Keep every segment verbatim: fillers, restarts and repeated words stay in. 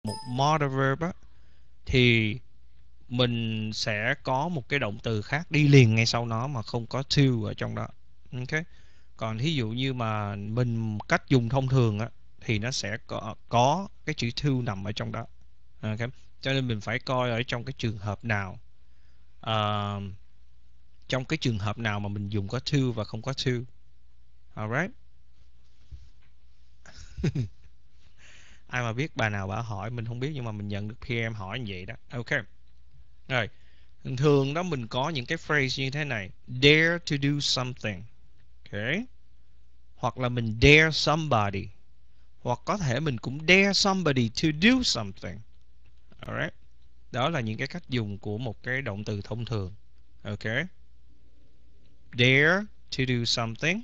một modal verb á, thì mình sẽ có một cái động từ khác đi liền ngay sau nó mà không có to ở trong đó. Ok. Còn thí dụ như mà mình cách dùng thông thường á, thì nó sẽ có, có cái chữ to nằm ở trong đó. Ok. Cho nên mình phải coi ở trong cái trường hợp nào, uh, trong cái trường hợp nào mà mình dùng có to và không có to. Alright. Ai mà biết bà nào bà hỏi, mình không biết, nhưng mà mình nhận được pê em hỏi như vậy đó. Ok. Rồi, thường đó mình có những cái phrase như thế này: dare to do something. Ok. Hoặc là mình dare somebody, hoặc có thể mình cũng dare somebody to do something. Alright. Đó là những cái cách dùng của một cái động từ thông thường. Ok. Dare to do something.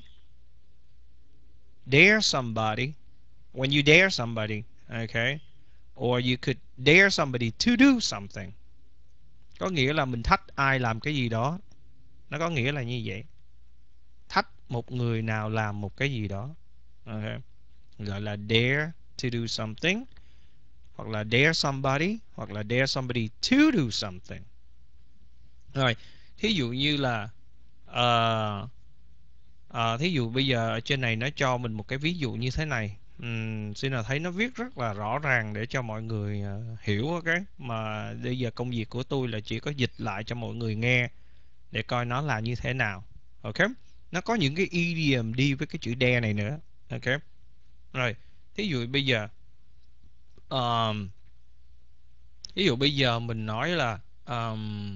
Dare somebody. When you dare somebody, okay? Or you could dare somebody to do something. Có nghĩa là mình thách ai làm cái gì đó. Nó có nghĩa là như vậy. Thách một người nào làm một cái gì đó. Okay. Gọi là dare to do something, hoặc là dare somebody, hoặc là dare somebody to do something. Rồi, thí dụ như là uh, uh, thí dụ bây giờ ở trên này nó cho mình một cái ví dụ như thế này. Uhm, xin là thấy nó viết rất là rõ ràng để cho mọi người uh, hiểu. Ok. Mà bây giờ công việc của tôi là chỉ có dịch lại cho mọi người nghe để coi nó là như thế nào. Ok. Nó có những cái idiom đi với cái chữ dare này nữa. Ok. Rồi, thí dụ bây giờ um, ví dụ bây giờ mình nói là um,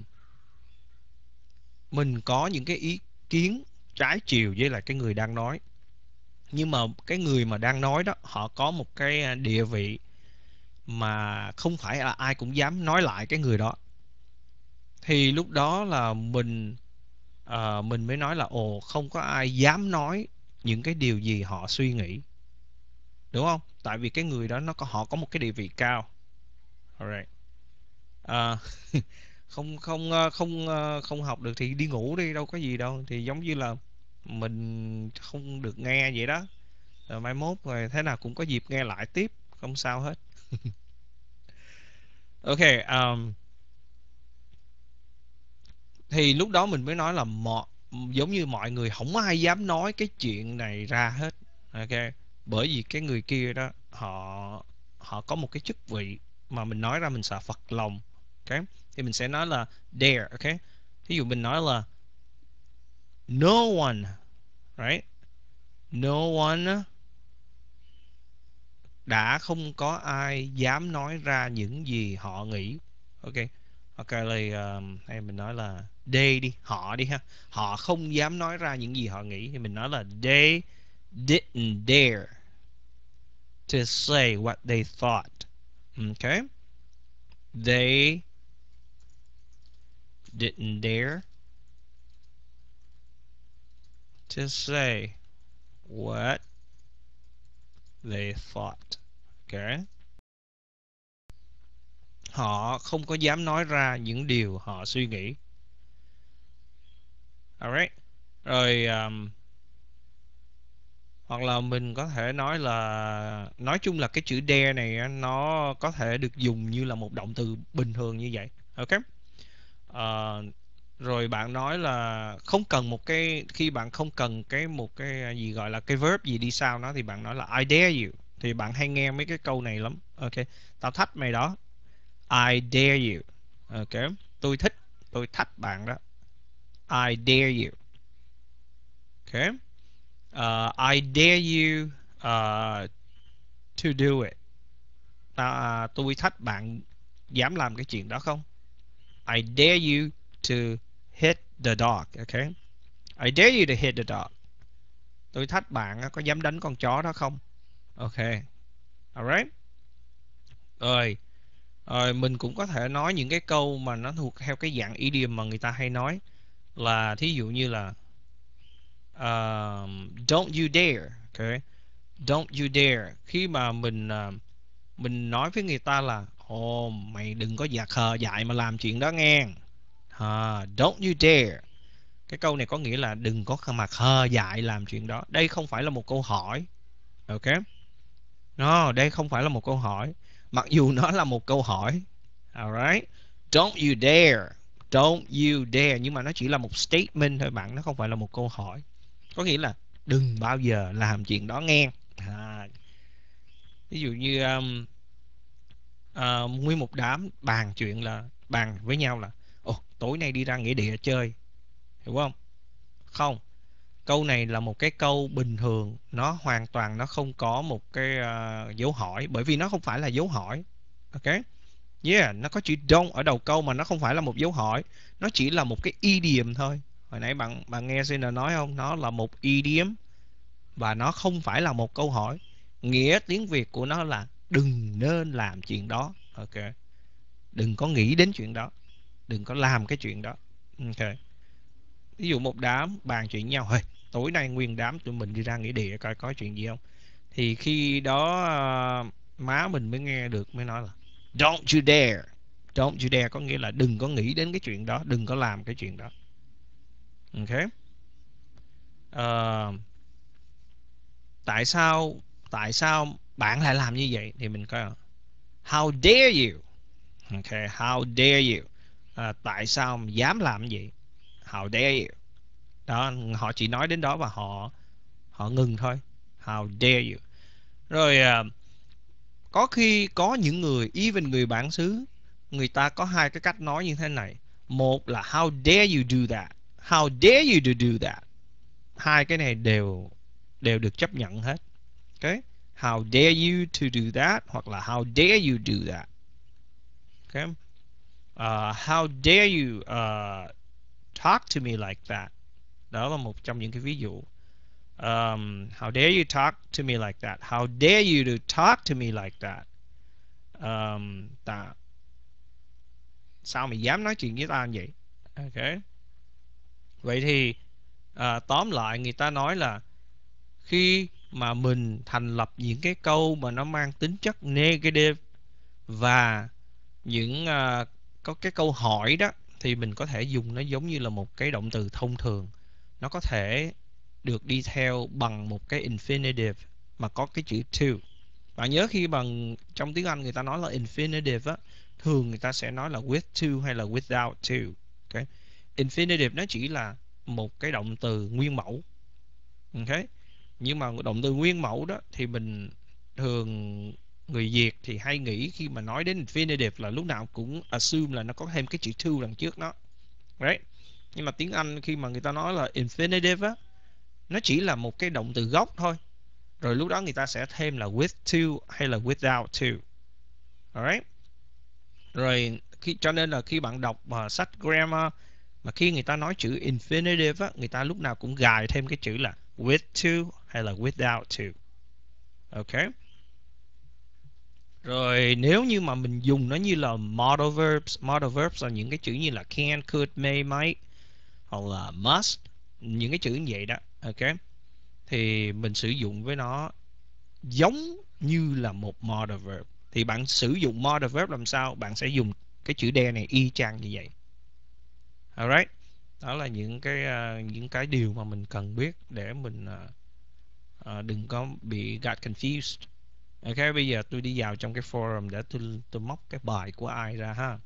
mình có những cái ý kiến trái chiều với lại cái người đang nói, nhưng mà cái người mà đang nói đó họ có một cái địa vị mà không phải là ai cũng dám nói lại cái người đó, thì lúc đó là mình uh, mình mới nói là ồ, không có ai dám nói những cái điều gì họ suy nghĩ, đúng không? Tại vì cái người đó nó có họ có một cái địa vị cao. Alright. Uh, không không không không học được thì đi ngủ đi, đâu có gì đâu. Thì giống như là mình không được nghe vậy đó, rồi mai mốt rồi thế nào cũng có dịp nghe lại tiếp, không sao hết. Ok. um, thì lúc đó mình mới nói là mọi, giống như mọi người không ai dám nói cái chuyện này ra hết. Ok. Bởi vì cái người kia đó họ họ có một cái chức vị mà mình nói ra mình sợ phật lòng. Ok. Thì mình sẽ nói là dare. Ok. Ví dụ mình nói là no one, right? No one, đã không có ai dám nói ra những gì họ nghĩ. Ok. Ok, là um, hay mình nói là they đi, họ đi ha. Họ không dám nói ra những gì họ nghĩ, thì mình nói là they didn't dare to say what they thought. Ok. They didn't dare to say what they thought. Ok. Họ không có dám nói ra những điều họ suy nghĩ. Alright. Rồi um, hoặc là mình có thể nói là, nói chung là cái chữ dare này nó có thể được dùng như là một động từ bình thường như vậy. Ok. Uh, rồi bạn nói là không cần một cái, khi bạn không cần cái một cái gì gọi là cái verb gì đi sau nó, thì bạn nói là I dare you. Thì bạn hay nghe mấy cái câu này lắm. Ok. Tao thách mày đó. I dare you. Ok. Tôi thích, tôi thách bạn đó. I dare you. Ok. Uh, I dare you uh, to do it. Uh, tôi thách bạn dám làm cái chuyện đó không? I dare you to hit the dog. Okay. I dare you to hit the dog. Tôi thách bạn có dám đánh con chó đó không? Ok. Alright. Rồi. Rồi mình cũng có thể nói những cái câu mà nó thuộc theo cái dạng idiom mà người ta hay nói, là thí dụ như là uh, don't you dare. Okay. Don't you dare. Khi mà mình uh, mình nói với người ta là ồ, mày đừng có giả khờ dại mà làm chuyện đó nghe. À, don't you dare. Cái câu này có nghĩa là đừng có mà khờ dại làm chuyện đó. Đây không phải là một câu hỏi. Ok. No, đây không phải là một câu hỏi, mặc dù nó là một câu hỏi. Alright, don't you dare, don't you dare, nhưng mà nó chỉ là một statement thôi bạn, nó không phải là một câu hỏi. Có nghĩa là đừng bao giờ làm chuyện đó nghe. À, ví dụ như um, uh, nguyên một đám bàn chuyện là bàn với nhau là ồ, tối nay đi ra nghĩa địa chơi, hiểu không? Không, câu này là một cái câu bình thường, nó hoàn toàn nó không có một cái uh, dấu hỏi, bởi vì nó không phải là dấu hỏi. Ok, yeah, nó có chữ don't ở đầu câu mà nó không phải là một dấu hỏi, nó chỉ là một cái idiom thôi. Hồi nãy bạn bạn nghe Sina nói không, nó là một idiom và nó không phải là một câu hỏi. Nghĩa tiếng Việt của nó là đừng nên làm chuyện đó. Ok, đừng có nghĩ đến chuyện đó, đừng có làm cái chuyện đó. Ok, ví dụ một đám bàn chuyện nhau, hey, tối nay nguyên đám tụi mình đi ra nghĩa địa coi có chuyện gì không, thì khi đó uh, má mình mới nghe được, mới nói là don't you dare, don't you dare có nghĩa là đừng có nghĩ đến cái chuyện đó, đừng có làm cái chuyện đó. Ok, uh, tại sao tại sao bạn lại làm như vậy, thì mình coi how dare you. Ok, how dare you, uh, tại sao dám làm gì, how dare you. Đó, họ chỉ nói đến đó và họ họ ngừng thôi, how dare you. Rồi uh, có khi có những người, even người bản xứ, người ta có hai cái cách nói như thế này. Một là how dare you do that, how dare you to do that. Hai cái này đều đều được chấp nhận hết. Ok, how dare you to do that, hoặc là how dare you do that. Ok, uh, how dare you uh, talk to me like that. Đó là một trong những cái ví dụ. Um, how dare you talk to me like that, how dare you to talk to me like that. Um, ta, sao mày dám nói chuyện với tao như vậy. Ok, vậy thì à, tóm lại người ta nói là khi mà mình thành lập những cái câu mà nó mang tính chất negative và những uh, có cái câu hỏi đó, thì mình có thể dùng nó giống như là một cái động từ thông thường, nó có thể được đi theo bằng một cái infinitive mà có cái chữ to. Bạn nhớ khi bằng trong tiếng Anh người ta nói là infinitive á, thường người ta sẽ nói là with to hay là without to. Okay, infinitive nó chỉ là một cái động từ nguyên mẫu. Ok, nhưng mà động từ nguyên mẫu đó thì mình thường, người Việt thì hay nghĩ khi mà nói đến infinitive là lúc nào cũng assume là nó có thêm cái chữ to đằng trước nó. Right? Nhưng mà tiếng Anh khi mà người ta nói là infinitive á, nó chỉ là một cái động từ gốc thôi. Rồi lúc đó người ta sẽ thêm là with to hay là without to. Alright? Rồi khi, cho nên là khi bạn đọc uh, sách grammar mà khi người ta nói chữ infinitive á, người ta lúc nào cũng gài thêm cái chữ là with to hay là without to. Ok. Rồi nếu như mà mình dùng nó như là modal verbs, modal verbs là những cái chữ như là can, could, may, might hoặc là must, những cái chữ như vậy đó. Ok. Thì mình sử dụng với nó giống như là một modal verb. Thì bạn sử dụng modal verb làm sao? Bạn sẽ dùng cái chữ đe này y chang như vậy. Alright. Đó là những cái uh, những cái điều mà mình cần biết để mình uh, uh, đừng có bị got confused. Ok, bây giờ tôi đi vào trong cái forum để tôi tôi móc cái bài của ai ra ha.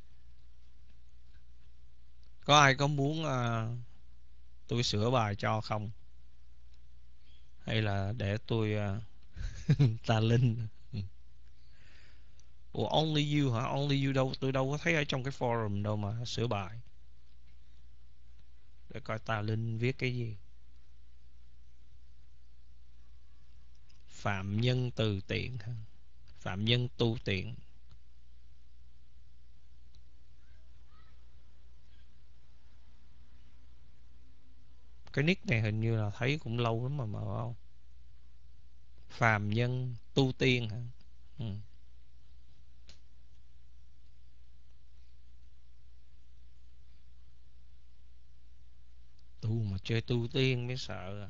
Có ai có muốn uh, tôi sửa bài cho không? Hay là để tôi uh, tà linh? Ủa, only you hả? Only you đâu, tôi đâu có thấy ở trong cái forum đâu mà sửa bài. Để coi tà linh viết cái gì. Phạm nhân từ tiện hả? Phạm nhân tu tiện. Cái nick này hình như là thấy cũng lâu lắm mà mà không? Phạm nhân tu tiên hả? Ừ. Tu mà chơi tu tiên mới sợ.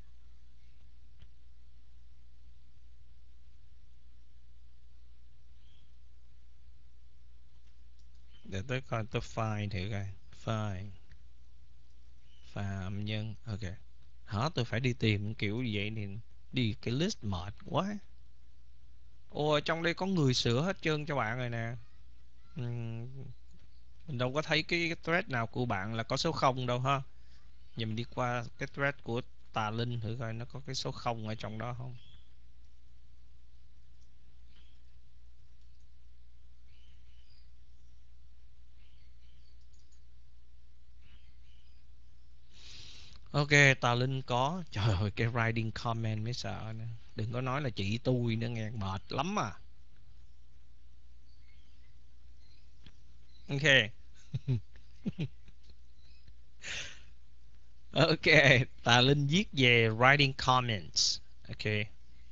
Để tôi coi, tôi file thử coi. File phạm nhân. Ok. Hả, tôi phải đi tìm kiểu như vậy thì đi cái list mệt quá. Ồ, trong đây có người sửa hết trơn cho bạn rồi nè. Ừm, mình đâu có thấy cái, cái thread nào của bạn là có số không đâu ha. Giờ mình đi qua cái thread của Tà Linh thử coi nó có cái số không ở trong đó không. Ok, Tà Linh có. Trời ơi, cái writing comment mới sợ nữa. Đừng có nói là chị tôi nữa nghe, mệt lắm à. Ok. Ok, Tà Linh viết về writing comments. Ok.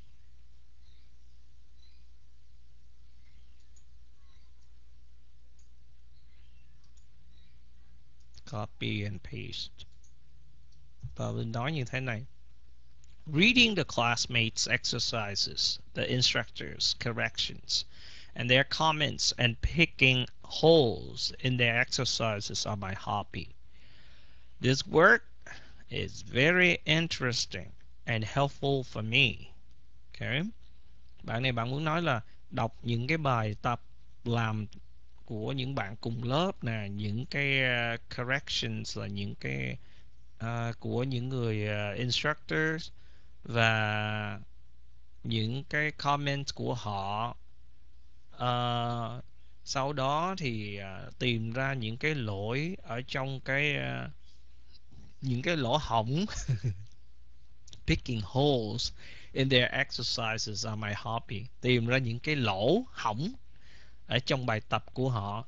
Copy and paste. Tà Linh nói như thế này. Reading the classmates' exercises, the instructors' corrections, and their comments and picking holes in their exercises are my hobby. This work is very interesting and helpful for me. Okay. Bạn này bạn muốn nói là đọc những cái bài tập làm của những bạn cùng lớp nè, những cái uh, corrections là những cái uh, của những người uh, instructors và những cái comment của họ. Uh, sau đó thì uh, tìm ra những cái lỗi ở trong cái uh, những cái lỗ hổng. Picking holes in their exercises are my hobby. Tìm ra những cái lỗ hổng ở trong bài tập của họ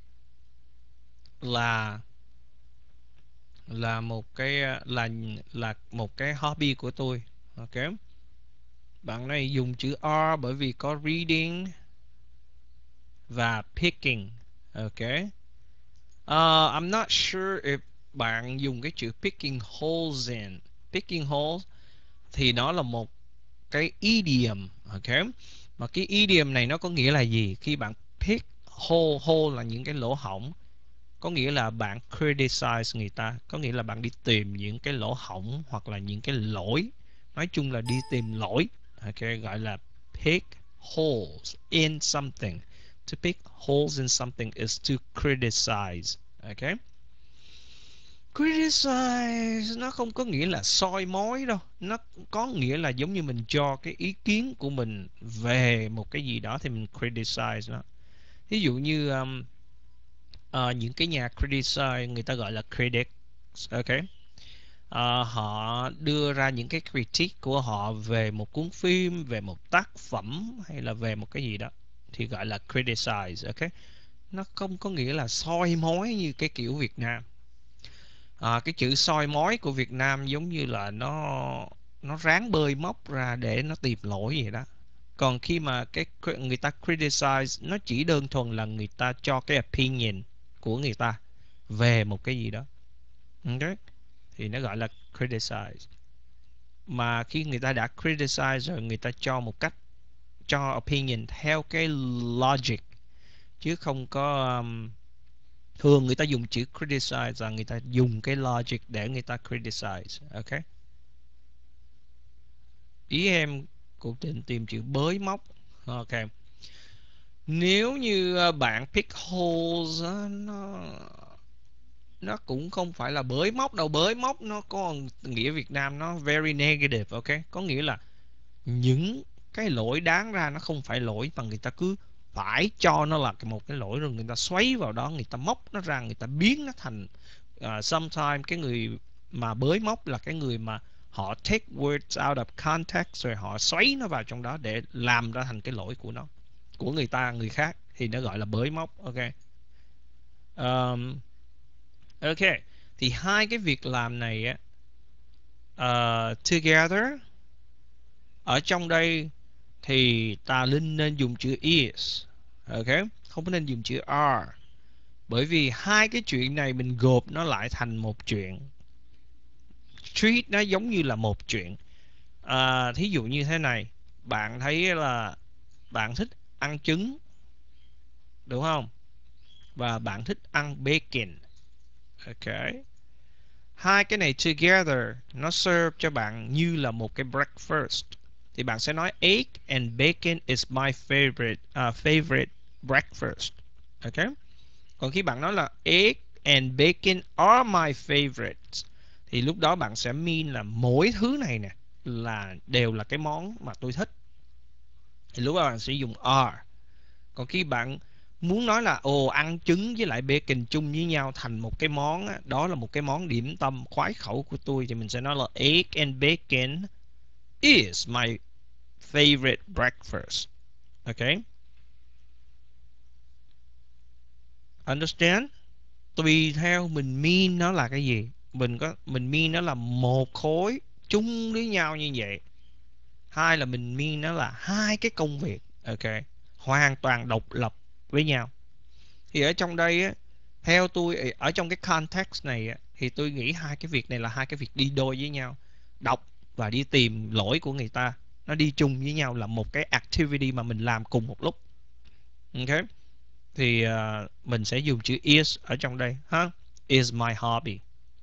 là là một cái là là một cái hobby của tôi. Ok. Bạn này dùng chữ R bởi vì có reading và picking. Ok. Uh, I'm not sure if bạn dùng cái chữ picking holes in. Picking holes thì nó là một cái idiom. Ok. Mà cái idiom này nó có nghĩa là gì? Khi bạn pick hole, hole là những cái lỗ hổng, có nghĩa là bạn criticize người ta, có nghĩa là bạn đi tìm những cái lỗ hổng hoặc là những cái lỗi, nói chung là đi tìm lỗi. Ok, gọi là pick holes in something. To pick holes in something is to criticize. Ok, criticize nó không có nghĩa là soi mói đâu, nó có nghĩa là giống như mình cho cái ý kiến của mình về một cái gì đó thì mình criticize nó. Ví dụ như um, uh, những cái nhà criticize người ta gọi là critics. Ok. Uh, họ đưa ra những cái critique của họ về một cuốn phim, về một tác phẩm hay là về một cái gì đó thì gọi là criticize. Ok, nó không có nghĩa là soi mói như cái kiểu Việt Nam. À, cái chữ soi mói của Việt Nam giống như là nó nó ráng bơi móc ra để nó tìm lỗi vậy đó. Còn khi mà cái người ta criticize, nó chỉ đơn thuần là người ta cho cái opinion của người ta về một cái gì đó. Okay. Thì nó gọi là criticize. Mà khi người ta đã criticize rồi, người ta cho một cách, cho opinion theo cái logic, chứ không có um, thường người ta dùng chữ criticize là người ta dùng cái logic để người ta criticize. Ok. Ý em cũng định tìm chữ bới móc. Ok. Nếu như bạn pick holes nó nó cũng không phải là bới móc đâu. Bới móc nó có nghĩa Việt Nam nó very negative. Ok, có nghĩa là những cái lỗi đáng ra nó không phải lỗi mà người ta cứ phải cho nó là một cái lỗi, rồi người ta xoáy vào đó, người ta móc nó ra, người ta biến nó thành uh, sometimes cái người mà bới móc là cái người mà họ take words out of context rồi họ xoáy nó vào trong đó để làm ra thành cái lỗi của nó, của người ta, người khác, thì nó gọi là bới móc. Ok. um, ok, thì hai cái việc làm này á, uh, together ở trong đây thì Tà Linh nên dùng chữ is. Ok, không nên dùng chữ r, bởi vì hai cái chuyện này mình gộp nó lại thành một chuyện. Treat nó giống như là một chuyện. À, thí dụ như thế này, bạn thấy là bạn thích ăn trứng, đúng không? Và bạn thích ăn bacon. Ok, hai cái này together nó serve cho bạn như là một cái breakfast. thì bạn sẽ nói egg and bacon is my favorite uh, favorite breakfast. Ok. Còn khi bạn nói là egg and bacon are my favorites thì lúc đó bạn sẽ mean là mỗi thứ này nè là đều là cái món mà tôi thích. Thì lúc đó bạn sẽ dùng are. Còn khi bạn muốn nói là ồ ăn trứng với lại bacon chung với nhau thành một cái món á, đó là một cái món điểm tâm khoái khẩu của tôi, thì mình sẽ nói là egg and bacon is my favorite breakfast. Okay? Understand? Tùy theo mình mean nó là cái gì. Mình có mình mean nó là một khối chung với nhau như vậy. Hai là mình mean nó là hai cái công việc. Ok. Hoàn toàn độc lập với nhau. Thì ở trong đây á, theo tôi ở trong cái context này á, thì tôi nghĩ hai cái việc này là hai cái việc đi đôi với nhau. Đọc và đi tìm lỗi của người ta nó đi chung với nhau, là một cái activity mà mình làm cùng một lúc. Ok. Thì uh, mình sẽ dùng chữ is ở trong đây ha. Is my hobby.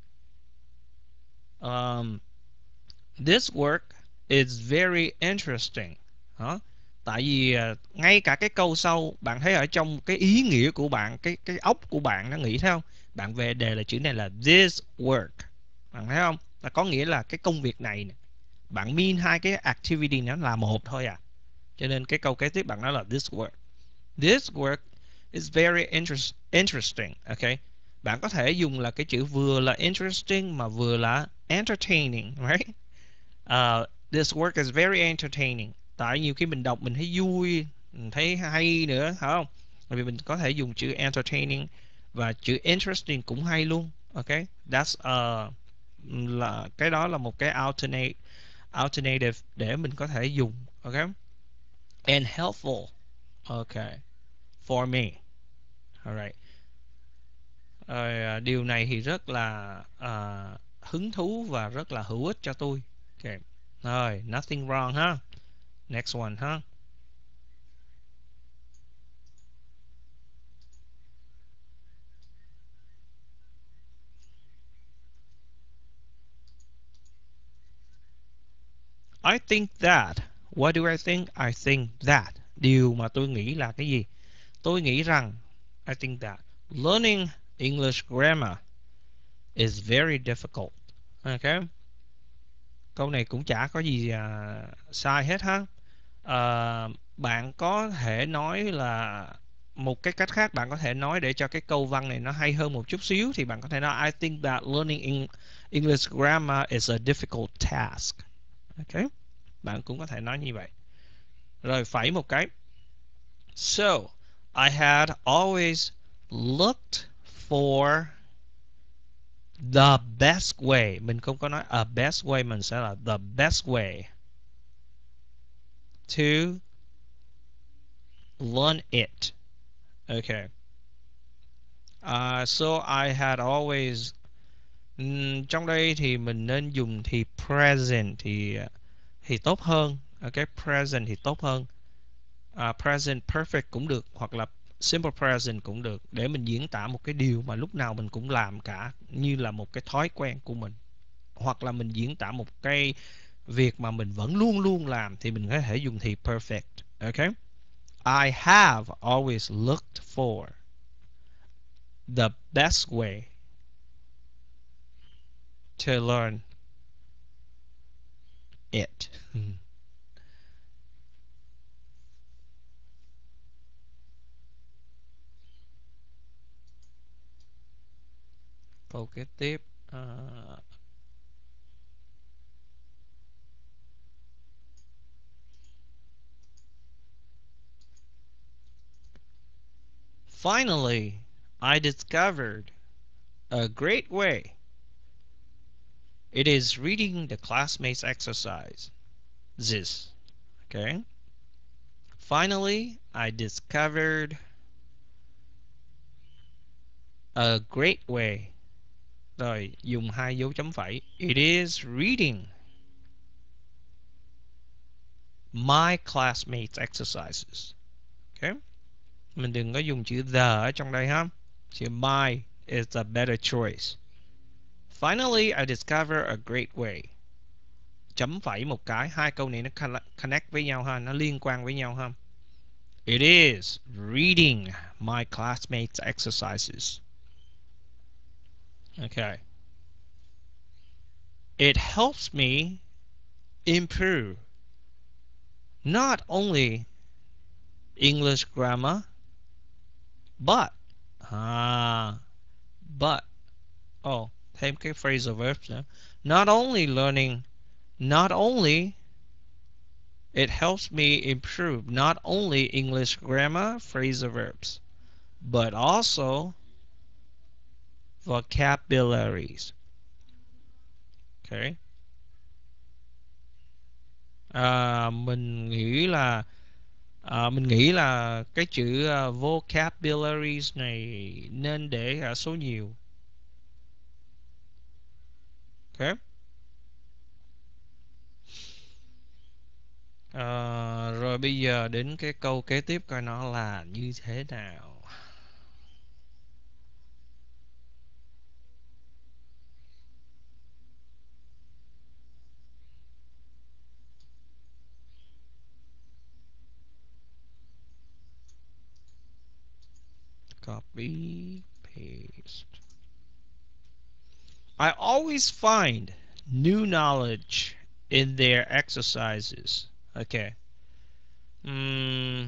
Um, this work is very interesting. Hả? Tại vì uh, ngay cả cái câu sau bạn thấy ở trong cái ý nghĩa của bạn, cái cái óc của bạn nó nghĩ thấy không? Bạn về đề là chữ này là this work. Bạn thấy không? Là có nghĩa là cái công việc này nè. Bạn mean hai cái activity nó là một thôi à. Cho nên cái câu kế tiếp bạn nói là this work. This work is very interest, interesting. Okay. Bạn có thể dùng là cái chữ vừa là interesting mà vừa là entertaining, right? Uh, this work is very entertaining. Tại nhiều khi mình đọc mình thấy vui, mình thấy hay nữa, phải không? Bởi vì mình có thể dùng chữ entertaining và chữ interesting cũng hay luôn. Okay. That's uh, là cái đó là một cái alternate alternative để mình có thể dùng. Okay. And helpful. Okay. For me. Alright. Rồi, điều này thì rất là uh, hứng thú và rất là hữu ích cho tôi. Okay. Rồi, nothing wrong ha. Huh? Next one ha. Huh? I think that. What do I think? I think that. Điều mà tôi nghĩ là cái gì? Tôi nghĩ rằng, I think that learning English grammar is very difficult. Okay. Câu này cũng chả có gì uh, sai hết ha. Uh, bạn có thể nói là một cái cách khác, bạn có thể nói để cho cái câu văn này nó hay hơn một chút xíu, thì bạn có thể nói I think that learning English grammar is a difficult task. Okay. Bạn cũng có thể nói như vậy. Rồi phẩy một cái. So, I had always looked for the best way. Mình không có nói a best way, mình sẽ là the best way to learn it. Okay. Uh, so I had always. Um, trong đây thì mình nên dùng thì present thì thì tốt hơn. Okay, present thì tốt hơn. Uh, present perfect cũng được, hoặc là simple present cũng được, để mình diễn tả một cái điều mà lúc nào mình cũng làm cả, như là một cái thói quen của mình, hoặc là mình diễn tả một cái việc mà mình vẫn luôn luôn làm thì mình có thể dùng thì perfect. Okay. I have always looked for the best way to learn it. Câu kế tiếp. Uh, Finally, I discovered a great way. It is reading the classmates' exercise. This. Okay. Finally, I discovered a great way. Rồi, dùng hai dấu chấm phẩy. It is reading my classmates' exercises. Okay. Mình đừng có dùng chữ the ở trong đây ha. Chữ my is a better choice. Finally, I discovered a great way. Chấm phẩy một cái. Hai câu này nó connect với nhau ha, nó liên quan với nhau ha. It is reading my classmates' exercises. Okay. It helps me improve not only English grammar, but ah, but oh, thêm cái phrasal verbs nữa. Not only learning, not only it helps me improve not only English grammar, phrasal verbs, but also vocabularies. Okay. À, mình nghĩ là à, mình nghĩ là cái chữ uh, vocabularies này nên để ở số nhiều. Okay. À, rồi bây giờ đến cái câu kế tiếp coi nó là như thế nào. Copy, paste. I always find new knowledge in their exercises. Okay. Uhm,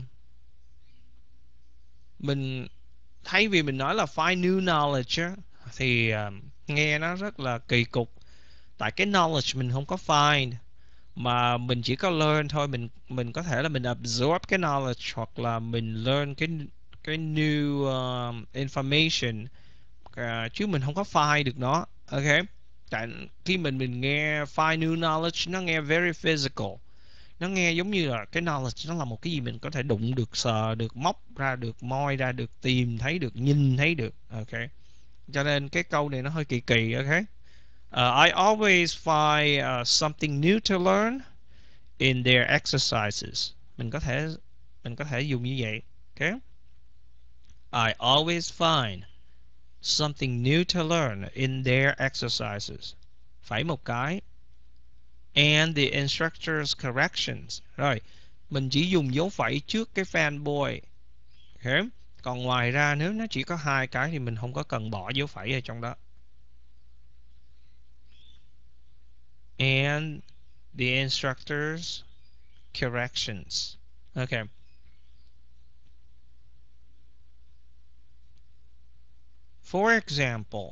mình thay vì mình nói là find new knowledge á, thì uh, nghe nó rất là kỳ cục. Tại cái knowledge mình không có find, mà mình chỉ có learn thôi. Mình mình có thể là mình absorb cái knowledge, hoặc là mình learn cái cái new uh, information, uh, chứ mình không có find được nó. Ok. Tại khi mình mình nghe find new knowledge, nó nghe very physical. Nó nghe giống như là cái knowledge nó là một cái gì mình có thể đụng được, sờ được, móc ra được, moi ra được, tìm thấy được, nhìn thấy được. Ok. Cho nên cái câu này nó hơi kỳ kỳ. Ok. Uh, I always find uh, something new to learn in their exercises. Mình có thể mình có thể dùng như vậy. Okay. I always find something new to learn in their exercises. Phải một cái. And the instructor's corrections. Rồi, mình chỉ dùng dấu phẩy trước cái fanboy. Okay. Còn ngoài ra nếu nó chỉ có hai cái thì mình không có cần bỏ dấu phẩy ở trong đó. And the instructor's corrections. Okay. For example,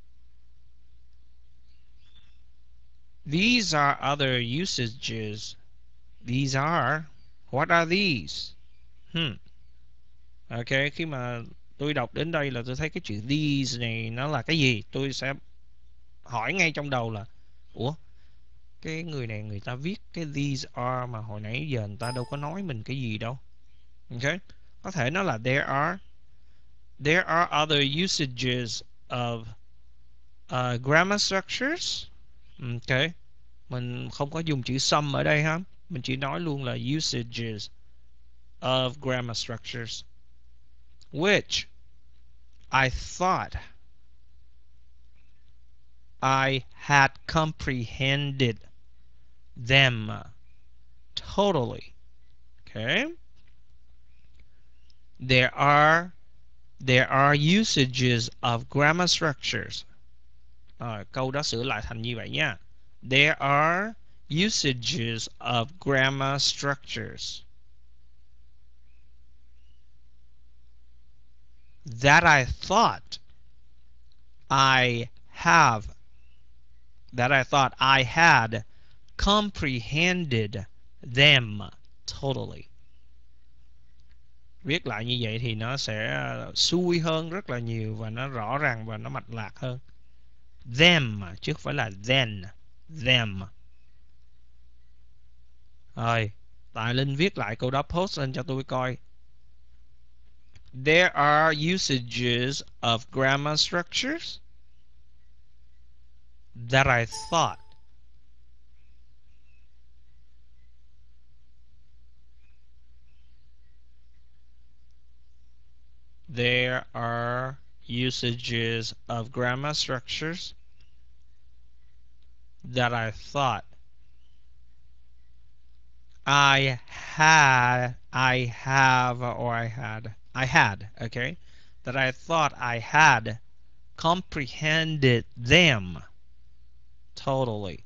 these are other usages. These are. What are these? Hmm. Ok, khi mà tôi đọc đến đây là tôi thấy cái chữ these này nó là cái gì? Tôi sẽ hỏi ngay trong đầu là ủa, cái người này người ta viết cái these are mà hồi nãy giờ người ta đâu có nói mình cái gì đâu. Ok. Có thể nó là there are. There are other usages of uh, grammar structures. Ok. Mình không có dùng chữ some ở đây ha. Mình chỉ nói luôn là usages of grammar structures, which I thought I had comprehended them totally. Okay. There are there are usages of grammar structures. À, câu đó sửa lại thành như vậy nha. There are usages of grammar structures that I thought I have that I thought I had comprehended them totally. Viết lại như vậy thì nó sẽ xuôi hơn rất là nhiều, và nó rõ ràng và nó mạch lạc hơn. Them chứ không phải là then. Them. Rồi, Tài Linh viết lại câu đó post lên cho tôi coi. There are usages of grammar structures that I thought There are usages of grammar structures that I thought I had, I have, or I had, I had, okay? That I thought I had comprehended them totally.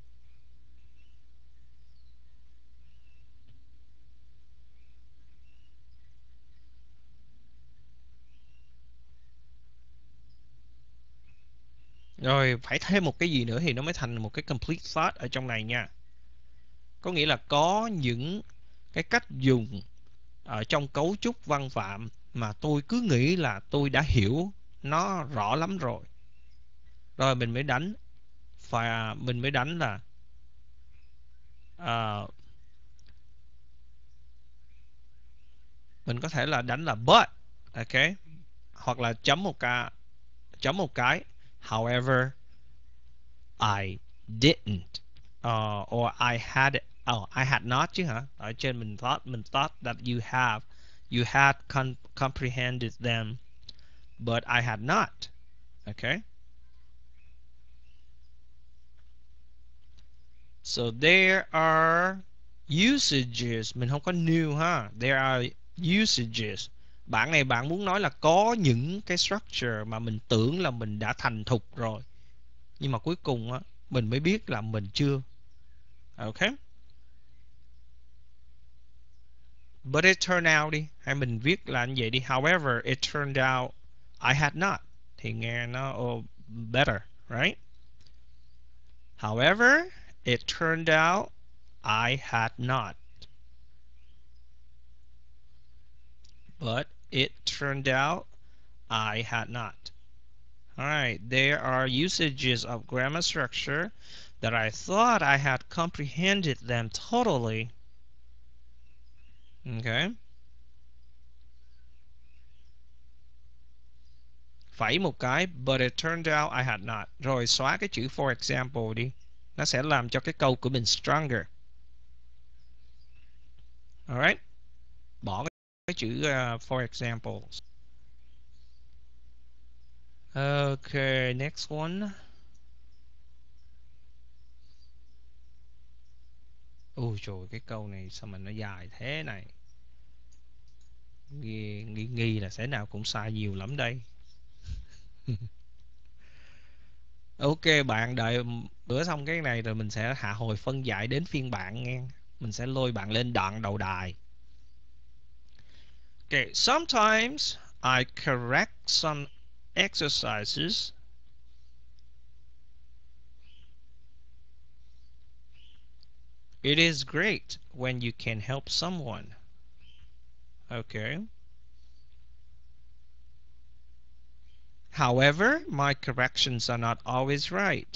Rồi phải thêm một cái gì nữa thì nó mới thành một cái complete thought ở trong này nha. Có nghĩa là có những cái cách dùng ở trong cấu trúc văn phạm mà tôi cứ nghĩ là tôi đã hiểu nó rõ lắm rồi. Rồi mình mới đánh và mình mới đánh là uh, mình có thể là đánh là but, ok, hoặc là chấm một cái chấm một cái however I didn't, uh, or I had, oh I had not chứ hả? Ở trên mình thought mình thought that you have you had com comprehended them but I had not, okay. So there are usages, mình không có new ha. There are usages. Bạn này bạn muốn nói là có những cái structure mà mình tưởng là mình đã thành thục rồi, nhưng mà cuối cùng á mình mới biết là mình chưa. Okay. But it turned out đi, hay mình viết là như vậy đi. However, it turned out I had not. Thì nghe nó oh, better, right? However, it turned out I had not. But it turned out I had not. Alright, there are usages of grammar structure that I thought I had comprehended them totally. Okay. Phẩy một cái, but it turned out I had not. Rồi xóa cái chữ for example đi. Nó sẽ làm cho cái câu của mình stronger. Alright. Bỏ cái chữ uh, for examples. Okay, next one. Ôi trời, cái câu này sao mà nó dài thế này. Nghi, nghi, nghi là thế nào cũng sai nhiều lắm đây. Ok, bạn đợi bữa xong cái này rồi mình sẽ hạ hồi phân giải đến phiên bạn nghe. Mình sẽ lôi bạn lên đoạn đầu đài. Okay, sometimes I correct some exercises It is great when you can help someone. Okay. However, my corrections are not always right.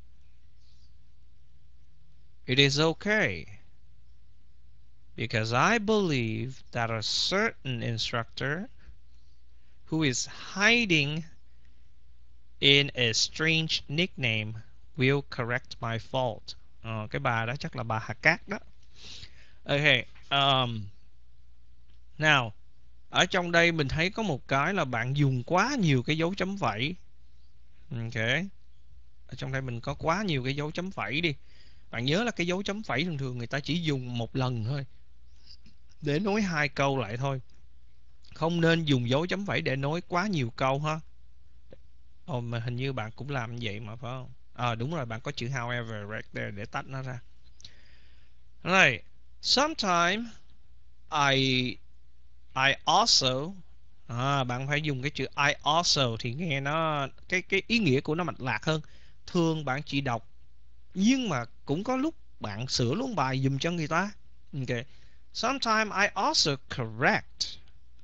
It is okay, because I believe that a certain instructor who is hiding in a strange nickname will correct my fault. Ờ, cái bà đó chắc là bà Hà Cát đó. Ok. Um, nào, ở trong đây mình thấy có một cái là bạn dùng quá nhiều cái dấu chấm phẩy. Ok. Ở trong đây mình có quá nhiều cái dấu chấm phẩy đi. Bạn nhớ là cái dấu chấm phẩy thường thường người ta chỉ dùng một lần thôi, để nối hai câu lại thôi. Không nên dùng dấu chấm phẩy để nối quá nhiều câu ha. Ồ, mà hình như bạn cũng làm như vậy mà phải không? À đúng rồi, bạn có chữ however right there để tách nó ra. Right. Sometimes I I also, à, bạn phải dùng cái chữ I also thì nghe nó cái cái ý nghĩa của nó mạch lạc hơn. Thường bạn chỉ đọc, nhưng mà cũng có lúc bạn sửa luôn bài dùm cho người ta. Ok. Sometimes I also correct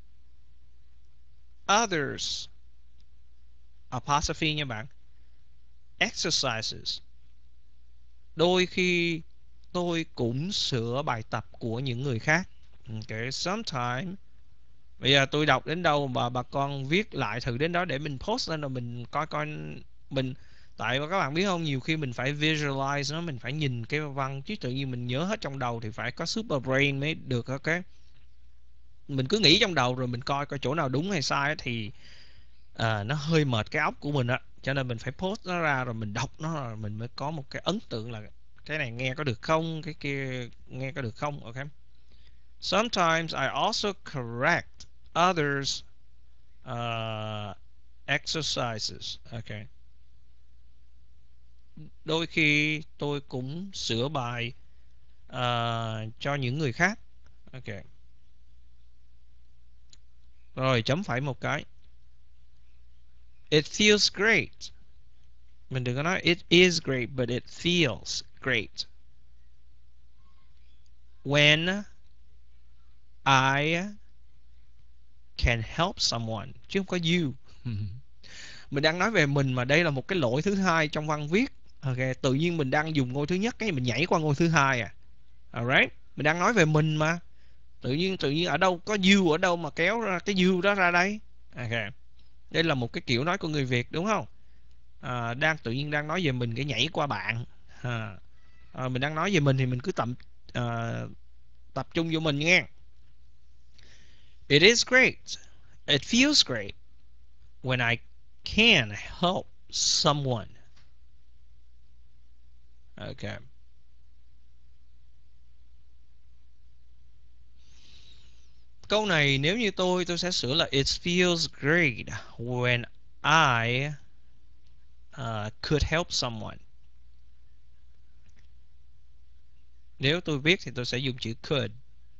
others, apostrophe nha bạn, exercises. Đôi khi tôi cũng sửa bài tập của những người khác. Ok, sometimes. Bây giờ tôi đọc đến đâu mà bà con viết lại thử đến đó để mình post lên rồi mình coi coi mình. Tại các bạn biết không, nhiều khi mình phải visualize nó, mình phải nhìn cái văn, chứ tự nhiên mình nhớ hết trong đầu thì phải có super brain mới được. Ok, mình cứ nghĩ trong đầu rồi mình coi coi chỗ nào đúng hay sai thì à, nó hơi mệt cái óc của mình á, cho nên mình phải post nó ra rồi mình đọc nó rồi mình mới có một cái ấn tượng là cái này nghe có được không, cái kia nghe có được không. Ok. Sometimes I also correct others' uh, exercises. Okay. Đôi khi tôi cũng sửa bài uh, cho những người khác. Okay. Rồi chấm phẩy một cái. It feels great. Mình đừng có nói it is great, but it feels great. When I can help someone, chứ không có you. Mình đang nói về mình mà đây là một cái lỗi thứ hai trong văn viết. Ok, tự nhiên mình đang dùng ngôi thứ nhất cái mình nhảy qua ngôi thứ hai à. Alright, mình đang nói về mình mà. Tự nhiên tự nhiên ở đâu có you, ở đâu mà kéo ra cái you đó ra đây. Ok. Đây là một cái kiểu nói của người Việt đúng không? À, đang tự nhiên đang nói về mình cái nhảy qua bạn. À, à, mình đang nói về mình thì mình cứ tập à, tập trung vô mình nghe. It is great. It feels great when I can help someone. Okay. Câu này nếu như tôi tôi sẽ sửa là it feels great when I uh, could help someone. Nếu tôi viết thì tôi sẽ dùng chữ could.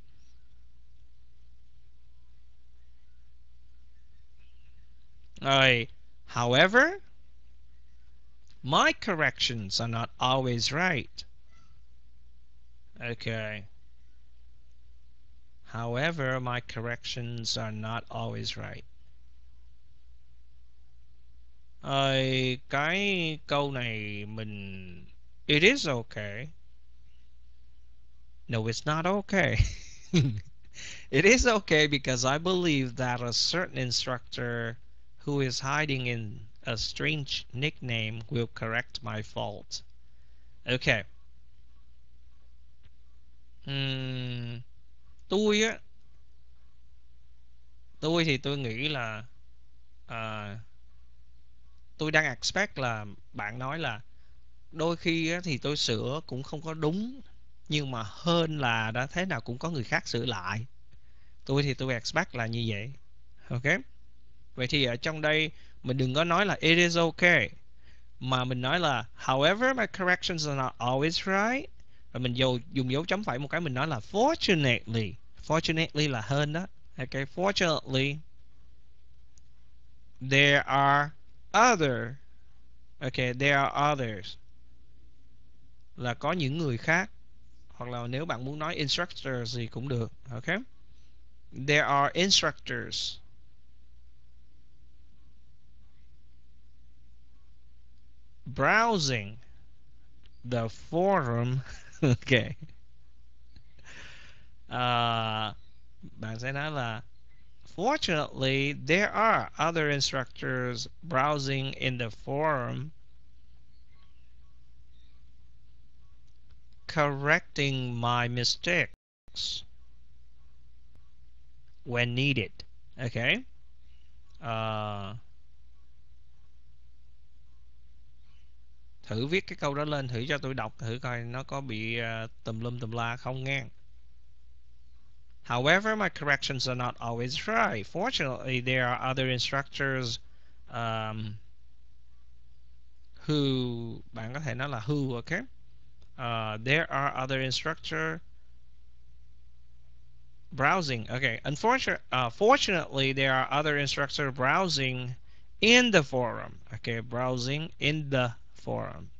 Rồi, however, my corrections are not always right. Okay. However, my corrections are not always right. Rồi, cái câu này mình it is okay. No, it's not okay. It is okay because I believe that a certain instructor who is hiding in a strange nickname will correct my fault. Okay. Hmm, tôi á, tôi thì tôi nghĩ là uh, tôi đang expect là bạn nói là đôi khi á, thì tôi sửa cũng không có đúng, nhưng mà hơn là đã thế nào cũng có người khác sửa lại. Tôi thì tôi expect là như vậy. Ok. Vậy thì ở trong đây mình đừng có nói là it is okay, mà mình nói là however my corrections are not always right. Rồi mình dùng, dùng dấu chấm phẩy một cái mình nói là fortunately. Fortunately là hơn đó. Ok, fortunately there are other. Ok, there are others là có những người khác. Hoặc là nếu bạn muốn nói instructors gì cũng được. Ok. There are instructors browsing the forum. Ok. Uh, bạn sẽ nói là fortunately there are other instructors browsing in the forum correcting my mistakes when needed. Okay. Uh, thử viết cái câu đó lên, thử cho tôi đọc thử coi nó có bị uh, tùm lum tùm la không nghe. However, my corrections are not always right. Fortunately, there are other instructors um, who, bạn có thể nói là who, okay? Uh, there are other instructors browsing. Okay. Unfortunately, uh, fortunately, there are other instructors browsing in the forum. Okay, browsing in the forum.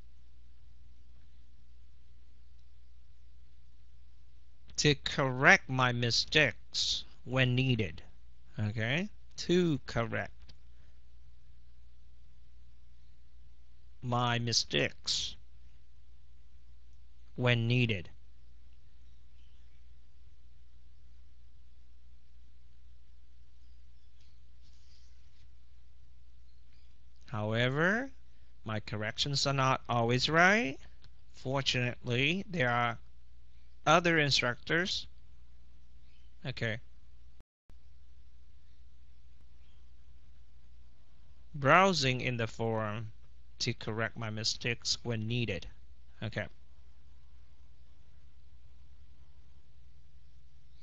To correct my mistakes when needed. Okay, to correct my mistakes when needed. However, my corrections are not always right. Fortunately, there are other instructors. Okay. Browsing in the forum to correct my mistakes when needed. Okay.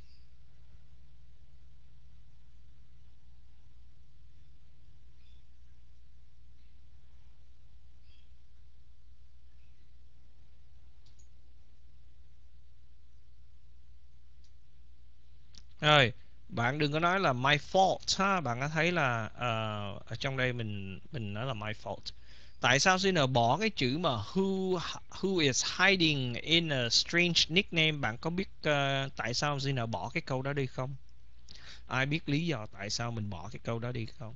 Rồi, bạn đừng có nói là my fault ha, bạn có thấy là uh, ở trong đây mình mình nói là my fault. Tại sao Sinner bỏ cái chữ mà who who is hiding in a strange nickname? Bạn có biết uh, tại sao Sinner bỏ cái câu đó đi không? Ai biết lý do tại sao mình bỏ cái câu đó đi không?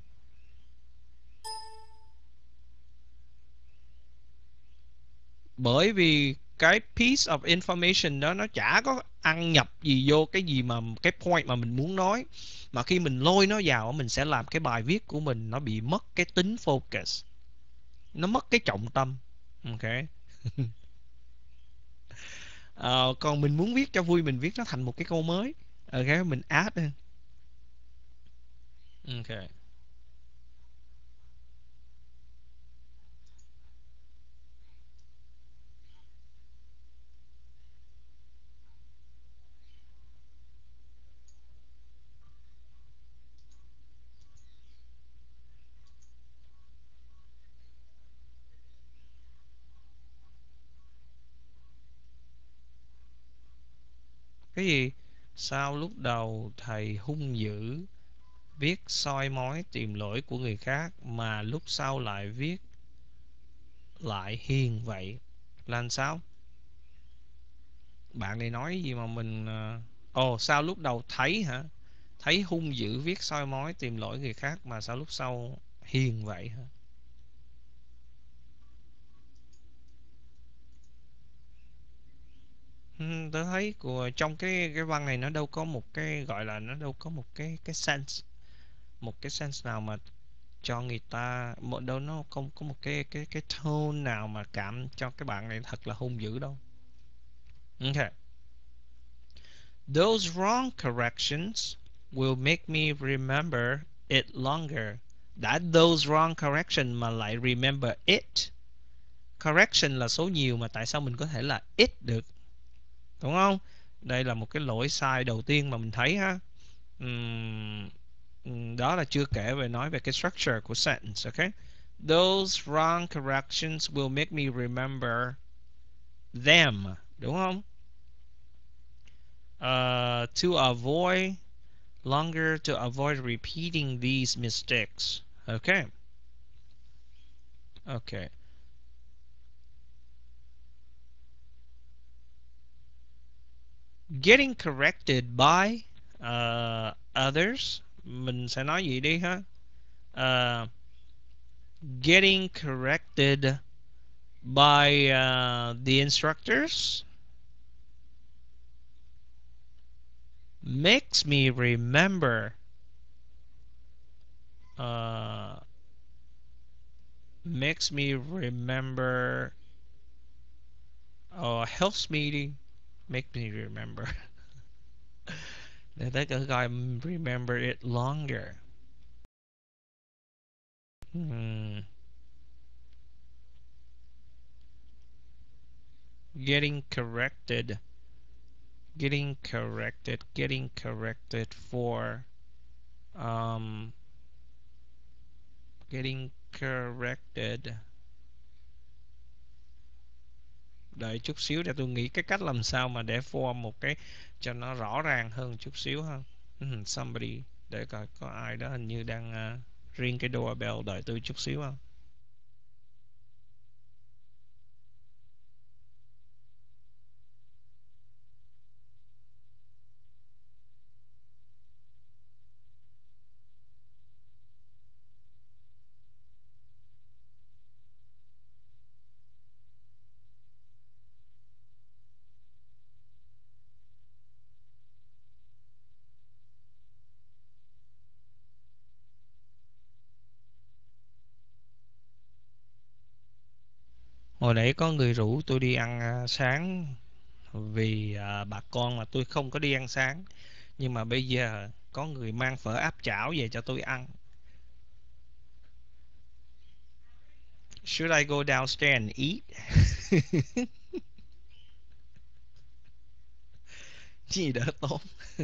Bởi vì cái piece of information đó nó chả có ăn nhập gì vô cái gì mà cái point mà mình muốn nói, mà khi mình lôi nó vào mình sẽ làm cái bài viết của mình nó bị mất cái tính focus, nó mất cái trọng tâm. Ok. Ờ, còn mình muốn viết cho vui mình viết nó thành một cái câu mới. Ok, mình add lên. Ok. Cái gì? Sao lúc đầu thầy hung dữ viết soi mói tìm lỗi của người khác, mà lúc sau lại viết lại hiền vậy là làm sao? Bạn này nói gì mà mình ờ, ồ, sao lúc đầu thấy hả? Thấy hung dữ viết soi mói tìm lỗi người khác, mà sao lúc sau hiền vậy hả? Ừ, tớ thấy của trong cái cái văn này nó đâu có một cái gọi là nó đâu có một cái cái sense, một cái sense nào mà cho người ta một đâu, nó không có một cái cái cái tone nào mà cảm cho cái bạn này thật là hung dữ đâu. Okay. Those wrong corrections will make me remember it longer. Đã those wrong correction mà lại remember it. Correction là số nhiều mà tại sao mình có thể là it được? Đúng không? Đây là một cái lỗi sai đầu tiên mà mình thấy ha. Uhm, đó là chưa kể về nói về cái structure của sentence. Okay? Those wrong corrections will make me remember them. Đúng không? Uh, to avoid longer to avoid repeating these mistakes. Okay. Okay. Getting corrected by uh, others. Mình sẽ nói gì đi ha? Uh, getting corrected by uh, the instructors makes me remember uh, makes me remember or helps me make me remember để tới cái gọi remember it longer. Hmm. Getting corrected getting corrected getting corrected for um getting corrected. Đợi chút xíu để tôi nghĩ cái cách làm sao mà để form một cái cho nó rõ ràng hơn chút xíu ha. Hmm, somebody, để coi có ai đó hình như đang uh, ring cái doorbell, đợi tôi chút xíu ha. Hồi nãy có người rủ tôi đi ăn uh, sáng vì uh, bà con mà tôi không có đi ăn sáng, nhưng mà bây giờ có người mang phở áp chảo về cho tôi ăn. Should I go downstairs and eat? Gì đỡ tốn.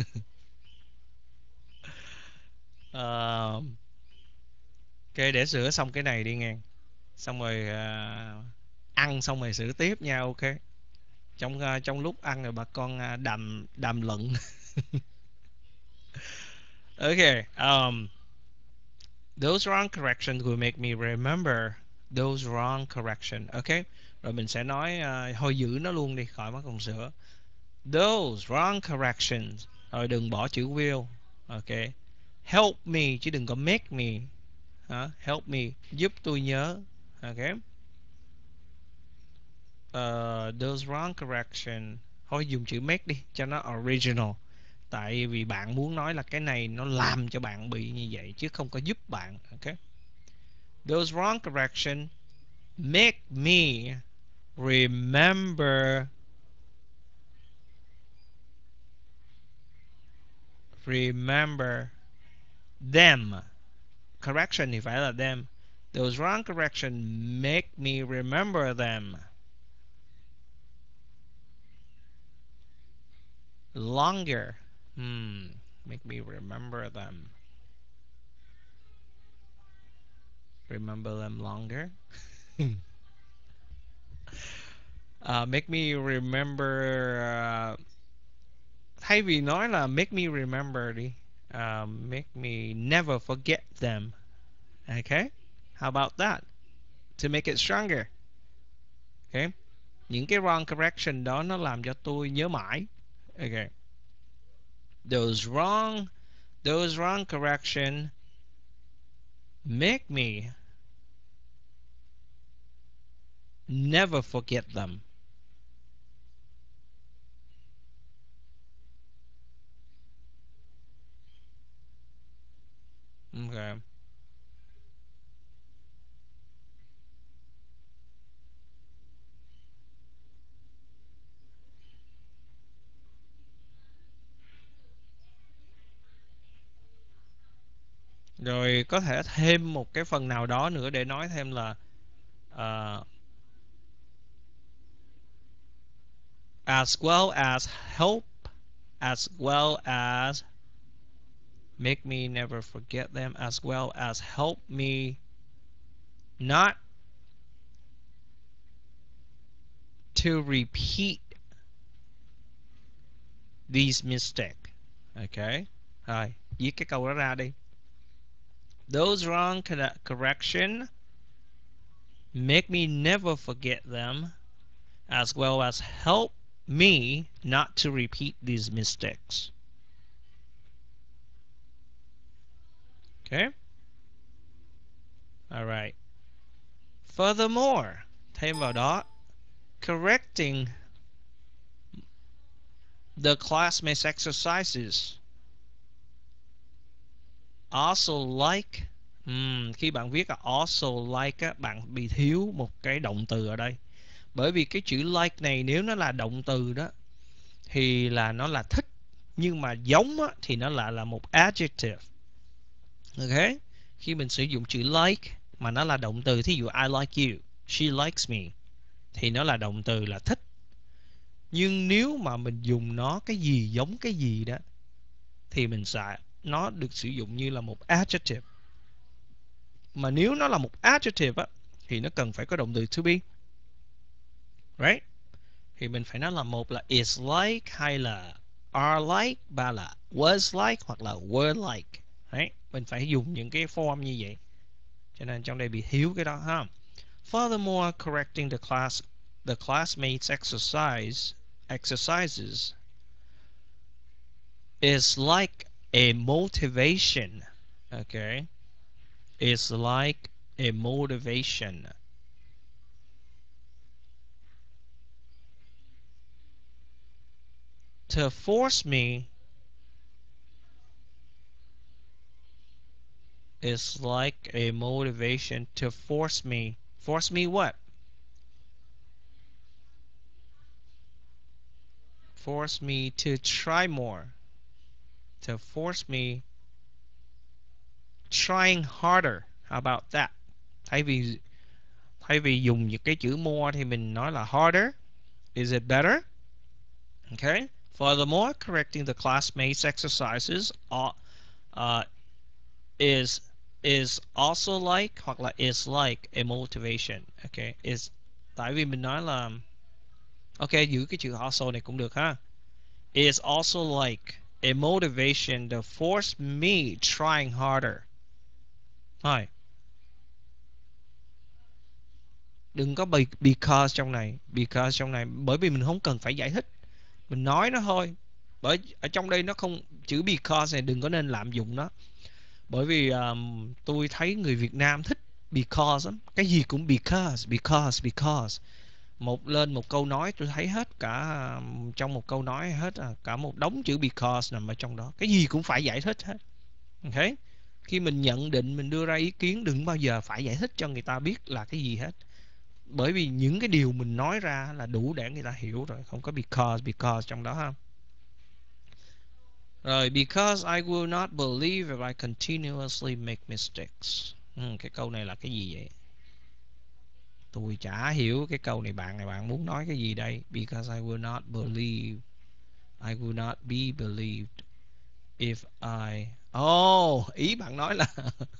uh, ok, để sửa xong cái này đi nghe, xong rồi uh, ăn xong rồi sửa tiếp nha. Ok, trong uh, trong lúc ăn rồi bà con uh, đàm đàm luận. Okay. Um, those wrong corrections will make me remember those wrong correction. Okay. Rồi mình sẽ nói uh, thôi giữ nó luôn đi, khỏi mất công sửa. Those wrong corrections. Rồi đừng bỏ chữ will. Okay. Help me chứ đừng có make me. Huh? Help me, giúp tôi nhớ. Okay. Uh, those wrong correction. Thôi dùng chữ make đi cho nó original. Tại vì bạn muốn nói là cái này nó làm cho bạn bị như vậy chứ không có giúp bạn. Okay. Those wrong correction make me remember remember them. Correction thì phải là them. Those wrong correction make me remember them longer. Hmm. Make me remember them. Remember them longer. uh, make me remember. Uh, thay vì nói là make me remember đi, uh, make me never forget them. Okay. How about that? To make it stronger. Okay. Những cái wrong correction đó nó làm cho tôi nhớ mãi. Okay. Those wrong, those wrong correction make me never forget them. Okay. Rồi có thể thêm một cái phần nào đó nữa để nói thêm là uh, as well as help, as well as make me never forget them, as well as help me not to repeat these mistakes. Okay. Rồi, viết cái câu đó ra đi. Those wrong correction make me never forget them, as well as help me not to repeat these mistakes. Okay? All right. Furthermore, thêm vào đó, correcting the classmates' exercises also like. uhm, Khi bạn viết là also like á, bạn bị thiếu một cái động từ ở đây. Bởi vì cái chữ like này nếu nó là động từ đó thì là nó là thích, nhưng mà giống á, thì nó lại là một adjective. Ok. Khi mình sử dụng chữ like mà nó là động từ, thí dụ I like you, she likes me, thì nó là động từ là thích. Nhưng nếu mà mình dùng nó cái gì giống cái gì đó thì mình sẽ nó được sử dụng như là một adjective. Mà nếu nó là một adjective á, thì nó cần phải có động từ to be. Right? Thì mình phải nói là một là is like, hai là are like, ba là was like hoặc là were like. Right? Mình phải dùng những cái form như vậy. Cho nên trong đây bị thiếu cái đó ha. Furthermore, correcting the class the classmates exercise exercises is like a motivation. Okay. It's like a motivation. To force me is like a motivation to force me. Force me what? Force me to try more. To force me trying harder. How about that? Thay vì thay vì dùng những cái chữ more thì mình nói là harder. Is it better? Okay. Furthermore, correcting the classmates' exercises uh, uh, is is also like hoặc là is like a motivation. Okay. Is tại vì mình nói là ok, giữ cái chữ also này cũng được ha. Is also like a motivation that forced me trying harder. Thôi, đừng có because trong này. Because trong này, bởi vì mình không cần phải giải thích, mình nói nó thôi. Bởi ở trong đây nó không, chữ because này đừng có nên lạm dụng nó. Bởi vì um, tôi thấy người Việt Nam thích because lắm. Cái gì cũng because, because, because. Một lên một câu nói tôi thấy hết cả, um, trong một câu nói hết à, cả một đống chữ because nằm ở trong đó. Cái gì cũng phải giải thích hết. Ok? Khi mình nhận định, mình đưa ra ý kiến, đừng bao giờ phải giải thích cho người ta biết là cái gì hết. Bởi vì những cái điều mình nói ra là đủ để người ta hiểu rồi. Không có because, because trong đó ha. Rồi, because I will not believe if I continuously make mistakes. Ừ, cái câu này là cái gì vậy? Tôi chả hiểu cái câu này, bạn này bạn muốn nói cái gì đây? Because I will not believe, I will not be believed if I... Oh, ý bạn nói là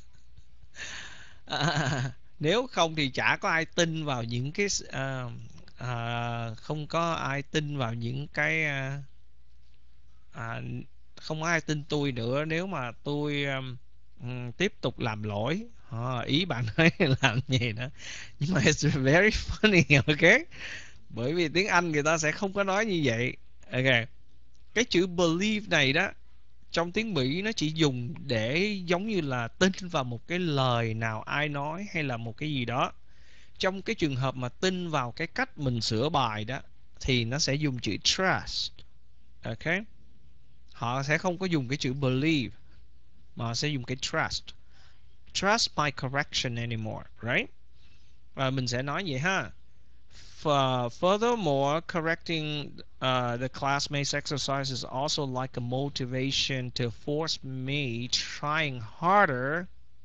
à, nếu không thì chả có ai tin vào những cái à, à, không có ai tin vào những cái à, à, không có ai tin tôi nữa nếu mà tôi um, tiếp tục làm lỗi. À, ý bạn nói làm gì đó, nhưng mà it's very funny, ok? Bởi vì tiếng Anh người ta sẽ không có nói như vậy. Ok, cái chữ believe này đó, trong tiếng Mỹ nó chỉ dùng để giống như là tin vào một cái lời nào ai nói hay là một cái gì đó. Trong cái trường hợp mà tin vào cái cách mình sửa bài đó thì nó sẽ dùng chữ trust. Ok, họ sẽ không có dùng cái chữ believe mà họ sẽ dùng cái trust. Trust my correction anymore, right? Và mình sẽ nói vậy ha. Uh, furthermore, correcting uh, the classmates' exercise is also like a motivation to force me trying harder.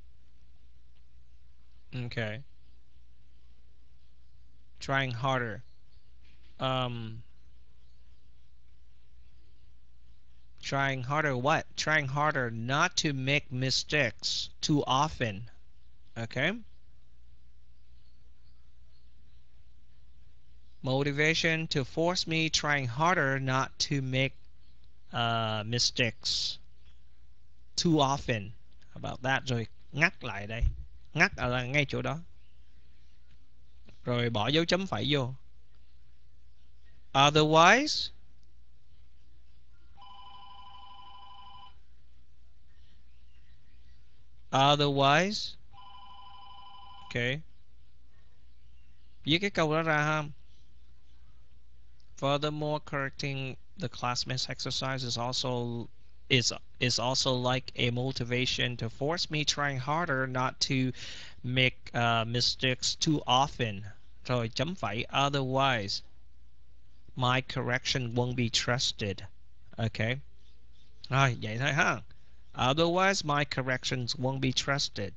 Okay. Trying harder. Um, trying harder what? Trying harder not to make mistakes too often. Okay. Motivation to force me trying harder not to make uh, mistakes too often. About that. Rồi ngắt lại đây. Ngắt ở ngay chỗ đó. Rồi bỏ dấu chấm phẩy vô. Otherwise, otherwise, ok, viết cái câu đó ra ha. Furthermore, correcting the classmates' exercise is also is is also like a motivation to force me trying harder not to make uh, mistakes too often. Rồi chấm phẩy. Otherwise, my correction won't be trusted. Ok. Rồi vậy thôi ha. Otherwise, my corrections won't be trusted.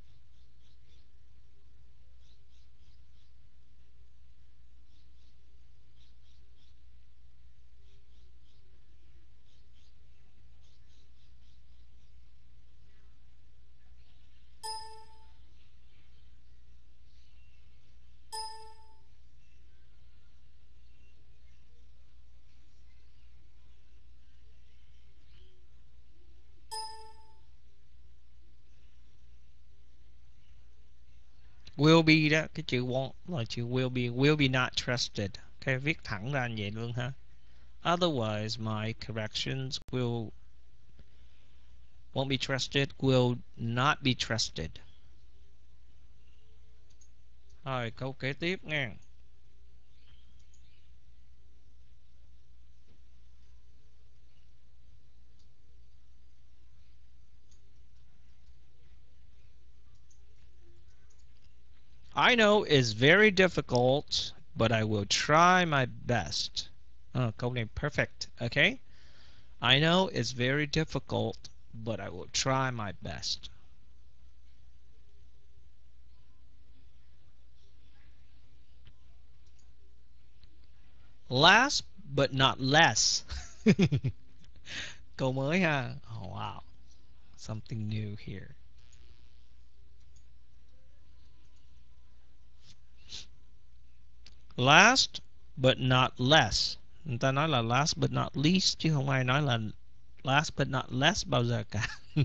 Will be đó, cái chữ won't là chữ will be. Will be not trusted. Okay, viết thẳng ra như vậy luôn ha. Otherwise, my corrections will won't be trusted, will not be trusted. Rồi, câu kế tiếp nha. I know it's very difficult, but I will try my best. Uh, câu này perfect, okay? I know it's very difficult, but I will try my best. Last but not less. Câu mới ha. Oh, wow. Something new here. Last but not less. Người ta nói là last but not least chứ không ai nói là Last but not less bao giờ cả.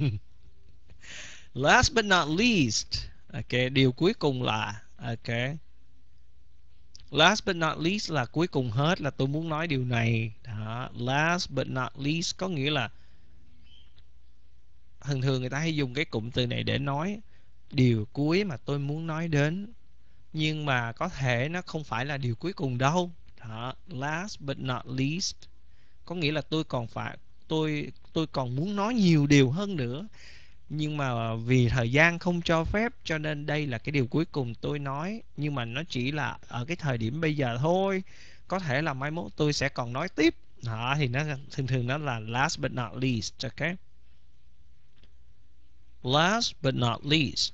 Last but not least. Ok, điều cuối cùng là ok. Last but not least là cuối cùng hết, là tôi muốn nói điều này. Đó. Last but not least có nghĩa là thường thường người ta hay dùng cái cụm từ này để nói điều cuối mà tôi muốn nói đến, nhưng mà có thể nó không phải là điều cuối cùng đâu. Đó. Last but not least có nghĩa là tôi còn phải tôi tôi còn muốn nói nhiều điều hơn nữa, nhưng mà vì thời gian không cho phép cho nên đây là cái điều cuối cùng tôi nói, nhưng mà nó chỉ là ở cái thời điểm bây giờ thôi, có thể là mai mốt tôi sẽ còn nói tiếp. Đó, thì nó thường thường nó là last but not least. Ok, last but not least,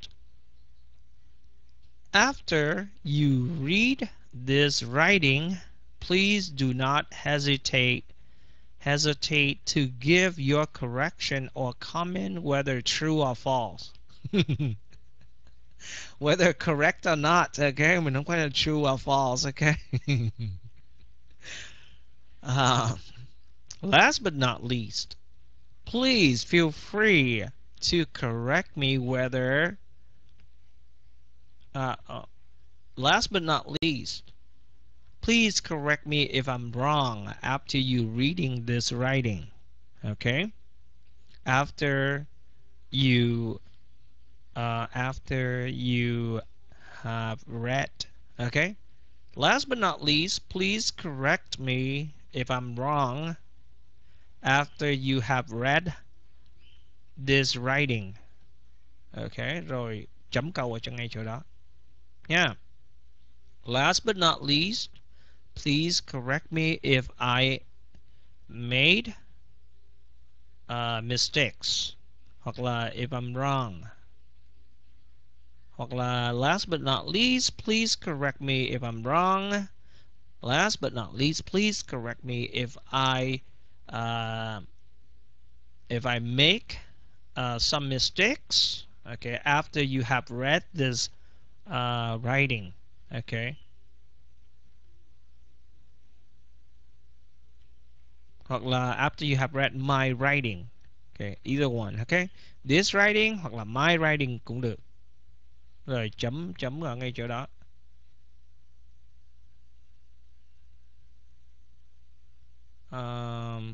after you read this writing, please do not hesitate hesitate to give your correction or comment, whether true or false. Whether correct or not. Okay, mình không phải là true or false. Okay. uh, last but not least, please feel free to correct me whether uh, uh, last but not least, please correct me if I'm wrong after you reading this writing. Okay, after you uh, after you have read. Okay, last but not least, please correct me if I'm wrong after you have read this writing. Okay, rồi chấm câu ở trong ngay chỗ đó nha. Yeah. Last but not least, please correct me if I made uh, mistakes, hoặc là if I'm wrong, hoặc là last but not least, please correct me if I'm wrong. Last but not least, please correct me if I uh, if I make uh, some mistakes. Okay, after you have read this uh, writing. Okay. Hoặc là after you have read my writing. Okay, either one. Okay, this writing hoặc là my writing cũng được. Rồi chấm chấm ở ngay chỗ đó. Um,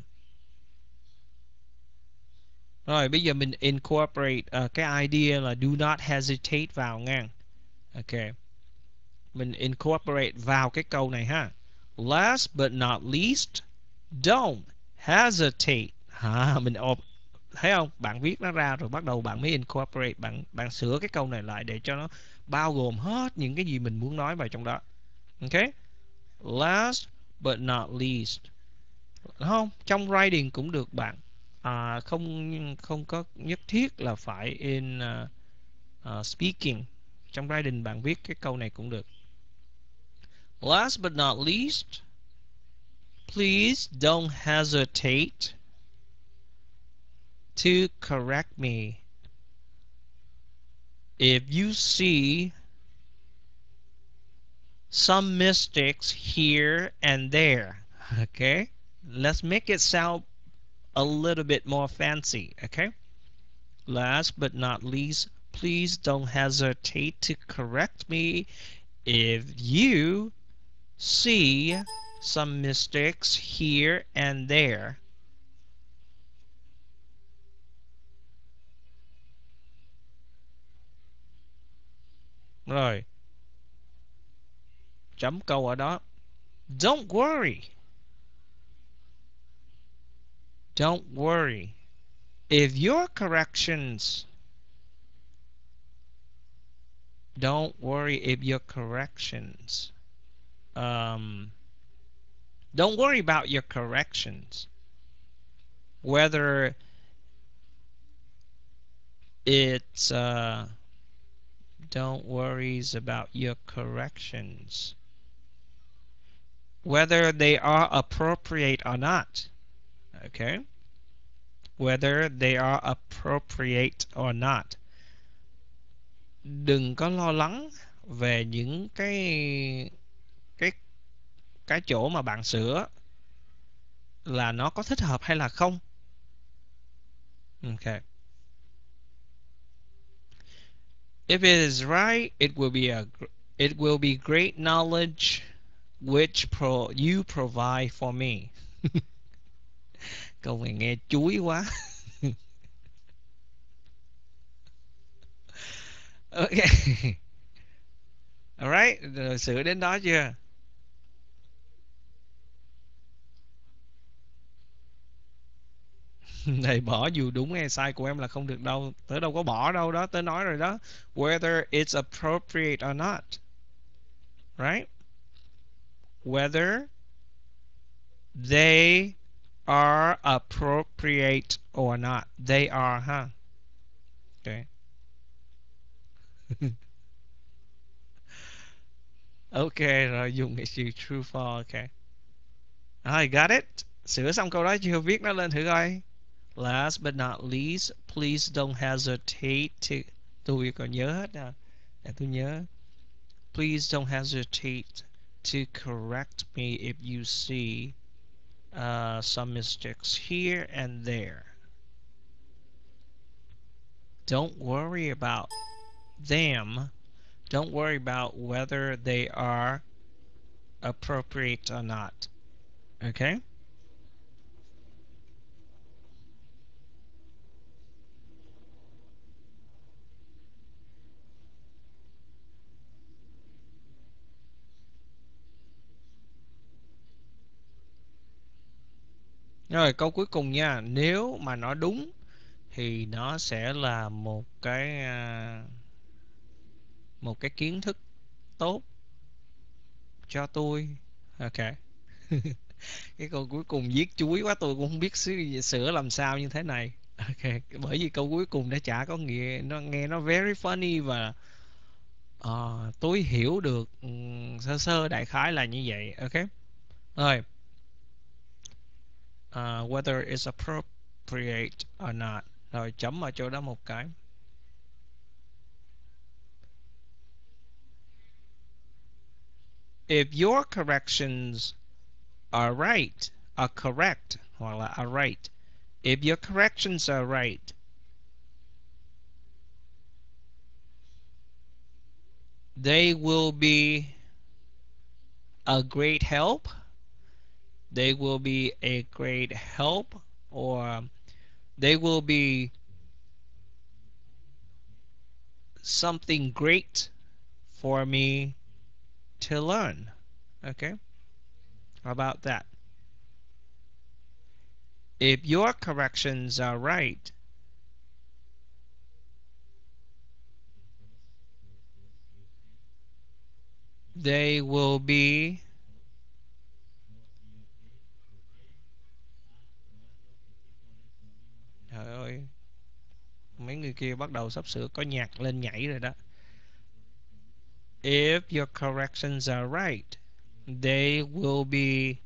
rồi bây giờ mình incorporate uh, cái idea là do not hesitate vào ngang. Ok, mình incorporate vào cái câu này ha. Last but not least, don't hesitate. À, mình thấy không? Bạn viết nó ra rồi bắt đầu bạn mới incorporate, bạn bạn sửa cái câu này lại để cho nó bao gồm hết những cái gì mình muốn nói vào trong đó. Ok, last but not least. Đúng không? Trong writing cũng được bạn. À, không không có nhất thiết là phải in uh, uh, speaking. Trong writing bạn viết cái câu này cũng được. Last but not least, please don't hesitate to correct me if you see some mistakes here and there. Okay, let's make it sound a little bit more fancy. Okay, last but not least, please don't hesitate to correct me if you see some mistakes here and there. Rồi, chấm câu ở đó. Don't worry. Don't worry. If your corrections Don't worry if your corrections um, Don't worry about your corrections, whether it's uh, don't worries about your corrections, whether they are appropriate or not. Okay, whether they are appropriate or not. Đừng có lo lắng về những cái cái cái chỗ mà bạn sửa là nó có thích hợp hay là không. Okay. If it is right, it will be a it will be great knowledge which pro, you provide for me. Câu này nghe chuối quá. Okay. Alright, rồi sửa đến đó chưa? Này bỏ dù đúng hay sai của em là không được đâu. Tớ đâu có bỏ đâu đó, tớ nói rồi đó. Whether it's appropriate or not. Right? Whether they are appropriate or not. They are, huh? Okay. Ok, rồi dùng cái chữ true for. Ok. Rồi, got it. Sửa xong câu đó chưa? Viết nó lên thử coi. Last but not least, please don't hesitate to... Tôi còn nhớ hết à. Để tôi nhớ. Please don't hesitate to correct me if you see uh, some mistakes here and there. Don't worry about them. Don't worry about whether they are appropriate or not. Okay? Rồi câu cuối cùng nha. Nếu mà nó đúng thì nó sẽ là một cái uh, một cái kiến thức tốt cho tôi. Ok. Cái câu cuối cùng viết chuối quá, tôi cũng không biết sửa làm sao như thế này. Ok, bởi vì câu cuối cùng đã chả có nghĩa, nó nghe nó very funny và uh, tôi hiểu được um, sơ sơ đại khái là như vậy. Ok. Rồi. Uh, whether it's appropriate or not. Rồi chấm vào chỗ đó một cái. If your corrections are right, are correct, hoặc là are right. If your corrections are right, they will be a great help. They will be a great help, or they will be something great for me to learn. Okay? How about that? If your corrections are right, they will be trời ơi, mấy người kia bắt đầu sắp sửa có nhạc lên nhảy rồi đó. If your corrections are right, they will be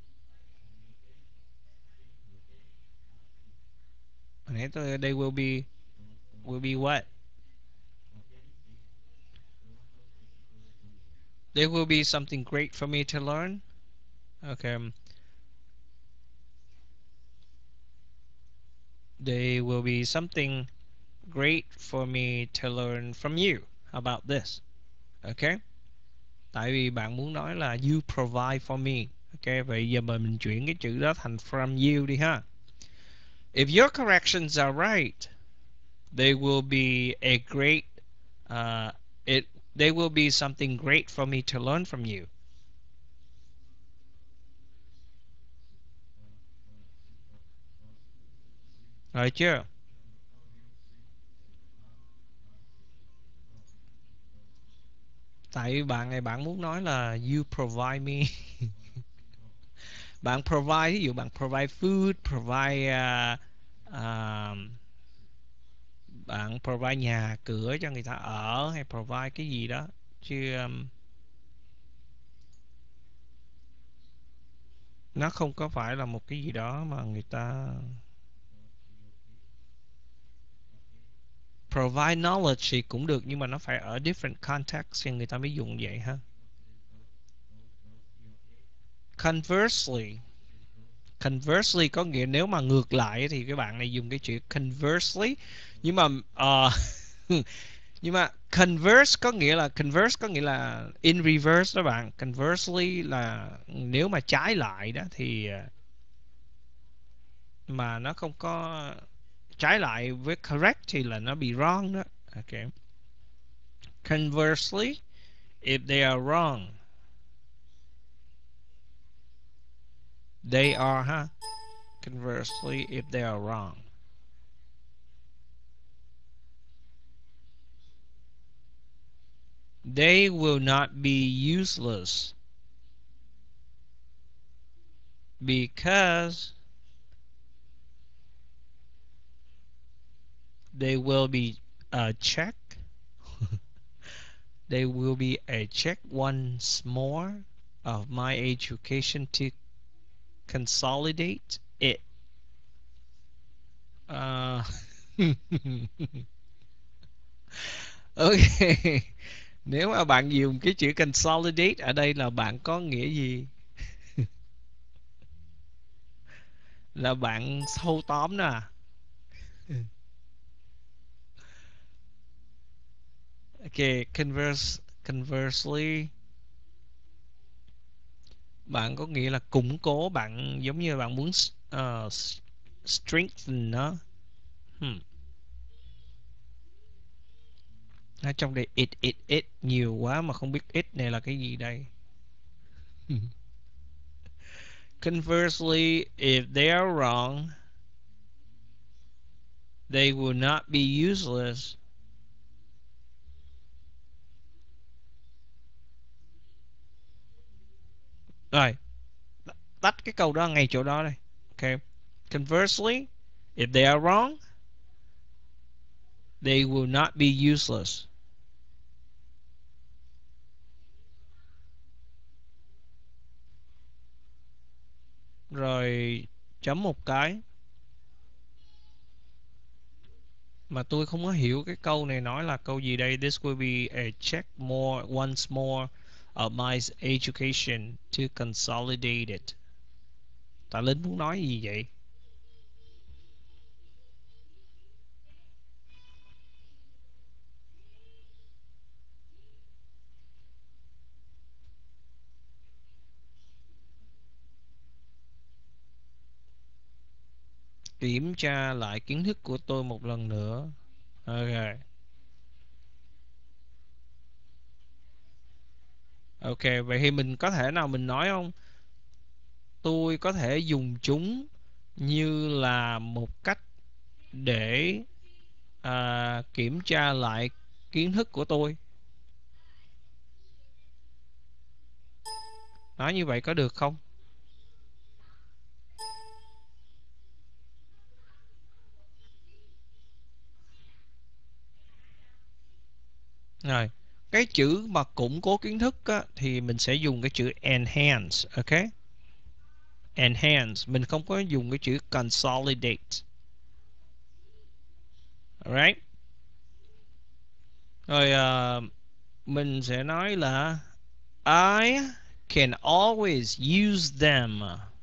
nãy tôi they will be will be what? They will be something great for me to learn. Okay. They will be something great for me to learn from you. How about this? Okay. Tại vì bạn muốn nói là you provide for me. Ok, vậy giờ mình chuyển cái chữ đó thành from you đi ha. If your corrections are right, they will be a great uh, it they will be something great for me to learn from you. Rồi chưa? Tại bạn này bạn muốn nói là you provide me. Bạn provide, ví dụ bạn provide food, provide uh, uh, bạn provide nhà cửa cho người ta ở, hay provide cái gì đó chứ um, nó không có phải là một cái gì đó mà người ta provide knowledge thì cũng được, nhưng mà nó phải ở different context thì người ta mới dùng vậy ha. Conversely, conversely có nghĩa nếu mà ngược lại thì các bạn này dùng cái chữ conversely. Nhưng mà uh, nhưng mà converse có nghĩa là converse có nghĩa là in reverse đó bạn. Conversely là nếu mà trái lại đó thì mà nó không có trái lại với correct thì là nó bị wrong đó. Okay. Conversely, if they are wrong, they are, huh? Conversely, if they are wrong. They will not be useless because they will be a check. They will be a check once more of my education to consolidate it. Uh, ok. Nếu mà bạn dùng cái chữ consolidate ở đây là bạn có nghĩa gì? Là bạn thâu tóm nè. Ok, converse, conversely bạn có nghĩa là củng cố, bạn giống như bạn muốn uh, strengthen nó. Hmm. Ở trong đây it, it, it nhiều quá mà không biết it này là cái gì đây. Conversely, if they are wrong, they will not be useless. Rồi, tắt cái câu đó ngay chỗ đó đây. Okay. Conversely, if they are wrong, they will not be useless. Rồi chấm một cái. Mà tôi không có hiểu cái câu này nói là câu gì đây. This will be a check more once more of my education to consolidate it. Tạ Linh muốn nói gì vậy? Kiểm tra lại kiến thức của tôi một lần nữa. Ok. Ok, vậy thì mình có thể nào mình nói không? Tôi có thể dùng chúng như là một cách để à, kiểm tra lại kiến thức của tôi. Nói như vậy có được không? Rồi, cái chữ mà củng cố kiến thức á, thì mình sẽ dùng cái chữ enhance, ok? Enhance, mình không có dùng cái chữ consolidate. Alright. Rồi uh, mình sẽ nói là I can always use them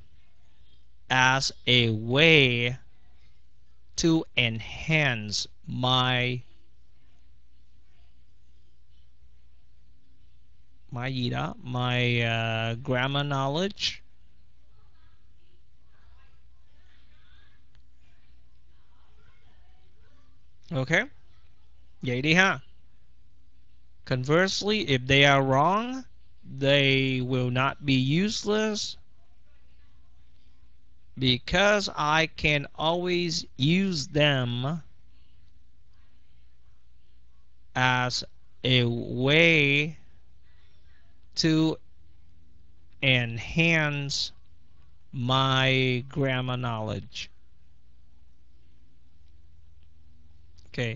as a way to enhance my my gì đó, my uh, grammar knowledge. Ok, vậy đi ha. Conversely, if they are wrong, they will not be useless because I can always use them as a way to enhance my grammar knowledge. Okay.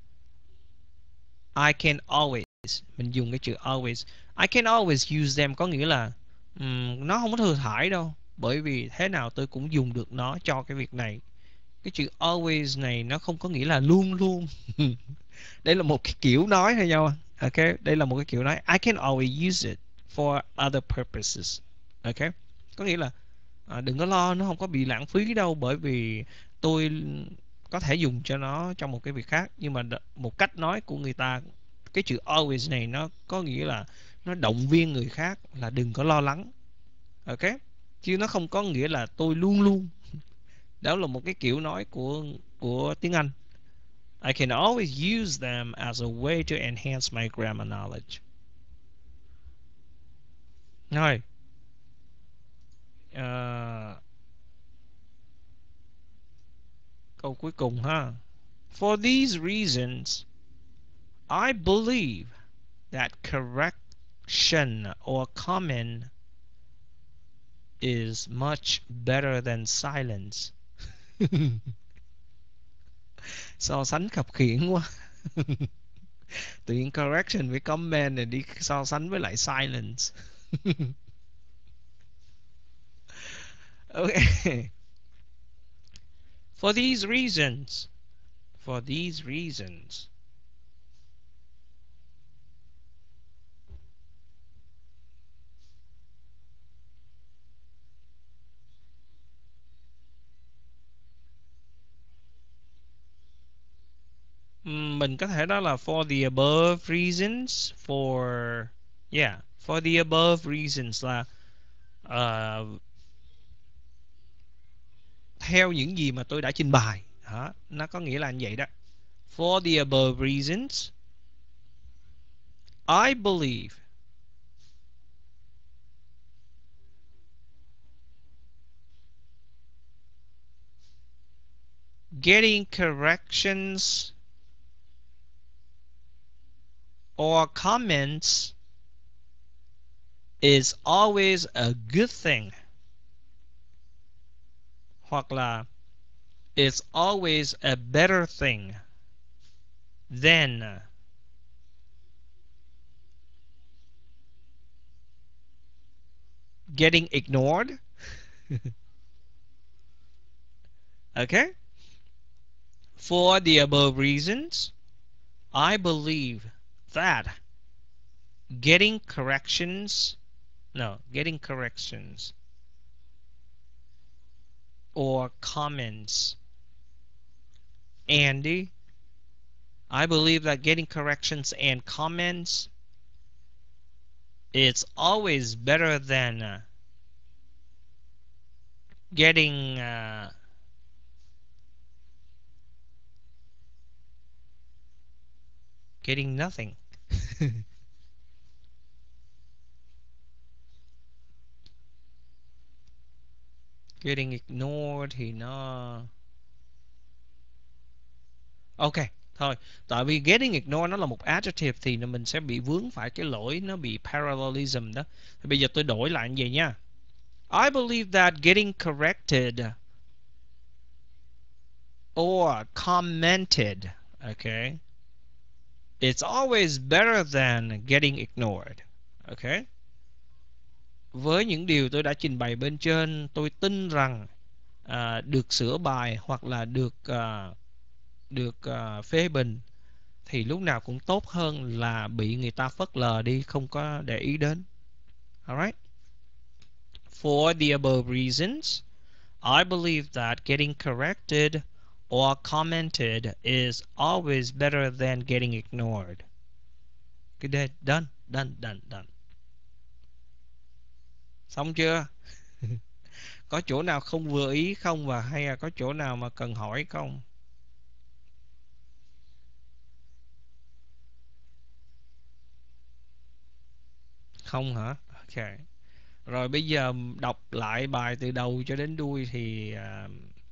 I can always, mình dùng cái chữ always. I can always use them có nghĩa là um, nó không có thừa thãi đâu, bởi vì thế nào tôi cũng dùng được nó cho cái việc này. Cái chữ always này nó không có nghĩa là luôn luôn. Đây là một cái kiểu nói thôi nhau. Ok, đây là một cái kiểu nói. I can always use it for other purposes. Ok, có nghĩa là À, đừng có lo, nó không có bị lãng phí đâu, bởi vì tôi có thể dùng cho nó trong một cái việc khác. Nhưng mà một cách nói của người ta, cái chữ always này nó có nghĩa là nó động viên người khác là đừng có lo lắng. Ok, chứ nó không có nghĩa là tôi luôn luôn. Đó là một cái kiểu nói của của tiếng Anh. I can always use them as a way to enhance my grammar knowledge. Rồi. Uh, câu cuối cùng ha. For these reasons, I believe that correction or comment is much better than silence. So sánh khập khiễng quá. Tự nhiên correction với comment này đi so sánh với lại silence. Okay. For these reasons, for these reasons, mình có thể đó là for the above reasons, for yeah, for the above reasons là uh, theo những gì mà tôi đã trình bày. Đó, nó có nghĩa là như vậy đó. For the above reasons, I believe getting corrections or comments is always a good thing. Hoặc là it's always a better thing than getting ignored. Okay? For the above reasons, I believe that getting corrections, no, getting corrections or comments, Andy, I believe that getting corrections and comments is always better than uh, getting uh, getting nothing. Getting ignored thì nó ok thôi, tại vì getting ignored nó là một adjective thì mình sẽ bị vướng phải cái lỗi nó bị parallelism đó. Thì bây giờ tôi đổi lại như vậy nha. I believe that getting corrected or commented, okay, it's always better than getting ignored. Okay. Với những điều tôi đã trình bày bên trên, tôi tin rằng à, được sửa bài hoặc là được à, được uh, phê bình thì lúc nào cũng tốt hơn là bị người ta phớt lờ đi, không có để ý đến. Alright. For the above reasons, I believe that getting corrected or commented is always better than getting ignored. Cái đây, done, done, done, done. Xong chưa? Có chỗ nào không vừa ý không, và hay là có chỗ nào mà cần hỏi không? Không hả? Ok. Rồi bây giờ đọc lại bài từ đầu cho đến đuôi thì uh,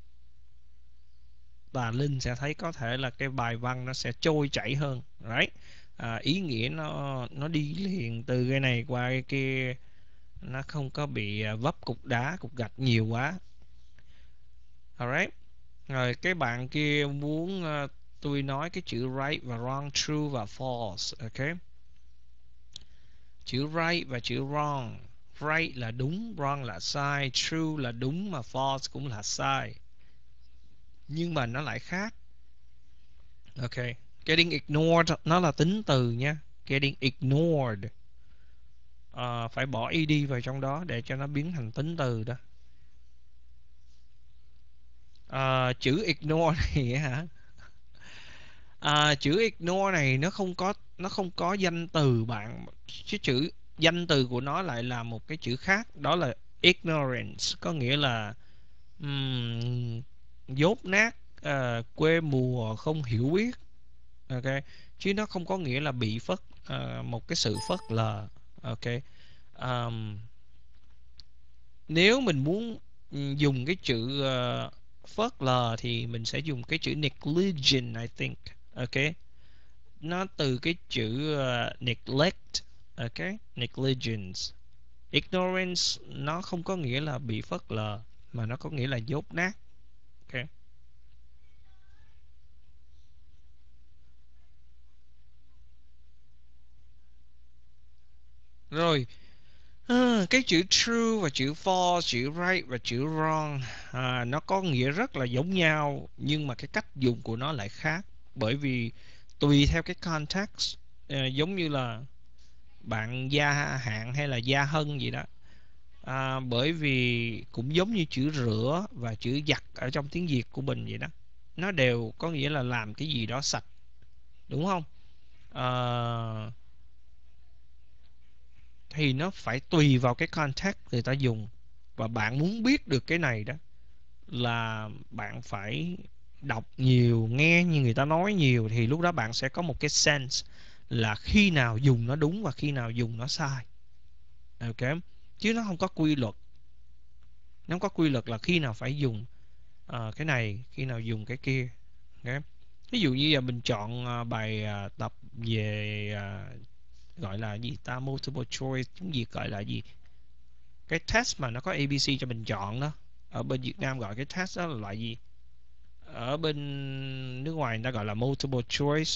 bà Linh sẽ thấy có thể là cái bài văn nó sẽ trôi chảy hơn. Right? À, ý nghĩa nó nó đi liền từ cái này qua cái kia, nó không có bị vấp cục đá, cục gạch nhiều quá. Alright. Rồi cái bạn kia muốn uh, tôi nói cái chữ right và wrong, true và false. Ok. Chữ right và chữ wrong. Right là đúng, wrong là sai, true là đúng mà false cũng là sai. Nhưng mà nó lại khác. Ok. Getting ignored nó là tính từ nha. Getting ignored. À, phải bỏ ed vào trong đó để cho nó biến thành tính từ đó. À, chữ ignore này hả? À, chữ ignore này nó không có nó không có danh từ bạn, chứ chữ danh từ của nó lại là một cái chữ khác, đó là ignorance, có nghĩa là um, dốt nát, uh, quê mùa, không hiểu biết. Ok, chứ nó không có nghĩa là bị phất uh, một cái sự phớt lờ. Ok. um, Nếu mình muốn dùng cái chữ uh, phớt lờ thì mình sẽ dùng cái chữ negligent, I think. Ok, nó từ cái chữ uh, neglect. Ok, negligence. Ignorance nó không có nghĩa là bị phớt lờ, mà nó có nghĩa là dốt nát. Ok, rồi. À, cái chữ true và chữ false, chữ right và chữ wrong, à, nó có nghĩa rất là giống nhau, nhưng mà cái cách dùng của nó lại khác, bởi vì tùy theo cái context. À, giống như là bạn gia hạn hay là gia hân gì đó. À, bởi vì cũng giống như chữ rửa và chữ giặt ở trong tiếng Việt của mình vậy đó, nó đều có nghĩa là làm cái gì đó sạch, đúng không? À, thì nó phải tùy vào cái context người ta dùng, và bạn muốn biết được cái này đó là bạn phải đọc nhiều, nghe như người ta nói nhiều, thì lúc đó bạn sẽ có một cái sense là khi nào dùng nó đúng và khi nào dùng nó sai. Ok, chứ nó không có quy luật. Nó không có quy luật là khi nào phải dùng uh, cái này, khi nào dùng cái kia. Ok, ví dụ như giờ mình chọn uh, bài uh, tập về uh, gọi là gì ta, multiple choice, tiếng Việt gọi là gì, cái test mà nó có a bê xê cho mình chọn đó. Ở bên Việt Nam gọi cái test đó là loại gì, ở bên nước ngoài người ta gọi là multiple choice.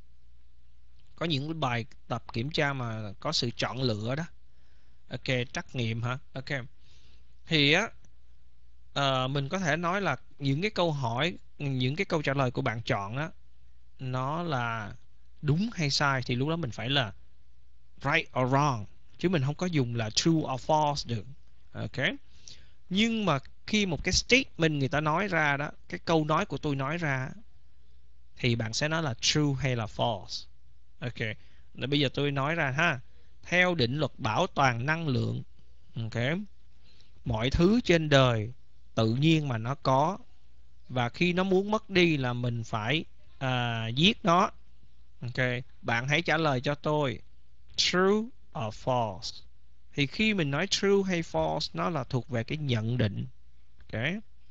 Có những bài tập kiểm tra mà có sự chọn lựa đó. Ok, trắc nghiệm hả? Ok, thì á, uh, mình có thể nói là những cái câu hỏi, những cái câu trả lời của bạn chọn á, nó là đúng hay sai, thì lúc đó mình phải là right or wrong, chứ mình không có dùng là true or false được. Ok, nhưng mà khi một cái statement người ta nói ra đó, cái câu nói của tôi nói ra, thì bạn sẽ nói là true hay là false. Ok, rồi bây giờ tôi nói ra ha. Theo định luật bảo toàn năng lượng, ok, mọi thứ trên đời tự nhiên mà nó có, và khi nó muốn mất đi là mình phải à, giết nó. Ok, bạn hãy trả lời cho tôi true or false. Thì khi mình nói true hay false, nó là thuộc về cái nhận định. Ok,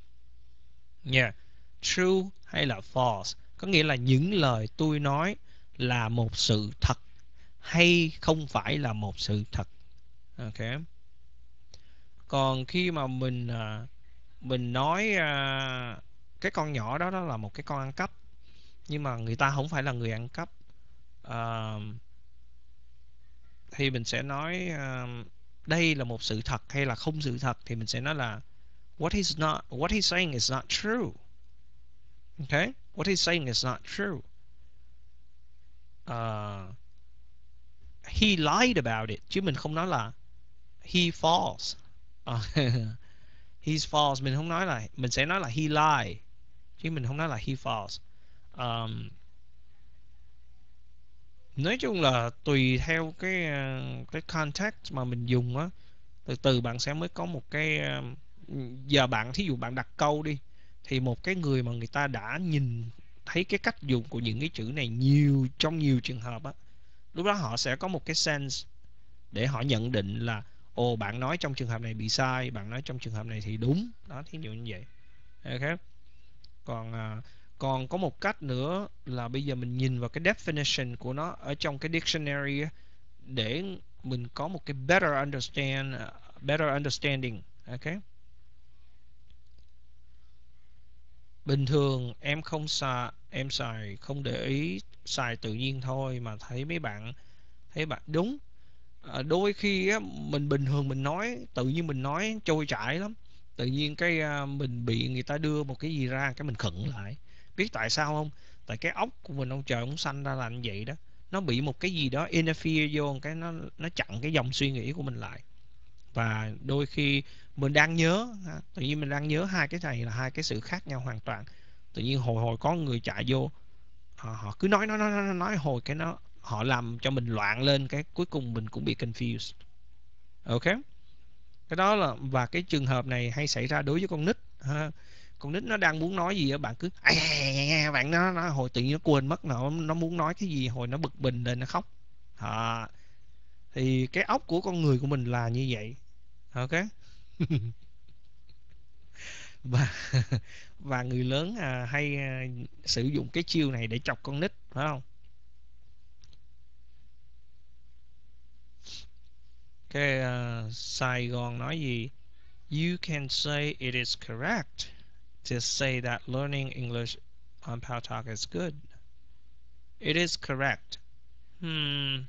nha, true hay là false có nghĩa là những lời tôi nói là một sự thật hay không phải là một sự thật. Ok, còn khi mà mình à, mình nói à, cái con nhỏ đó đó là một cái con ăn cắp, nhưng mà người ta không phải là người ăn cắp, à, thì mình sẽ nói à, đây là một sự thật hay là không sự thật, thì mình sẽ nói là what he's not what he's saying is not true. Okay, what he's saying is not true. Uh, he lied about it, chứ mình không nói là he false. Uh, he's false mình không nói là, mình sẽ nói là he lied, chứ mình không nói là he false. Um, nói chung là tùy theo cái cái context mà mình dùng á, từ từ bạn sẽ mới có một cái. Giờ bạn thí dụ bạn đặt câu đi, thì một cái người mà người ta đã nhìn thấy cái cách dùng của những cái chữ này nhiều, trong nhiều trường hợp á, lúc đó họ sẽ có một cái sense để họ nhận định là ồ, bạn nói trong trường hợp này bị sai, bạn nói trong trường hợp này thì đúng đó, thí dụ như vậy. Ok, còn à, còn có một cách nữa là bây giờ mình nhìn vào cái definition của nó ở trong cái dictionary á, để mình có một cái better understand better understanding. Ok, bình thường em không xài em xài không để ý, xài tự nhiên thôi, mà thấy mấy bạn thấy bạn đúng. À, đôi khi á, mình bình thường mình nói tự nhiên, mình nói trôi chảy lắm, tự nhiên cái à, mình bị người ta đưa một cái gì ra, cái mình khựng lại. Biết tại sao không? Tại cái óc của mình ông trời ông sanh ra là như vậy đó, nó bị một cái gì đó interfere vô, cái nó nó chặn cái dòng suy nghĩ của mình lại. Và đôi khi mình đang nhớ, tự nhiên mình đang nhớ hai cái này là hai cái sự khác nhau hoàn toàn. Tự nhiên hồi hồi có người chạy vô, họ, họ cứ nói nói nói nói nói hồi cái nó họ làm cho mình loạn lên, cái cuối cùng mình cũng bị confused. Ok, cái đó là, và cái trường hợp này hay xảy ra đối với con nít ha. Con nít nó đang muốn nói gì á, bạn cứ à, bạn nó, nó hồi tự nhiên nó quên mất nó nó muốn nói cái gì, hồi nó bực mình lên nó khóc. À, thì cái óc của con người của mình là như vậy. Ok. và và người lớn à, hay à, sử dụng cái chiêu này để chọc con nít, phải không? Cái uh, Sài Gòn nói gì? You can say it is correct to say that learning English on Paltalk is good. It is correct. Hmm.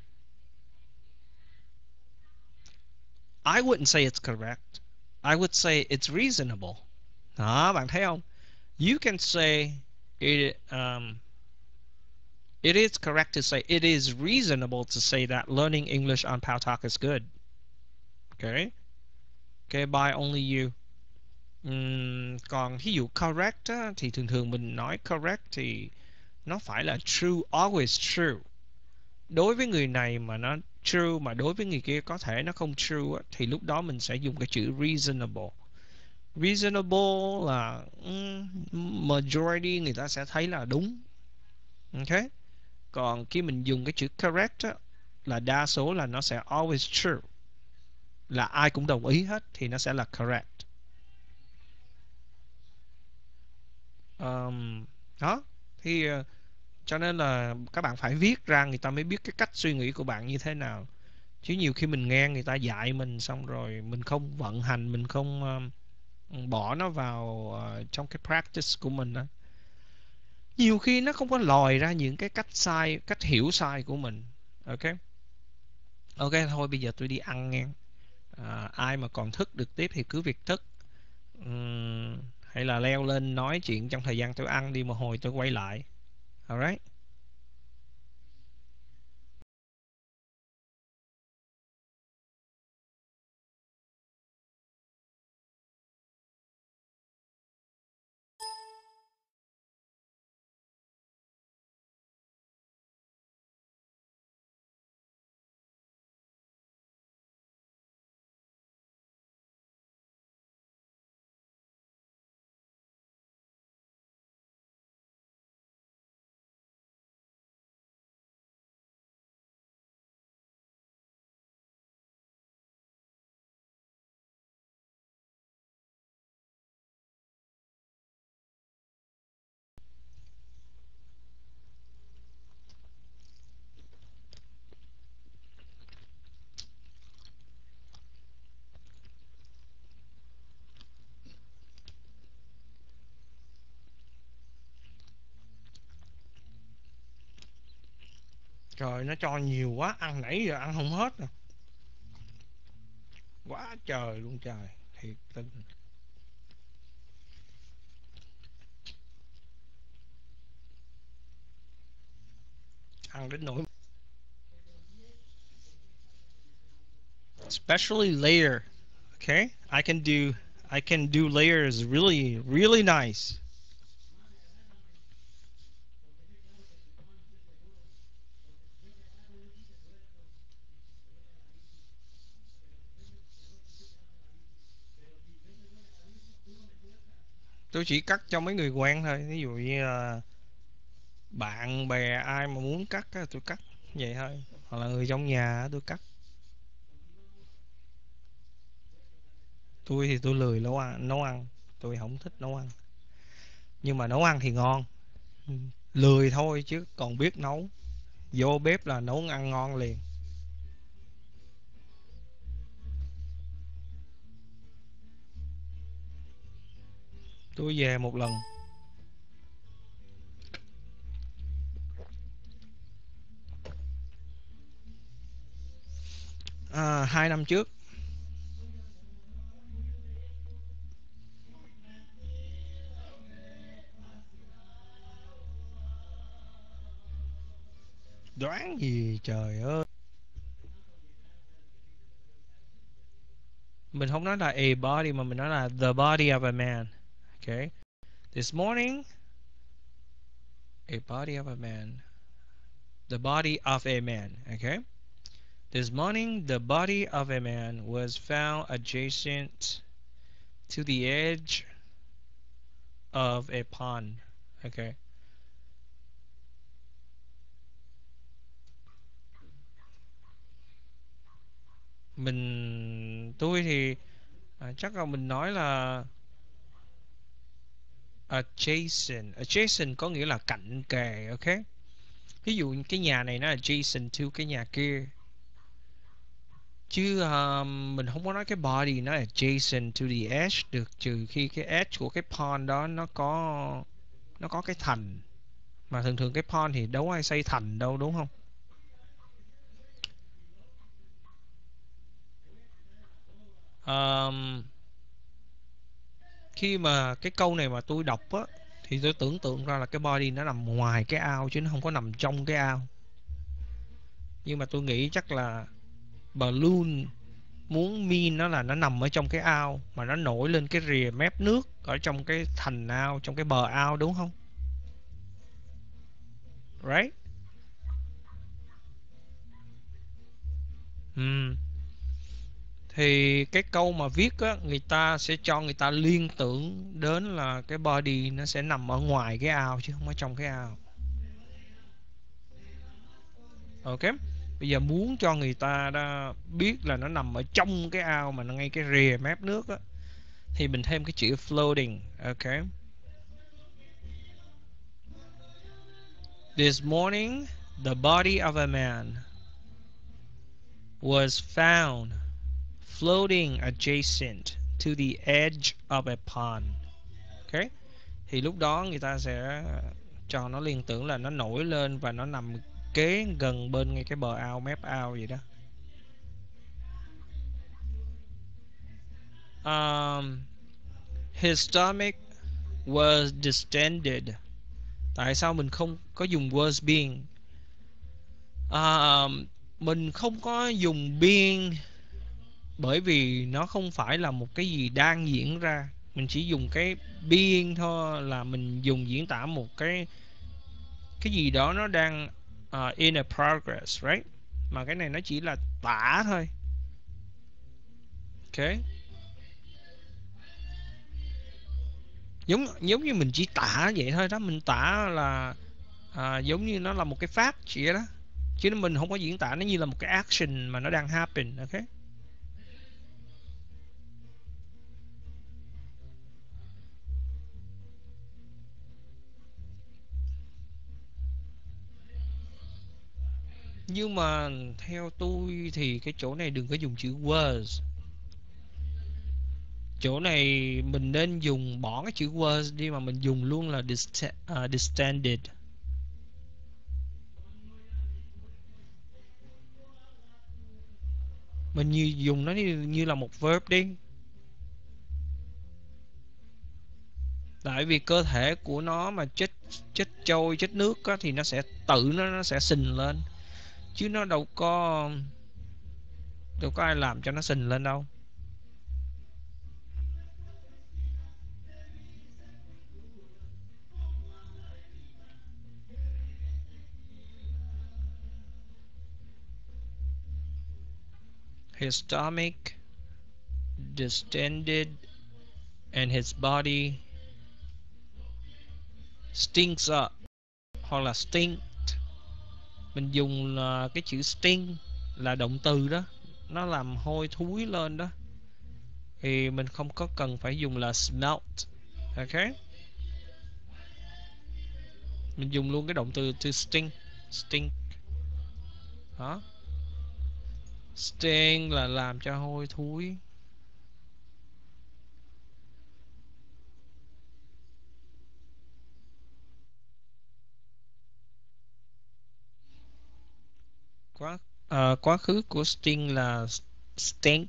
I wouldn't say it's correct. I would say it's reasonable. Đó, bạn thấy không? You can say it um, it is correct to say it is reasonable to say that learning English on Paltalk is good. Okay. Okay, by only you. Uhm, còn ví dụ correct á, thì thường thường mình nói correct thì nó phải là true, always true. Đối với người này mà nó true, mà đối với người kia có thể nó không true á, thì lúc đó mình sẽ dùng cái chữ reasonable. Reasonable là um, majority người ta sẽ thấy là đúng. Ok. Còn khi mình dùng cái chữ correct á, là đa số là nó sẽ always true, là ai cũng đồng ý hết thì nó sẽ là correct. Um, đó thì uh, cho nên là các bạn phải viết ra người ta mới biết cái cách suy nghĩ của bạn như thế nào. Chứ nhiều khi mình nghe người ta dạy mình xong rồi mình không vận hành, mình không um, bỏ nó vào uh, trong cái practice của mình đó. Nhiều khi nó không có lòi ra những cái cách sai, cách hiểu sai của mình. Ok. Ok, thôi bây giờ tôi đi ăn nghe. À, ai mà còn thức được tiếp thì cứ việc thức. Uhm, hay là leo lên nói chuyện trong thời gian tôi ăn đi, một hồi tôi quay lại. Alright. Trời, nó cho nhiều quá, ăn nãy giờ ăn không hết rồi. Quá trời luôn trời, thiệt tình. Ăn đến nỗi especially layer. Okay, I can do I can do layers really really nice. Tôi chỉ cắt cho mấy người quen thôi, ví dụ như là bạn bè ai mà muốn cắt tôi cắt vậy thôi, hoặc là người trong nhà tôi cắt. Tôi thì tôi lười nấu ăn, nấu ăn tôi không thích nấu ăn, nhưng mà nấu ăn thì ngon. Lười thôi chứ còn biết nấu, vô bếp là nấu ăn ngon liền. Tôi về một lần à, hai năm trước. Đoán gì trời ơi. Mình không nói là a body mà mình nói là the body of a man. Okay. This morning, a body of a man. The body of a man. Okay. This morning, the body of a man was found adjacent to the edge of a pond. Okay. Mình tôi thì à, chắc là mình nói là adjacent. Adjacent có nghĩa là cạnh kề. Ok. Ví dụ cái nhà này nó adjacent to cái nhà kia, chứ um, mình không có nói cái body nó adjacent to the edge được, trừ khi cái edge của cái pond đó nó có nó có cái thành, mà thường thường cái pond thì đâu ai xây thành đâu, đúng không? Um, khi mà cái câu này mà tôi đọc á, thì tôi tưởng tượng ra là cái body nó nằm ngoài cái ao chứ nó không có nằm trong cái ao. Nhưng mà tôi nghĩ chắc là balloon muốn mean nó là nó nằm ở trong cái ao, mà nó nổi lên cái rìa mép nước ở trong cái thành ao, trong cái bờ ao, đúng không? Right? Hmm. Thì cái câu mà viết á, người ta sẽ cho người ta liên tưởng đến là cái body nó sẽ nằm ở ngoài cái ao chứ không ở trong cái ao. Ok. Bây giờ muốn cho người ta đã biết là nó nằm ở trong cái ao mà nó ngay cái rìa mép nước á, thì mình thêm cái chữ floating. Ok. This morning, the body of a man was found floating adjacent to the edge of a pond. Ok. Thì lúc đó người ta sẽ cho nó liên tưởng là nó nổi lên và nó nằm kế gần bên ngay cái bờ ao, mép ao vậy đó. Um, his stomach was distended. Tại sao mình không có dùng was being? Uh, mình không có dùng being bởi vì nó không phải là một cái gì đang diễn ra. Mình chỉ dùng cái being thôi, là mình dùng diễn tả một cái cái gì đó nó đang uh, in a progress, right? Mà cái này nó chỉ là tả thôi. Ok. Giống giống như mình chỉ tả vậy thôi đó, mình tả là à, giống như nó là một cái fact vậy đó, chứ mình không có diễn tả nó như là một cái action mà nó đang happen. Ok. Nhưng mà theo tôi thì cái chỗ này đừng có dùng chữ was. Chỗ này mình nên dùng bỏ cái chữ was đi, mà mình dùng luôn là dist uh, distended. Mình như dùng nó như, như là một verb đi. Tại vì cơ thể của nó mà chết chết trôi, chết nước á, thì nó sẽ tự nó nó sẽ sình lên, chứ nó đâu có đâu có ai làm cho nó sình lên đâu. His stomach distended and his body stinks up, hoặc là stink. Mình dùng là cái chữ stink là động từ đó, nó làm hôi thối lên đó, thì mình không có cần phải dùng là smelt. Ok. Mình dùng luôn cái động từ to stink. Stink đó. Stink là làm cho hôi thối. Quá uh, quá khứ của stink là stink.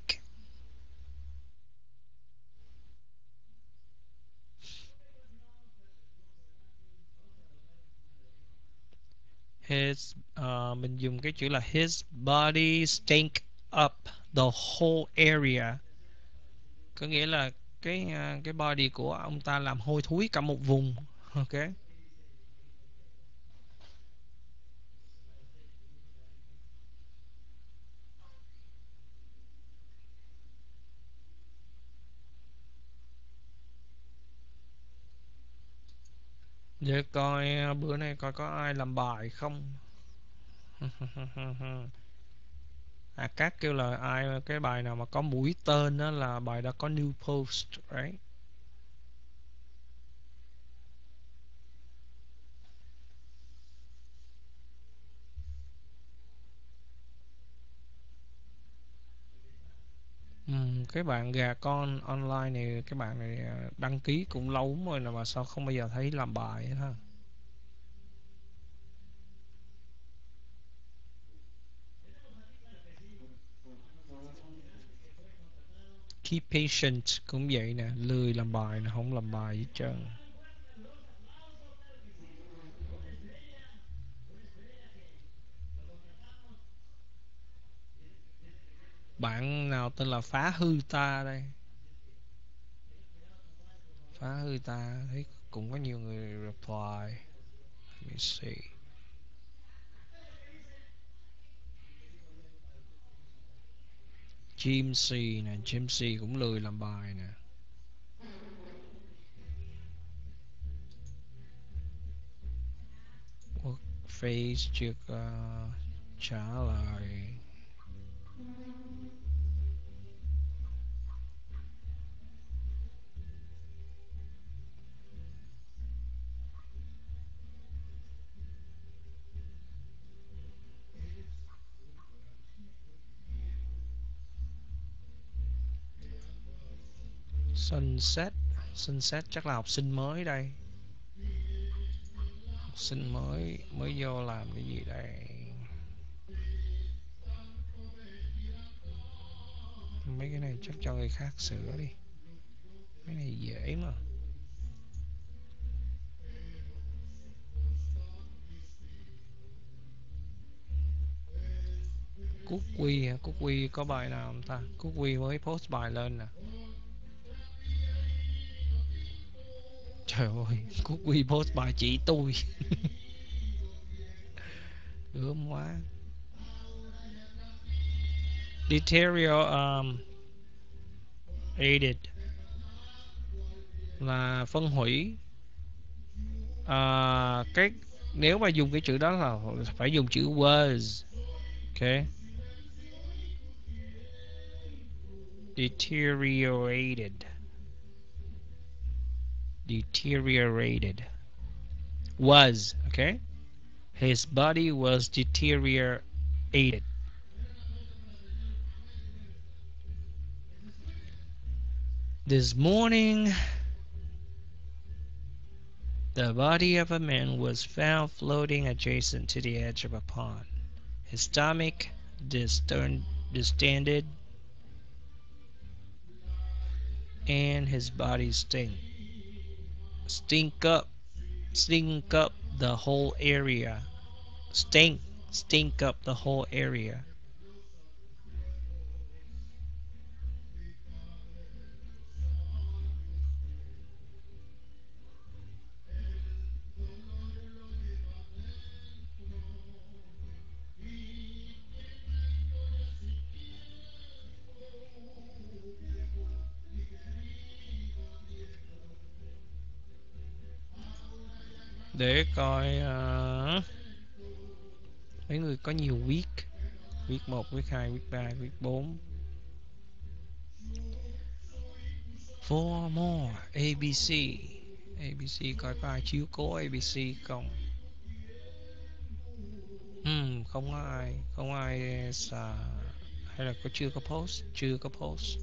His uh, mình dùng cái chữ là his body stink up the whole area. Có nghĩa là cái à, cái body của ông ta làm hôi thối cả một vùng. Ok. Để coi à, bữa nay coi có ai làm bài không. À, các kêu là ai cái bài nào mà có mũi tên đó là bài đó có new post, right? Ừ, cái bạn gà con online này, cái bạn này à, đăng ký cũng lâu lắm rồi nè mà sao không bao giờ thấy làm bài hết ha. Keep patient cũng vậy nè, lười làm bài nè, không làm bài gì hết trơn. Bạn nào tên là phá hư ta đây? Phá hư ta thấy cũng có nhiều người reply. Let me see. Jimsy nè, Jimsy cũng lười làm bài nè. Workface chưa có trả lời. Sunset, Sunset chắc là học sinh mới đây. Học sinh mới mới vô làm cái gì đây? Mấy cái này chắc cho người khác sửa đi. Cái này dễ mà. Cúc Quy, Cúc Quy có bài nào không ta? Cúc Quy mới post bài lên nè. Trời ơi, Cúc Quy post bài chỉ tôi. Gớm quá. Deteriorate là phân hủy. À, cái nếu mà dùng cái chữ đó là phải dùng chữ was. Ok. Deteriorated. Deteriorated. Was. Okay. His body was deteriorated. This morning, the body of a man was found floating adjacent to the edge of a pond. His stomach distended and his body stink. Stink up. Stink up the whole area. Stink. Stink up the whole area. Để coi uh, mấy người có nhiều week. Week một, week hai, week ba, week bốn. Four more A B C. A B C coi có ai chiếu cố A B C không. Hmm, không có ai, không ai xà. Hay là có chưa có post, chưa có post.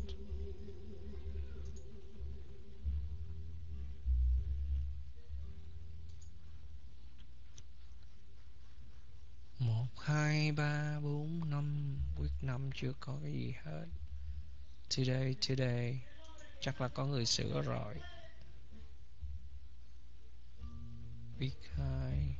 Một, hai, ba, bốn, năm. Week năm chưa có cái gì hết. Today, today. Chắc là có người sửa rồi. Week hai.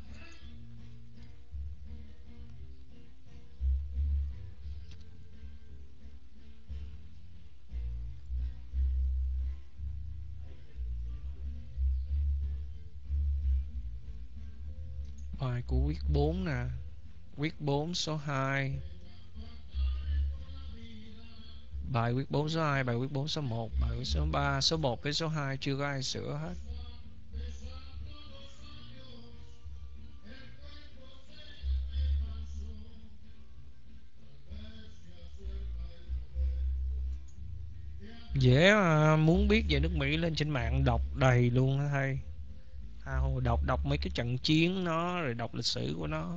Bài của week bốn nè. Week bốn số hai. Bài week bốn số hai, bài week bốn số một, bài week số ba, số một với số hai chưa có ai sửa hết. Dễ à, muốn biết về nước Mỹ lên trên mạng đọc đầy luôn á thầy. À, hồi đọc đọc mấy cái trận chiến nó, rồi đọc lịch sử của nó.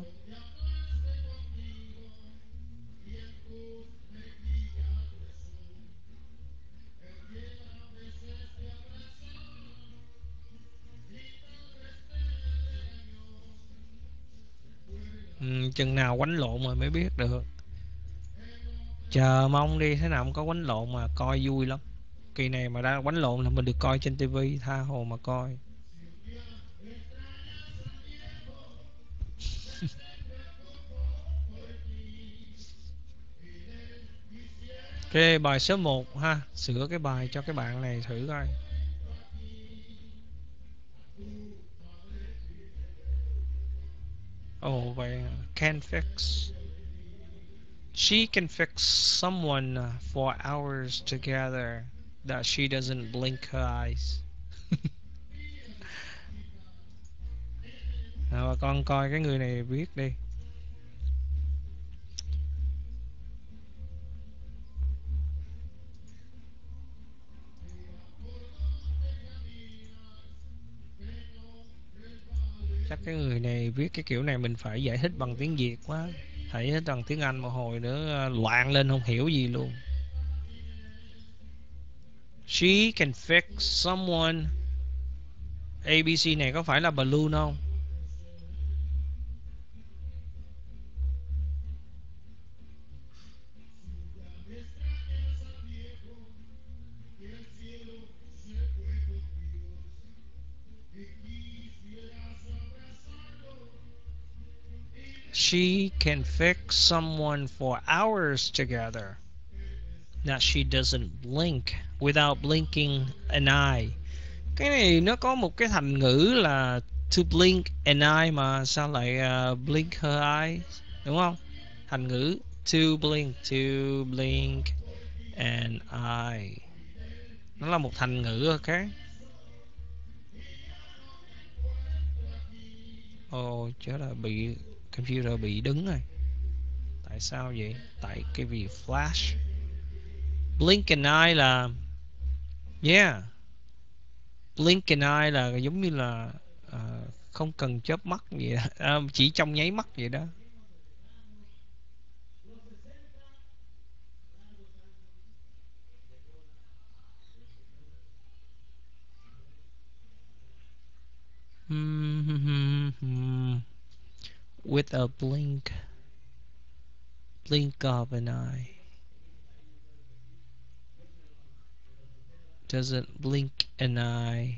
Ừ, chừng nào quánh lộn rồi mới biết được. Chờ mong đi, thế nào không có quánh lộn mà coi vui lắm. Kỳ này mà ra quánh lộn là mình được coi trên tivi, tha hồ mà coi. Cái bài số một ha, sửa cái bài cho cái bạn này thử coi. Oh, vậy can fix. She can fix someone for hours together that she doesn't blink her eyes. À, bà con coi cái người này viết đi. Chắc cái người này viết cái kiểu này mình phải giải thích bằng tiếng Việt quá. Phải giải thích bằng tiếng Anh một hồi nữa loạn lên không hiểu gì luôn. She can fix someone. a bê xê này có phải là balloon không? She can fix someone for hours together that she doesn't blink without blinking an eye. Cái này nó có một cái thành ngữ là to blink an eye mà sao lại uh, blink her eyes, đúng không? Thành ngữ to blink, to blink an eye. Nó là một thành ngữ, ok? Ồ, oh, chết là bị computer bị đứng rồi. Tại sao vậy? Tại cái vì flash. Blink an eye là yeah. Blink an eye là giống như là uh, không cần chớp mắt vậy đó. À, chỉ trong nháy mắt vậy đó. With a blink, blink of an eye. Doesn't blink an eye.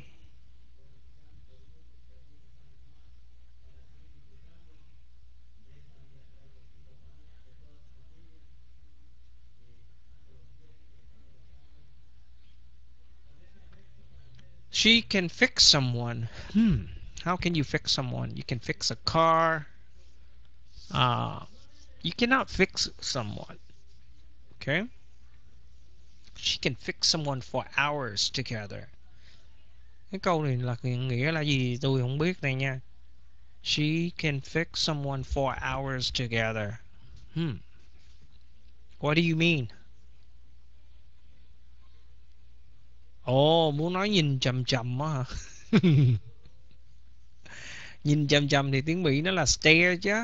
She can fix someone. Hmm. How can you fix someone? You can fix a car. Uh, you cannot fix someone. Okay? She can fix someone for hours together. Cái câu này là nghĩa là gì tôi không biết này nha. She can fix someone for hours together. Hmm. What do you mean? Ồ, oh, muốn nói nhìn chầm chầm á hả? Nhìn chầm chầm thì tiếng Mỹ nó là stare chứ.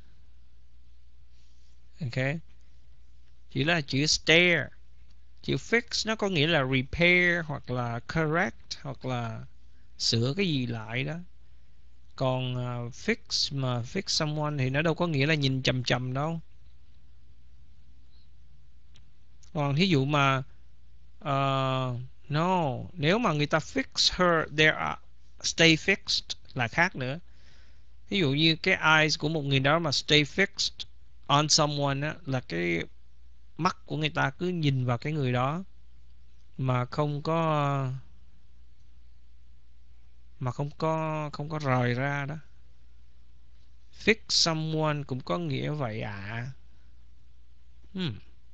Ok. Chỉ là chữ stare. Chữ fix nó có nghĩa là repair hoặc là correct hoặc là sửa cái gì lại đó. Còn uh, fix mà fix someone thì nó đâu có nghĩa là nhìn chầm chầm đâu. Còn thí dụ mà uh, no, nếu mà người ta fix her, there are stay fixed là khác nữa. Ví dụ như cái eyes của một người đó mà stay fixed on someone á, là cái mắt của người ta cứ nhìn vào cái người đó mà không có mà không có không có rời ra đó. Fix someone cũng có nghĩa vậy à. Hmm.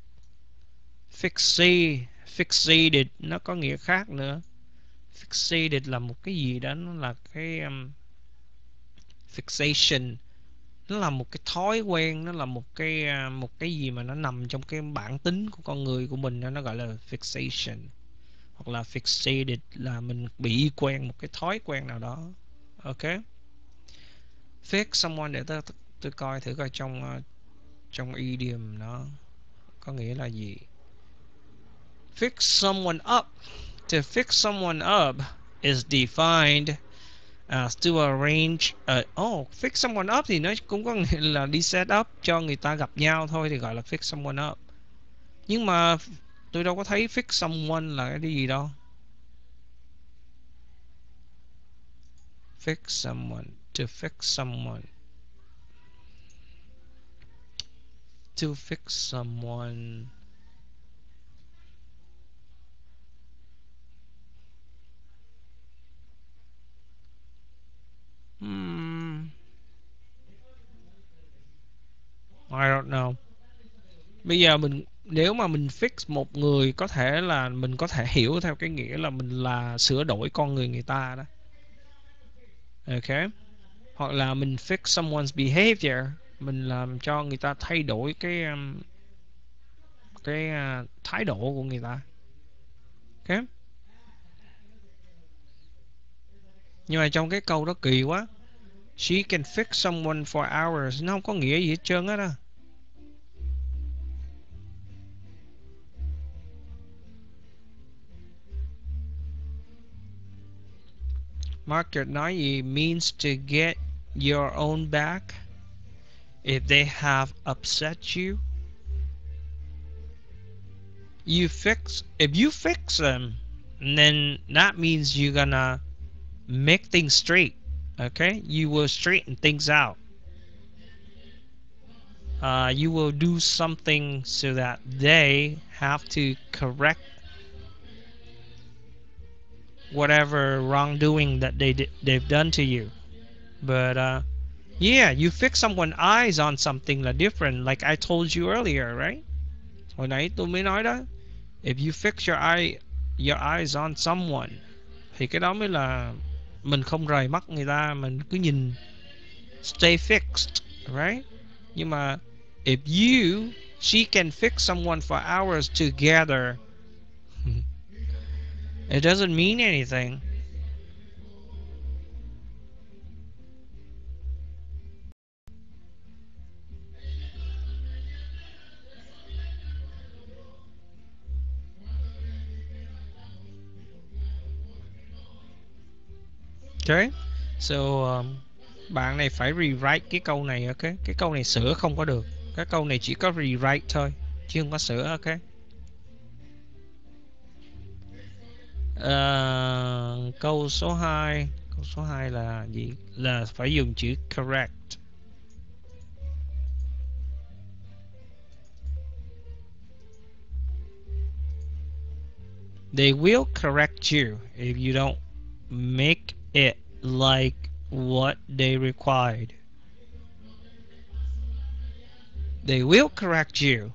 Fixate, fixated nó có nghĩa khác nữa. Fixated là một cái gì đó, nó là cái um, fixation, nó là một cái thói quen, nó là một cái uh, một cái gì mà nó nằm trong cái bản tính của con người của mình, nó gọi là fixation. Hoặc là fixated là mình bị quen một cái thói quen nào đó. Ok. Fix someone, để tôi tôi coi thử coi trong uh, trong idiom nó có nghĩa là gì. Fix someone up. To fix someone up is defined as to arrange uh, oh, fix someone up thì nó cũng có nghĩa là đi set up cho người ta gặp nhau thôi, thì gọi là fix someone up. Nhưng mà tôi đâu có thấy fix someone là cái gì đâu. Fix someone, to fix someone, to fix someone. Hmm. I don't know. Bây giờ mình, nếu mà mình fix một người, có thể là mình có thể hiểu theo cái nghĩa là mình là sửa đổi con người người ta đó. Ok. Hoặc là mình fix someone's behavior, mình làm cho người ta thay đổi cái um, cái uh, thái độ của người ta. Ok. Nhưng mà trong cái câu đó kỳ quá. She can fix someone for hours, nó không có nghĩa gì hết trơn á đó. Margaret nói gì? Means to get your own back if they have upset you. You fix, if you fix them, then that means you're gonna make things straight. Okay, you will straighten things out. Uh, you will do something so that they have to correct whatever wrongdoing that they they've done to you. But uh, yeah, you fix someone's eyes on something là different, like I told you earlier, right? Hồi nãy tôi mới nói đó. If you fix your eye, your eyes on someone, thì cái đó mới là mình không rời mắt người ta, mình cứ nhìn, stay fixed, right? Nhưng mà if you, she can fix someone for hours together, it doesn't mean anything. Okay, so um, bạn này phải rewrite cái câu này. Ok, cái câu này sửa không có được, cái câu này chỉ có rewrite thôi chứ không có sửa. Ok. Uh, câu số hai, câu số hai là gì? Là phải dùng chữ correct. They will correct you if you don't make it like what they required. They will correct you.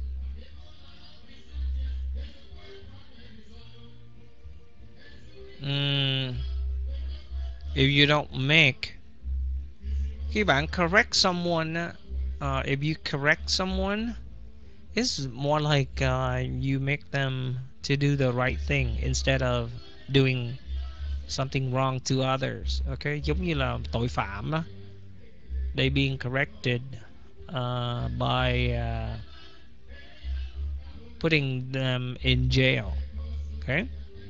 Mm, if you don't make, khi bạn correct someone, uh, if you correct someone, it's more like uh, you make them to do the right thing instead of doing something wrong to others. Okay, giống như là tội phạm á, they being corrected uh, by uh, putting them in jail. Okay,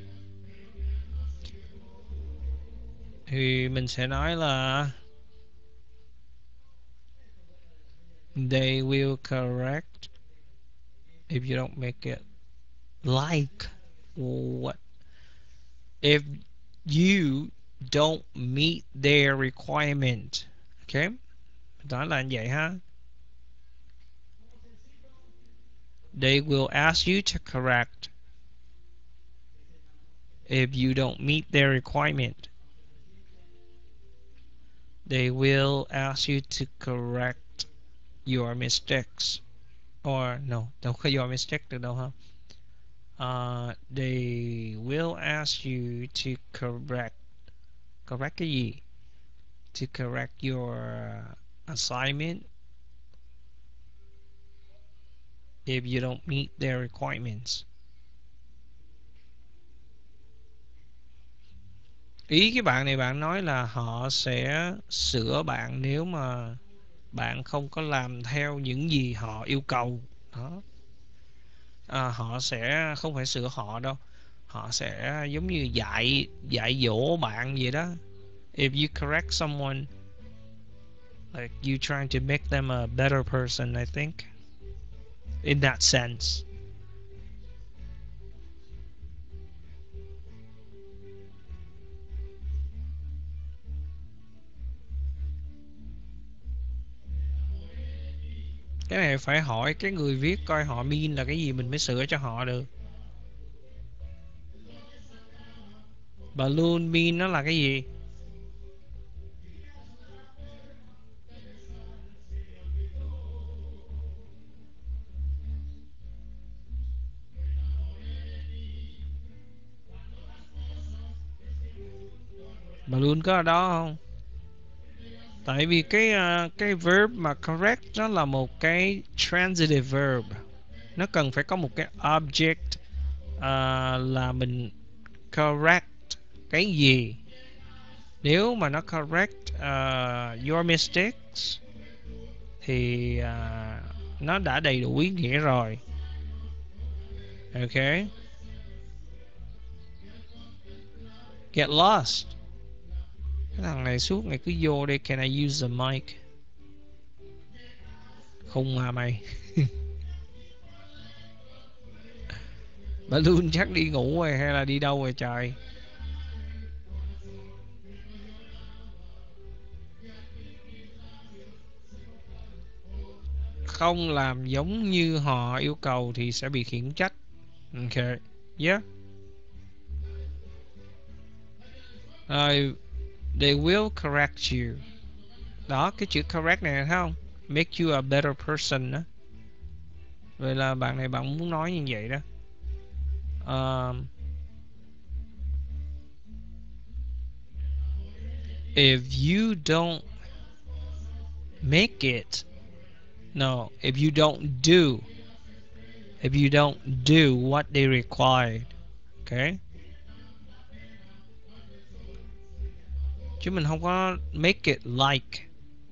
thì mình sẽ nói là they will correct if you don't make it like what, if you don't meet their requirement. Okay, đó là như vậy ha. They will ask you to correct if you don't meet their requirement. They will ask you to correct your mistakes. Or no, đâu có your mistake được đâu ha. Uh, they will ask you to correct correct cái gì? To correct your assignment if you don't meet their requirements. Ý cái bạn này bạn nói là họ sẽ sửa bạn nếu mà bạn không có làm theo những gì họ yêu cầu. Đó. À, họ sẽ không phải sửa họ đâu, họ sẽ giống như dạy dạy dỗ bạn vậy đó. If you correct someone, like you trying to make them a better person, I think, in that sense. Cái này phải hỏi cái người viết coi họ mean là cái gì mình mới sửa cho họ được. Balloon mean nó là cái gì? Balloon có ở đó không? Tại vì cái uh, cái verb mà correct nó là một cái transitive verb, nó cần phải có một cái object uh, là mình correct cái gì. Nếu mà nó correct uh, your mistakes thì uh, nó đã đầy đủ ý nghĩa rồi. Ok. Get lost. Cái thằng này suốt ngày cứ vô đây. Can I use the mic? Không à mày. Balloon chắc đi ngủ rồi hay là đi đâu rồi trời. Không làm giống như họ yêu cầu thì sẽ bị khiển trách. Ok. Yeah. Uh, they will correct you. Đó, cái chữ correct này thấy không? Make you a better person đó. Vậy là bạn này bạn muốn nói như vậy đó. Um, if you don't make it, no, if you don't do, if you don't do what they required, okay? Chứ mình không có make it like.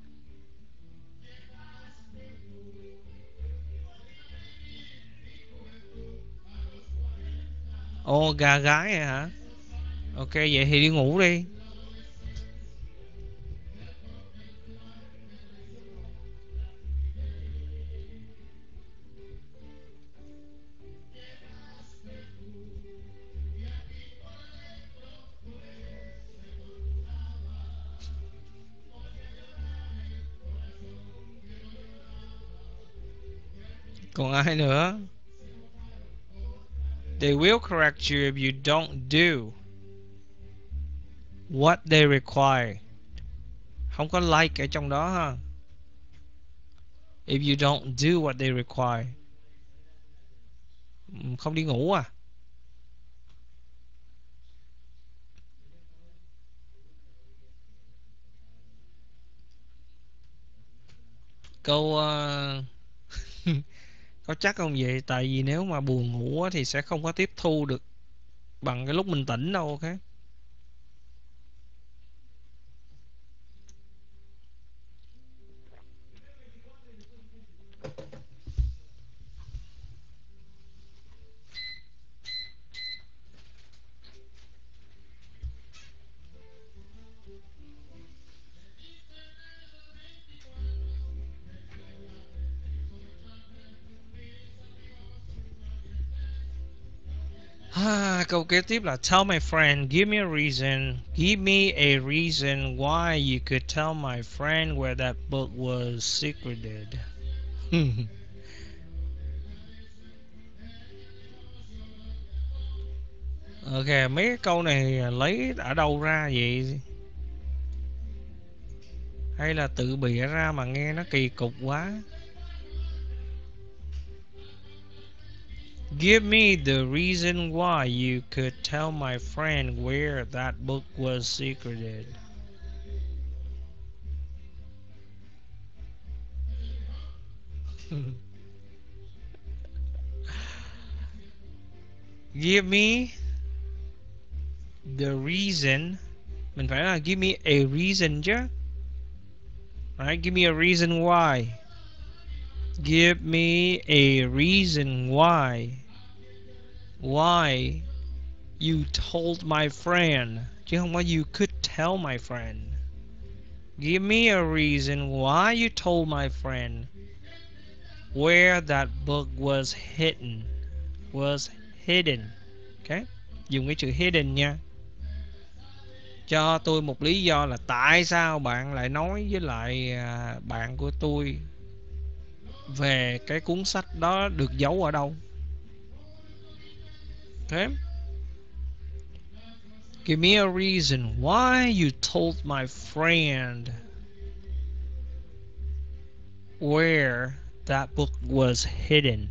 Ồ, gà gái vậy hả? Ok, vậy thì đi ngủ đi. Còn ai nữa? They will correct you if you don't do what they require. Không có like ở trong đó ha. If you don't do what they require. Không đi ngủ à? Câu uh... có chắc không vậy? Tại vì nếu mà buồn ngủ thì sẽ không có tiếp thu được bằng cái lúc mình tỉnh đâu. Ok. Ah, câu kế tiếp là tell my friend, give me a reason, give me a reason why you could tell my friend where that book was secreted. Ok, mấy cái câu này lấy ở đâu ra vậy? Hay là tự bịa ra mà nghe nó kỳ cục quá. Give me the reason why you could tell my friend where that book was secreted. Give me the reason. Mình phải là give me a reason chứ. Right? Give me a reason why. Give me a reason why. Why you told my friend. Chứ không phải you could tell my friend. Give me a reason why you told my friend where that book was hidden. Was hidden. Okay? Dùng cái chữ hidden nha. Cho tôi một lý do là tại sao bạn lại nói với lại à, bạn của tôi về cái cuốn sách đó được giấu ở đâu. Okay? Give me a reason why you told my friend where that book was hidden.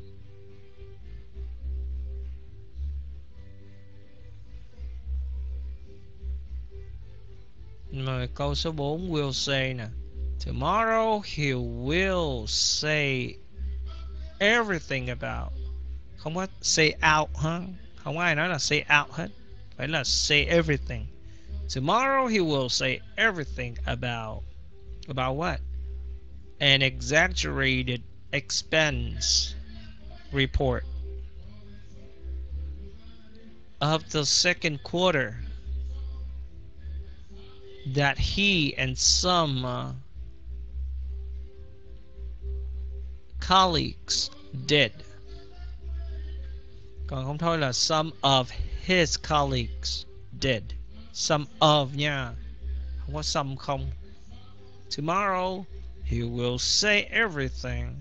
Rồi câu số bốn will say nè. Tomorrow he will say everything about. Không có say out hả? Không có ai nói là say out hết. Phải là say everything. Tomorrow he will say everything about. About what? An exaggerated expense report of the second quarter that he and some uh, colleagues did. Còn không thôi là some of his colleagues did. Some of nha. Không có some không. Tomorrow he will say everything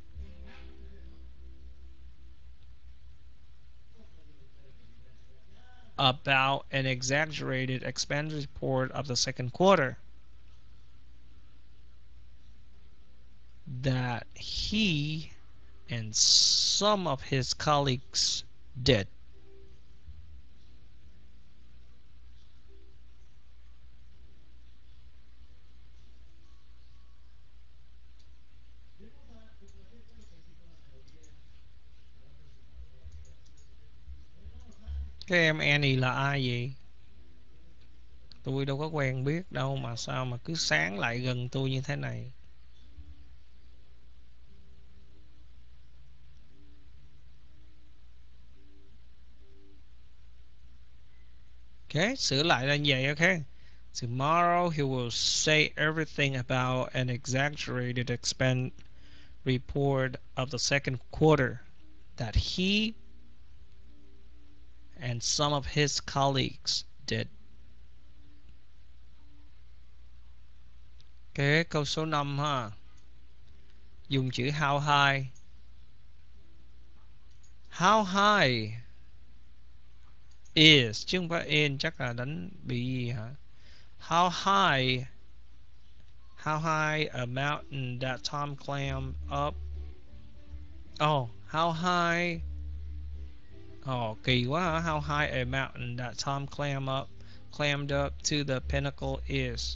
about an exaggerated expense report of the second quarter that he and some of his colleagues did. Cái em Annie là ai vậy? Tôi đâu có quen biết đâu mà sao mà cứ sáng lại gần tôi như thế này. Ok, sửa lại là như vậy, ok. Tomorrow he will say everything about an exaggerated expense report of the second quarter that he and some of his colleagues did. Ok, câu số năm ha. Dùng chữ how high. How high is, chứ không phải in, chắc là đánh bị gì hả? How high How high a mountain that Tom climbed up. Oh, how high. Oh, kỳ quá hả? How high a mountain that Tom climbed up climbed up to the pinnacle is.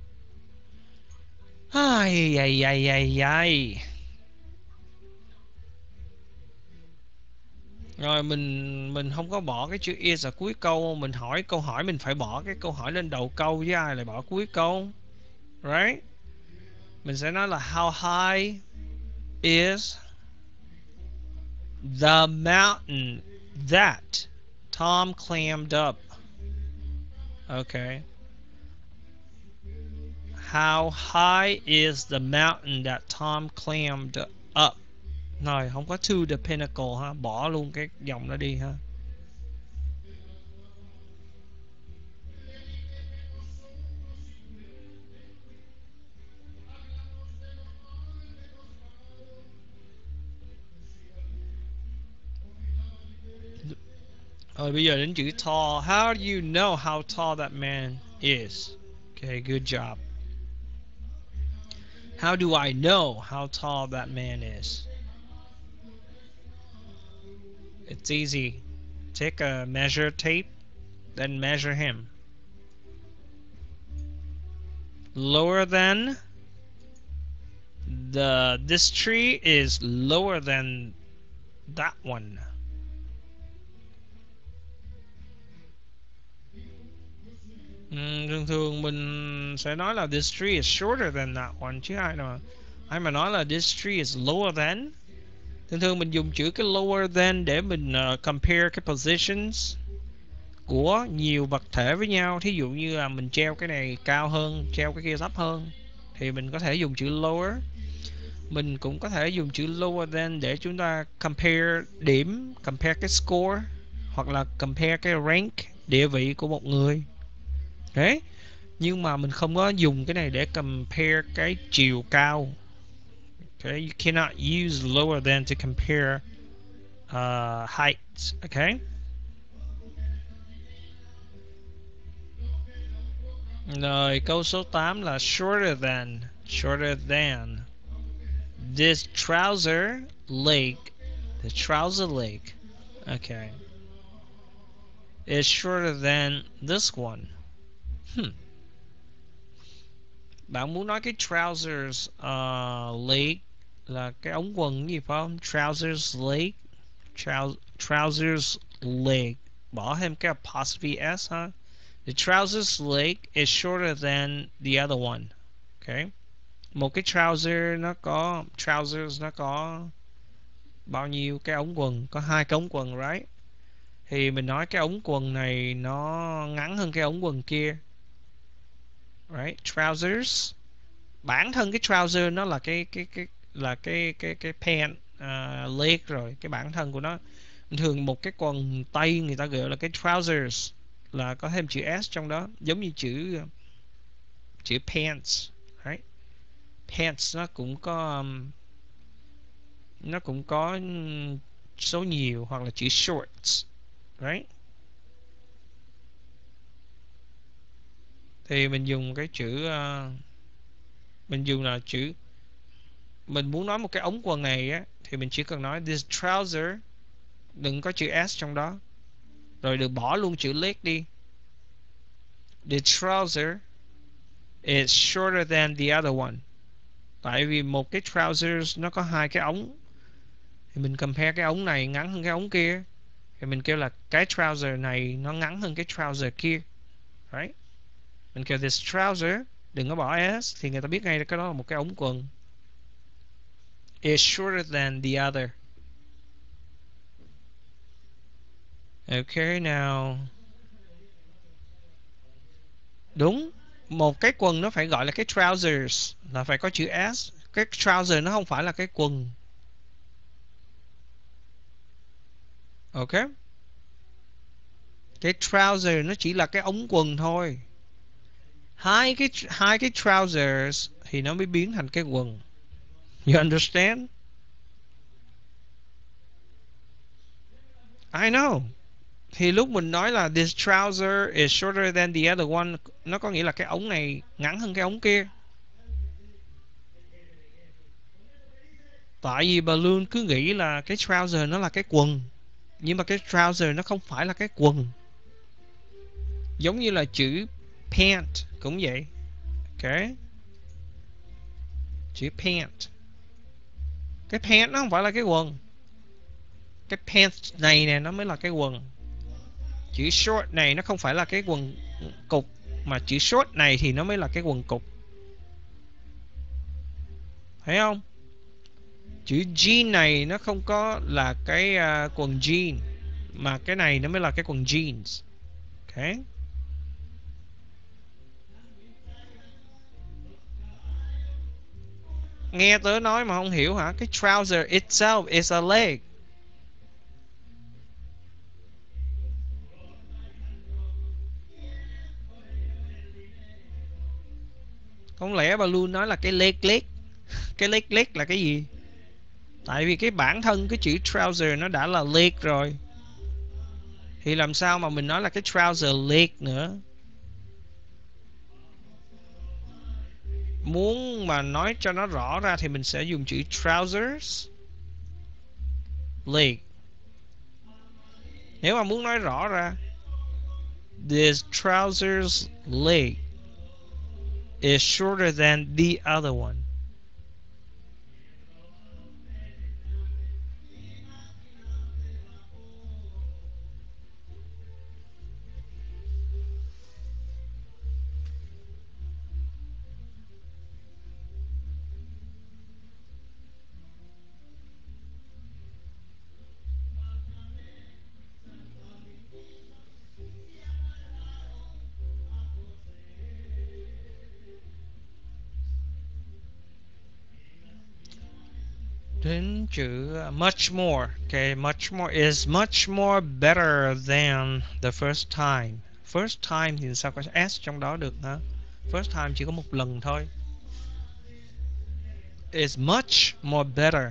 Ai ai ai ai ai. Rồi mình mình không có bỏ cái chữ is ở cuối câu. Mình hỏi câu hỏi mình phải bỏ cái câu hỏi lên đầu câu, với ai lại bỏ cuối câu. Right? Mình sẽ nói là how high is the mountain that Tom climbed up. Okay. How high is the mountain that Tom climbed up? Rồi, không có to the pinnacle ha, bỏ luôn cái dòng đó đi ha. Rồi bây giờ đến chữ tall. How do you know how tall that man is? Okay, good job. How do I know how tall that man is? It's easy. Take a measure tape, then measure him. Lower than the this tree is lower than that one. Uhm, thường thường mình sẽ nói là this tree is shorter than that one chứ ai mà ai mà nói là this tree is lower than. Thường thường mình dùng chữ cái lower than để mình uh, compare cái positions của nhiều vật thể với nhau. Thí dụ như là mình treo cái này cao hơn, treo cái kia thấp hơn, thì mình có thể dùng chữ lower. Mình cũng có thể dùng chữ lower than để chúng ta compare điểm, compare cái score, hoặc là compare cái rank, địa vị của một người. Đấy. Nhưng mà mình không có dùng cái này để compare cái chiều cao. Okay, you cannot use lower than to compare uh, height. Okay. Rồi câu số tám là shorter than. Shorter than. This trouser leg. The trouser leg. Okay. Is shorter than this one. Hmm. Bạn muốn nói cái trousers uh, leg là cái ống quần gì phải không? Trousers leg. Trou trousers leg. Bỏ thêm cái apostrophe s ha. The trousers leg is shorter than the other one. Okay. Một cái trouser nó có trousers nó có bao nhiêu cái ống quần? Có hai cái ống quần, right? Thì mình nói cái ống quần này nó ngắn hơn cái ống quần kia. Right? Trousers. Bản thân cái trouser nó là cái cái cái là cái cái cái pant uh, leg rồi, cái bản thân của nó. Thường một cái quần tây người ta gọi là cái trousers, là có thêm chữ s trong đó, giống như chữ chữ pants, right? Pants nó cũng có um, nó cũng có số nhiều, hoặc là chữ shorts, right? Thì mình dùng cái chữ uh, mình dùng là chữ, mình muốn nói một cái ống quần này á, thì mình chỉ cần nói this trouser, đừng có chữ s trong đó, rồi được bỏ luôn chữ leg đi. The trouser is shorter than the other one. Tại vì một cái trousers nó có hai cái ống, thì mình compare cái ống này ngắn hơn cái ống kia, thì mình kêu là cái trouser này nó ngắn hơn cái trouser kia, right? Mình kêu this trouser, đừng có bỏ s, thì người ta biết ngay là cái đó là một cái ống quần. Is shorter than the other. Okay, now. Đúng, một cái quần nó phải gọi là cái trousers, là phải có chữ s. Cái trouser nó không phải là cái quần. Ok. Cái trouser nó chỉ là cái ống quần thôi. Hai cái hai cái trousers thì nó mới biến thành cái quần. You understand? I know. Thì lúc mình nói là this trouser is shorter than the other one, nó có nghĩa là cái ống này ngắn hơn cái ống kia. Tại vì bà luôn cứ nghĩ là cái trouser nó là cái quần, nhưng mà cái trouser nó không phải là cái quần. Giống như là chữ pant cũng vậy. Ok. Chữ pant. Cái pant nó không phải là cái quần. Cái pants này nè nó mới là cái quần. Chữ short này nó không phải là cái quần cục, mà chữ short này thì nó mới là cái quần cục. Thấy không? Chữ jean này nó không có là cái uh, quần jean, mà cái này nó mới là cái quần jeans. Ok. Nghe tớ nói mà không hiểu hả? Cái trouser itself is a leg. Không lẽ bà luôn nói là cái leg leg? Cái leg leg là cái gì? Tại vì cái bản thân cái chữ trouser nó đã là leg rồi, thì làm sao mà mình nói là cái trouser leg nữa? muốn mà nói cho nó rõ ra thì mình sẽ dùng chữ trousers leg. Nếu mà muốn nói rõ ra, this trousers leg is shorter than the other one. Đến chữ much more. Okay, much more is much more better than the first time. First time thì sao có s trong đó được hả? First time chỉ có một lần thôi. Is much more better.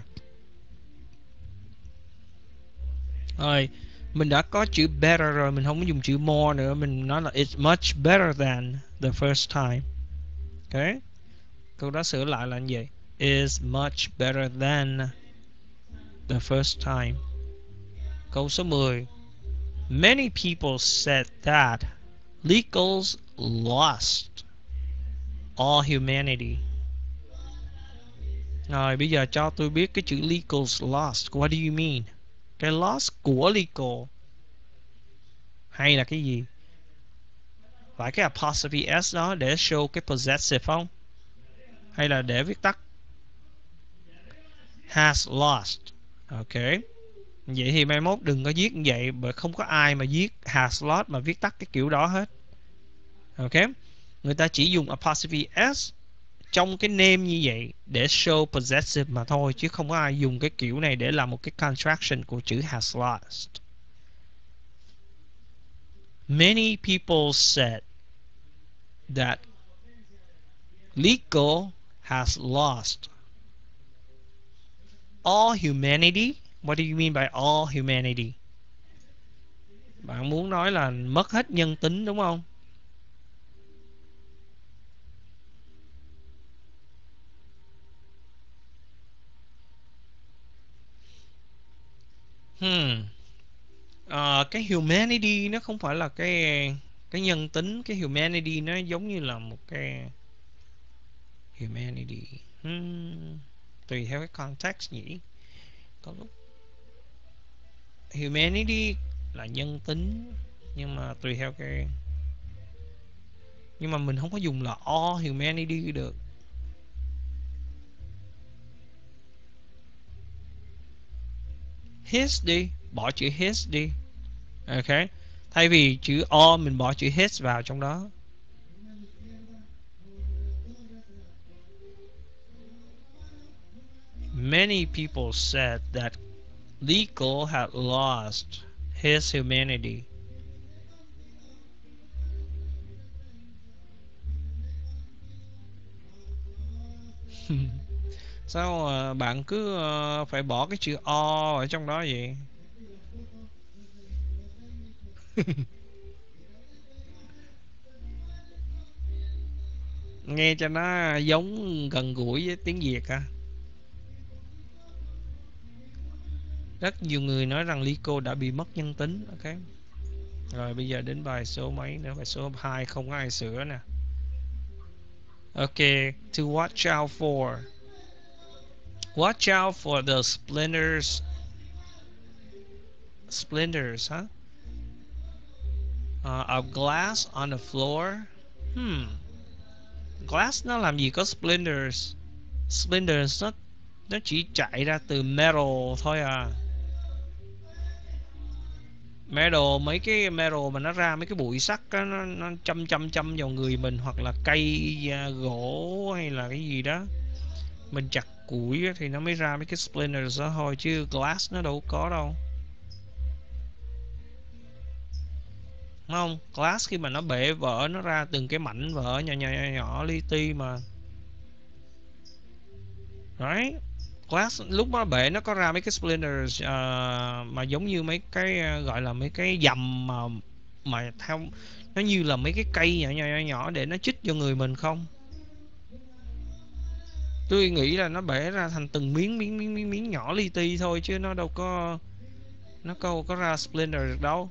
Rồi, mình đã có chữ better rồi, mình không có dùng chữ more nữa, mình nói là it's much better than the first time. Okay. Câu đó sửa lại là như vậy. Is much better than the first time. Câu số mười. Many people said that legals lost all humanity. Rồi bây giờ cho tôi biết cái chữ legals lost. What do you mean? Cái lost của legal hay là cái gì? Phải cái apostrophe s đó để show cái possessive không? Hay là để viết tắt? Has lost. Ok. Vậy thì mai mốt đừng có viết như vậy, bởi không có ai mà viết has lost mà viết tắt cái kiểu đó hết. Ok. Người ta chỉ dùng apostrophe s trong cái name như vậy để show possessive mà thôi, chứ không có ai dùng cái kiểu này để làm một cái contraction của chữ has lost. Many people said that legal has lost all humanity. What do you mean by all humanity? Bạn muốn nói là mất hết nhân tính đúng không? Hmm. À, cái humanity nó không phải là cái cái nhân tính. Cái humanity nó giống như là một cái humanity. Hmm. Tùy theo cái context nhỉ. Có lúc humanity là nhân tính, nhưng mà tùy theo cái, nhưng mà mình không có dùng là all humanity được. His đi, bỏ chữ his đi. Ok. Thay vì chữ all mình bỏ chữ his vào trong đó. Many people said that legal had lost his humanity. Sao uh, bạn cứ uh, phải bỏ cái chữ o ở trong đó vậy? Nghe cho nó giống gần gũi với tiếng Việt à. Rất nhiều người nói rằng Lico đã bị mất nhân tính. Ok. Rồi bây giờ đến bài số mấy nữa? Bài số hai không có ai sửa nè. Ok. To watch out for. Watch out for the splinters. Splinters, huh? Uh, of glass on the floor. Hmm. Glass nó làm gì có splinters? Splinters nó nó chỉ chạy ra từ metal thôi à. Metal, mấy cái metal mà nó ra mấy cái bụi sắt á, nó, nó châm châm châm vào người mình, hoặc là cây uh, gỗ hay là cái gì đó mình chặt củi thì nó mới ra mấy cái splinters đó thôi, chứ glass nó đâu có đâu. Đúng không? Glass khi mà nó bể vỡ nó ra từng cái mảnh vỡ nhỏ nhỏ nhỏ, nhỏ li ti mà. Right? Glass lúc nó bể nó có ra mấy cái splinters uh, mà giống như mấy cái uh, gọi là mấy cái dầm mà mà theo nó như là mấy cái cây nhỏ nhỏ nhỏ, nhỏ để nó chích vô người mình không? Tôi nghĩ là nó bể ra thành từng miếng miếng miếng miếng, miếng nhỏ li ti thôi, chứ nó đâu có nó đâu có ra splinter được đâu.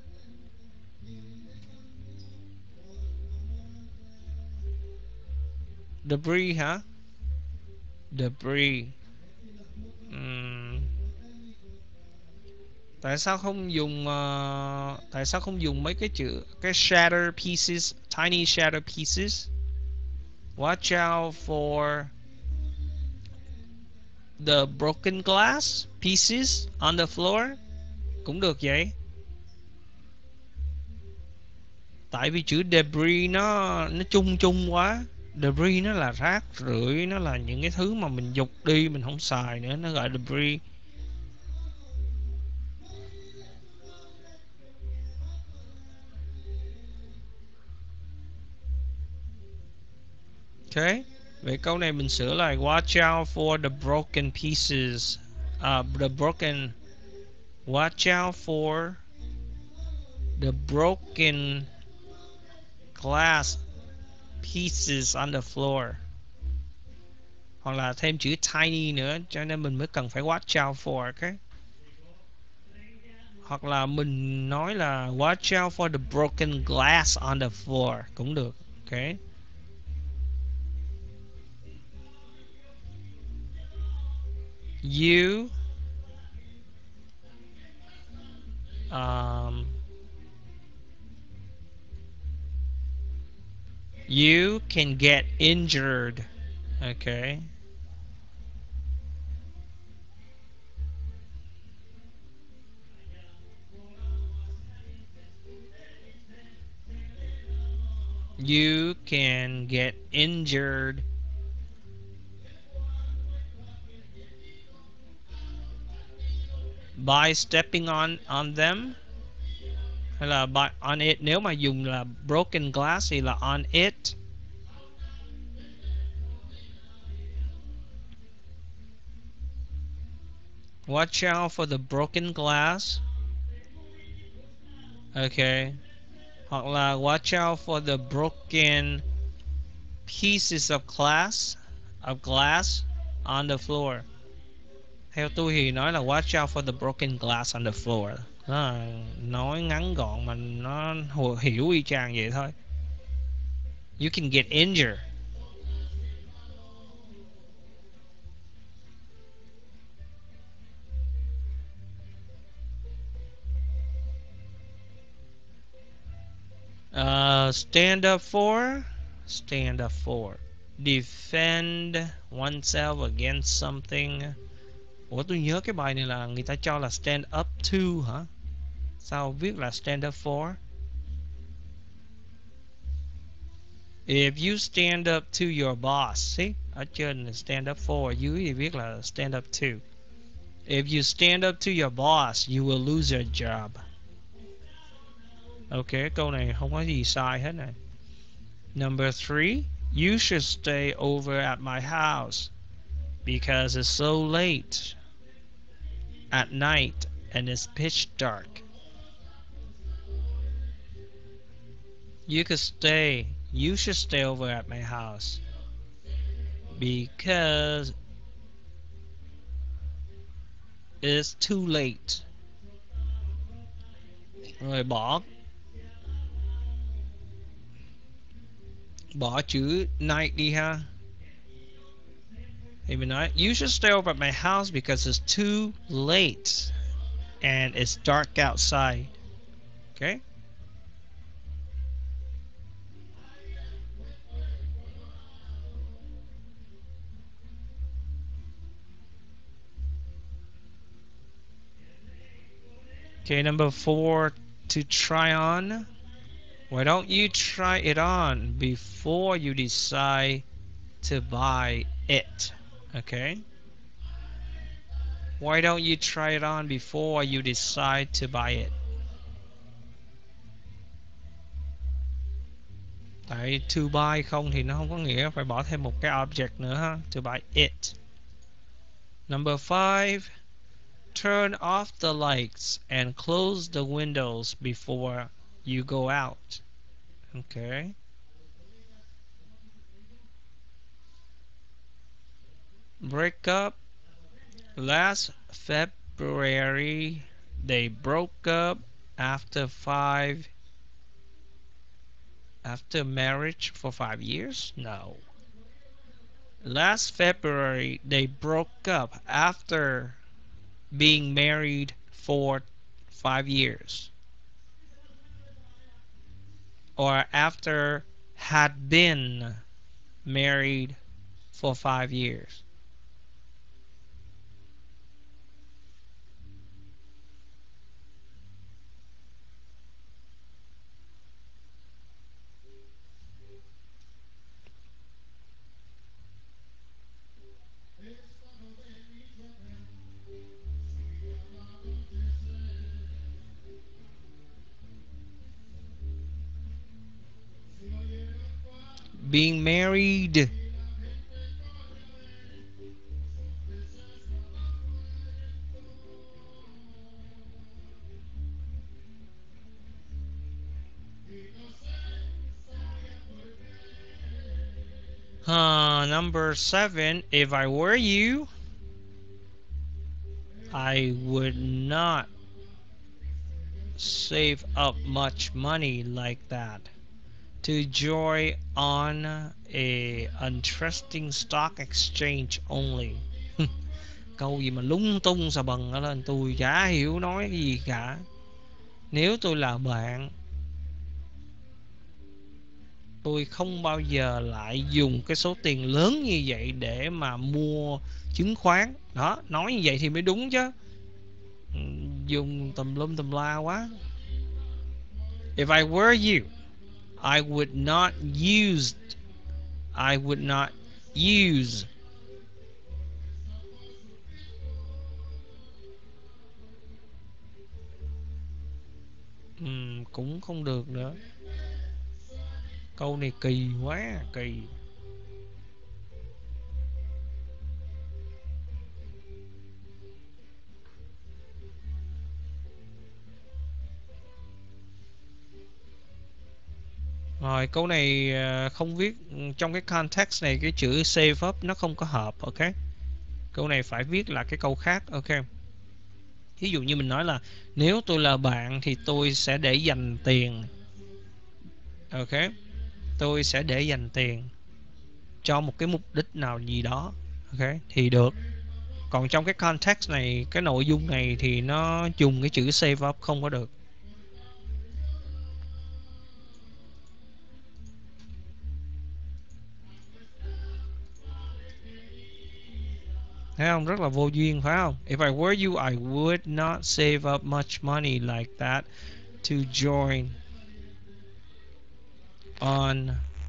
Debris hả? Debris. Uhm. Tại sao không dùng uh, tại sao không dùng mấy cái chữ cái shatter pieces, tiny shatter pieces? Watch out for the broken glass pieces on the floor. Cũng được vậy. Tại vì chữ debris nó nó chung chung quá. Debris nó là rác rưởi, nó là những cái thứ mà mình dục đi mình không xài nữa, nó gọi debris. Ok. Vậy câu này mình sửa lại watch out for the broken pieces. Uh, the broken Watch out for the broken glass pieces on the floor. Hoặc là thêm chữ tiny nữa, cho nên mình mới cần phải watch out for. Okay? Hoặc là mình nói là watch out for the broken glass on the floor cũng được. Okay? You um, you can get injured. Okay? You can get injured by stepping on on them. Hay là by on it, nếu mà dùng là broken glass thì là on it. Watch out for the broken glass. Okay. Hoặc là watch out for the broken pieces of glass of glass on the floor. Theo tôi thì nói là watch out for the broken glass on the floor. Nó nói ngắn gọn mà nó hiểu y chang vậy thôi. You can get injured. Uh, stand up for, stand up for, defend oneself against something. Ủa tôi nhớ cái bài này là người ta cho là stand up to hả? Sao viết là stand up for? If you stand up to your boss, see? Ở trên là stand up for, ở dưới thì viết là stand up to. If you stand up to your boss, you will lose your job. Ok, câu này không có gì sai hết này. Number three, you should stay over at my house because it's so late at night and it's pitch dark. You could stay, you should stay over at my house because it's too late. Rồi bỏ bỏ chữ night đi ha. Thì mình nói you should stay over at my house because it's too late and it's dark outside. Okay? Okay, number four, to try on. Why don't you try it on before you decide to buy it? Okay? Why don't you try it on before you decide to buy it? Tại to buy không thì nó không có nghĩa phải bỏ thêm một cái object nữa ha. To buy it. Number five, turn off the lights and close the windows before you go out. Okay. break up. Last February, they broke up after five after marriage for five years. No. Last February, they broke up after being married for five years. Or after had been married for five years. Being married. Uh, number seven, if I were you, I would not save up much money like that to join on a interesting stock exchange only. Câu gì mà lung tung xà bần ở lên, tôi chả hiểu nói cái gì cả. Nếu tôi là bạn, tôi không bao giờ lại dùng cái số tiền lớn như vậy để mà mua chứng khoán. Đó, nói như vậy thì mới đúng chứ. Dùng tùm lum tùm la quá. If I were you, I would not use I would not use uhm, cũng không được nữa. Câu này kỳ quá, kỳ. Rồi câu này không viết trong cái context này, cái chữ save up nó không có hợp. Ok, câu này phải viết là cái câu khác. Ok, ví dụ như mình nói là nếu tôi là bạn thì tôi sẽ để dành tiền. Ok, tôi sẽ để dành tiền cho một cái mục đích nào gì đó. Ok, thì được. Còn trong cái context này, cái nội dung này thì nó dùng cái chữ save up không có được. Thấy không? Rất là vô duyên phải không? If I were you, I would not save up much money like that to join on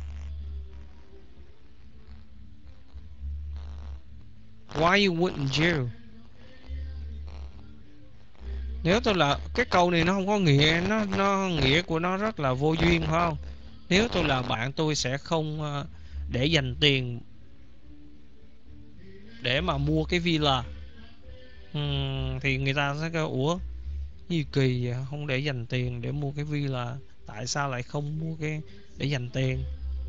Why you wouldn't you? Nếu tôi là, cái câu này nó không có nghĩa, nó nó nghĩa của nó rất là vô duyên phải không? Nếu tôi là bạn, tôi sẽ không để dành tiền để mà mua cái villa. uhm, Thì người ta sẽ kêu ủa gì kỳ vậy? Không để dành tiền để mua cái villa, tại sao lại không mua cái để dành tiền?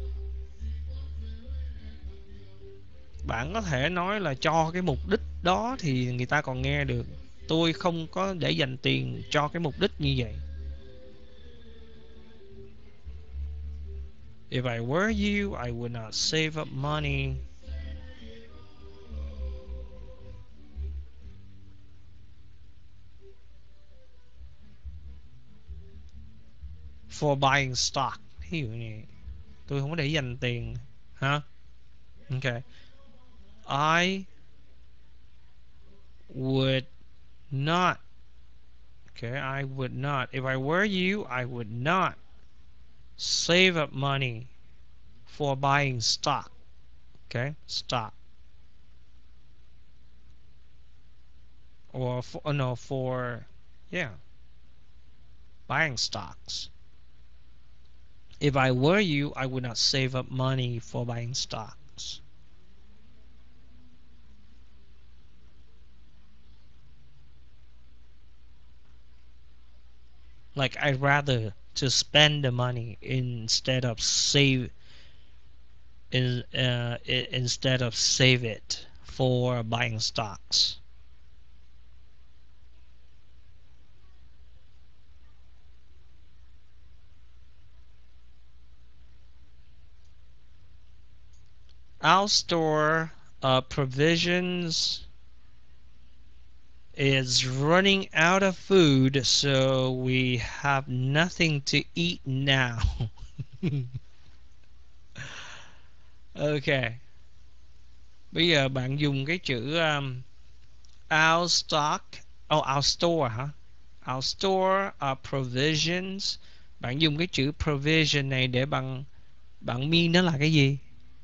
Bạn có thể nói là cho cái mục đích đó thì người ta còn nghe được. Tôi không có để dành tiền cho cái mục đích như vậy. If I were you, I would not save up money for buying stock. Ví dụ như tôi không có để dành tiền hả? Ok, I would not. Okay, I would not. If I were you, I would not save up money for buying stock. Okay, stock. Or for, oh no, for, yeah, buying stocks. If I were you, I would not save up money for buying stocks. Like, I'd rather to spend the money instead of save in, uh, instead of save it for buying stocks. Our store uh, provisions is running out of food, so we have nothing to eat now. Ok. Bây giờ bạn dùng cái chữ um, our stock, oh, our store hả? Our store are provisions. Bạn dùng cái chữ provision này để bạn bạn mean nó là cái gì?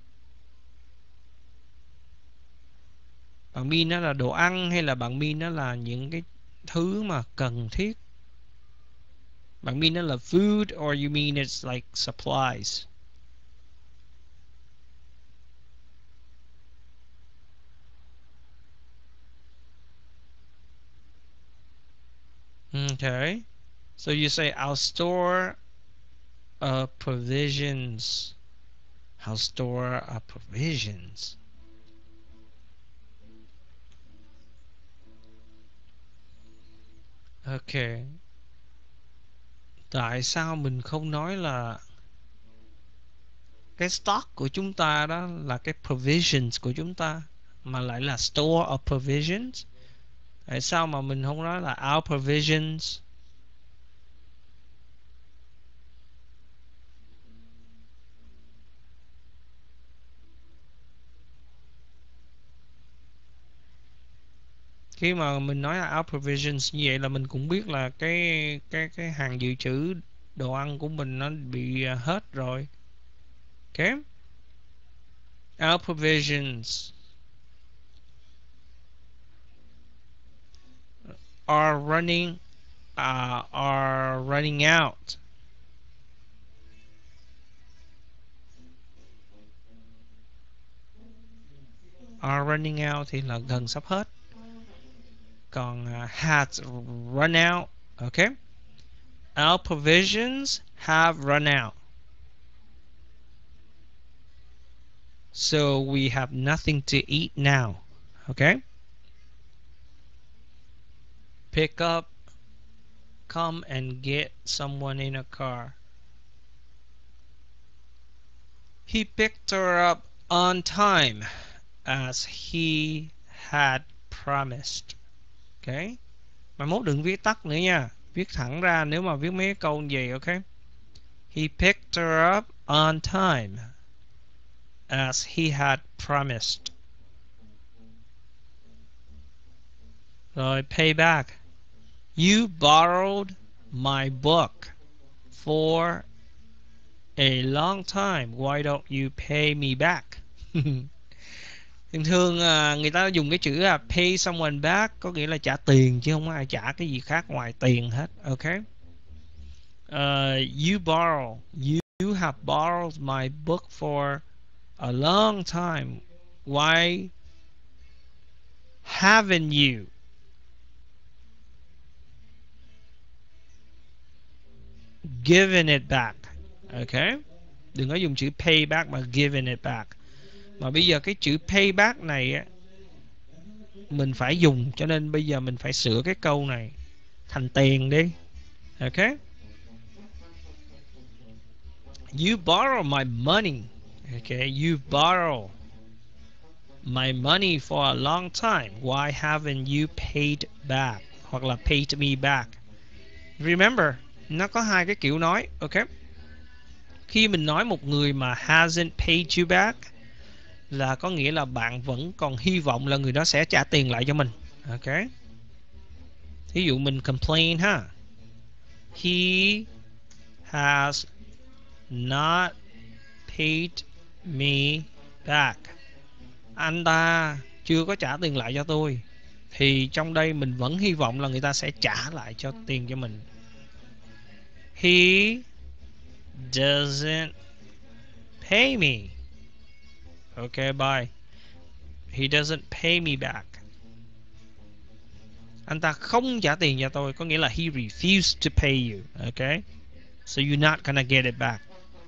Bạn mean nó là đồ ăn hay là bạn mean nó là những cái thứ mà cần thiết? Bạn mean nó là food or you mean it's like supplies? Okay. So you say our store uh, provisions. Our store uh, provisions. Okay. Tại sao mình không nói là cái stock của chúng ta đó là cái provisions của chúng ta mà lại là store of provisions? Tại sao mà mình không nói là our provisions? Khi mà mình nói là our provisions như vậy là mình cũng biết là cái cái cái hàng dự trữ đồ ăn của mình nó bị hết rồi. Okay? Our provisions are running uh, are running out. Are running out thì là gần sắp hết. Còn uh, has run out. Okay? Our provisions have run out. So we have nothing to eat now. Okay? Pick up, come and get someone in a car. He picked her up on time as he had promised. Okay? Mà mốt đừng viết tắt nữa nha. Viết thẳng ra nếu mà viết mấy câu như vậy. Okay? He picked her up on time as he had promised. Rồi pay back. You borrowed my book for a long time. Why don't you pay me back? Thường thường người ta dùng cái chữ là pay someone back có nghĩa là trả tiền chứ không có ai trả cái gì khác ngoài tiền hết. Okay? Uh, you borrow. You, you have borrowed my book for a long time. Why haven't you given it back? Okay? Đừng có dùng chữ pay back mà given it back. Mà bây giờ cái chữ pay back này á, mình phải dùng, cho nên bây giờ mình phải sửa cái câu này thành tiền đi. Okay? You borrow my money. Okay, you borrow my money for a long time. Why haven't you paid back? Hoặc là paid me back. Remember, nó có hai cái kiểu nói. Okay? Khi mình nói một người mà hasn't paid you back là có nghĩa là bạn vẫn còn hy vọng là người đó sẽ trả tiền lại cho mình. Okay? Ví dụ mình complain ha. He has not paid me back. Anh ta chưa có trả tiền lại cho tôi. Thì trong đây mình vẫn hy vọng là người ta sẽ trả lại cho tiền cho mình. He doesn't pay me. Okay, bye. He doesn't pay me back. Anh ta không trả tiền cho tôi, có nghĩa là he refused to pay you. Okay? So you're not gonna get it back.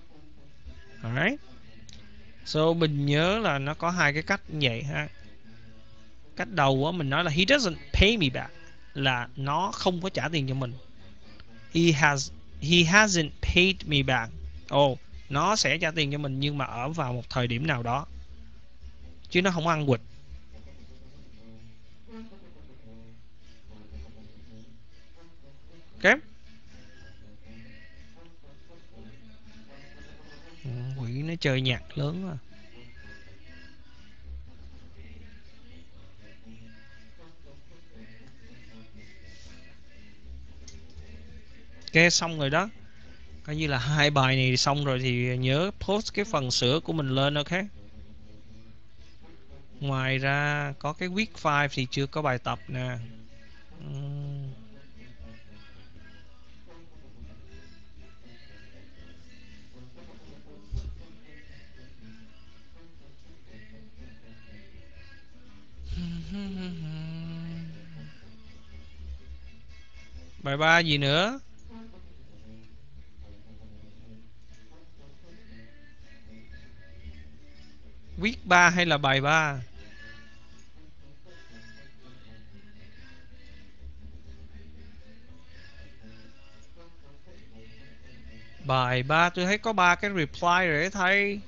Alright? So mình nhớ là nó có hai cái cách như vậy ha. Cách đầu á, mình nói là he doesn't pay me back, là nó không có trả tiền cho mình. He has he hasn't paid me back. Ồ, oh, nó sẽ trả tiền cho mình nhưng mà ở vào một thời điểm nào đó, chứ nó không ăn quỵt. Ok. Ừ, quỷ nó chơi nhạc lớn à. Ok, xong rồi đó. Coi như là hai bài này xong rồi thì nhớ post cái phần sửa của mình lên, ok. Ngoài ra có cái week five thì chưa có bài tập nè. uhm. Bài ba gì nữa? Week ba hay là bài ba? Bài ba tôi thấy có ba cái reply rồi đấy thầy.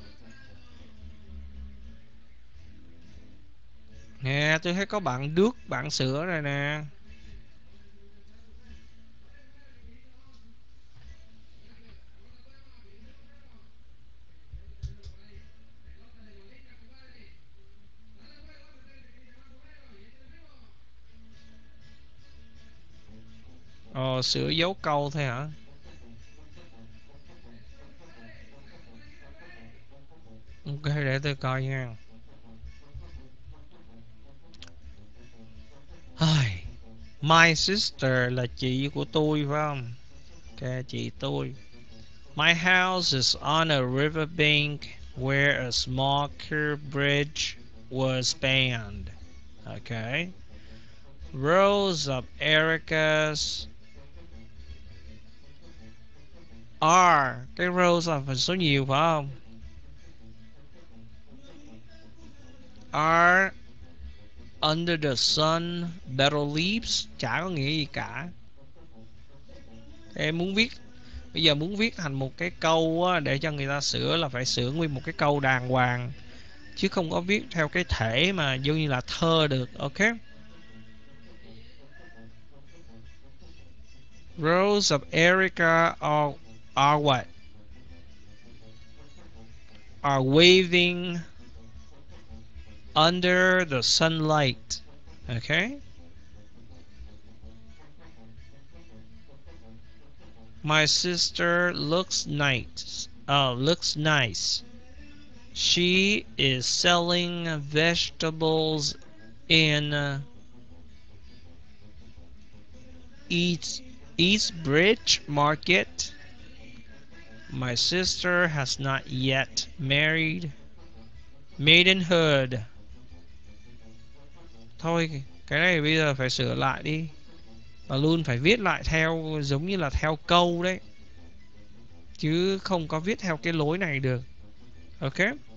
Nè, tôi thấy có bạn Đức, bạn sửa rồi nè. Ờ, sửa dấu câu thôi hả? Ok, để tôi coi nha. My sister là chị của tôi phải không? Ok, chị tôi. My house is on a riverbank where a small curved bridge was spanned. Okay. Rows of ericas are. Cái rows là phần số nhiều phải không? Are under the sun better leaves. Chả có nghĩa gì cả. Em muốn viết, bây giờ muốn viết thành một cái câu á, để cho người ta sửa là phải sửa nguyên một cái câu đàng hoàng, chứ không có viết theo cái thể mà giống như là thơ được. Ok. Rows of erica are, are what? Are waving under the sunlight. Okay. My sister looks nice. Oh, looks nice. She is selling vegetables in uh, East East Bridge Market. My sister has not yet married. Maidenhood. Thôi, cái này bây giờ phải sửa lại đi. Và luôn phải viết lại theo giống như là theo câu đấy, chứ không có viết theo cái lối này được. Ok.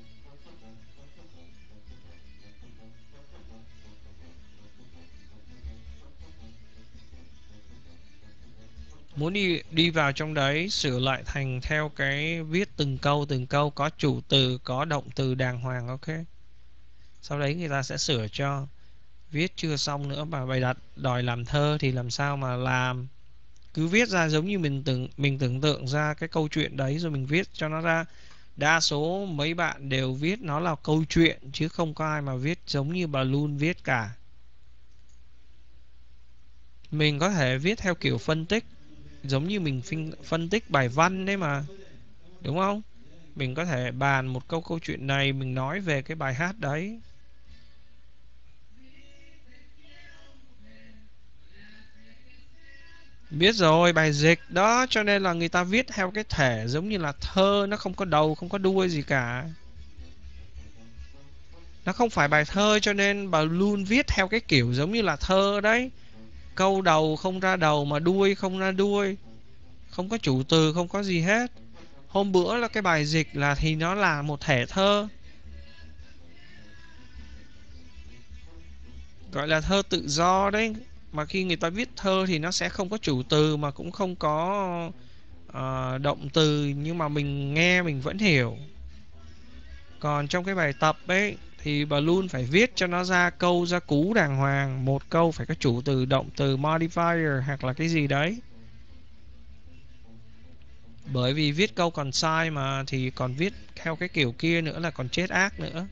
Muốn đi đi vào trong đấy sửa lại thành theo cái viết từng câu từng câu có chủ từ, có động từ đàng hoàng. Ok. Sau đấy người ta sẽ sửa cho. Viết chưa xong nữa mà bày đặt đòi làm thơ thì làm sao mà làm. Cứ viết ra giống như mình tưởng mình tưởng tượng ra cái câu chuyện đấy rồi mình viết cho nó ra. Đa số mấy bạn đều viết nó là câu chuyện, chứ không có ai mà viết giống như bà Loon viết cả. Mình có thể viết theo kiểu phân tích, giống như mình phân tích bài văn đấy mà, đúng không? Mình có thể bàn một câu câu chuyện này, mình nói về cái bài hát đấy. Biết rồi, bài dịch đó, cho nên là người ta viết theo cái thể giống như là thơ, nó không có đầu không có đuôi gì cả. Nó không phải bài thơ cho nên bà luôn viết theo cái kiểu giống như là thơ đấy. Câu đầu không ra đầu mà đuôi không ra đuôi, không có chủ từ, không có gì hết. Hôm bữa là cái bài dịch là thì nó là một thể thơ. gọi là thơ tự do đấy. Mà khi người ta viết thơ thì nó sẽ không có chủ từ mà cũng không có uh, động từ, nhưng mà mình nghe mình vẫn hiểu. Còn trong cái bài tập ấy thì Balloon phải viết cho nó ra câu ra cú đàng hoàng, một câu phải có chủ từ, động từ, modifier hoặc là cái gì đấy. Bởi vì viết câu còn sai mà thì còn viết theo cái kiểu kia nữa là còn chết ác nữa.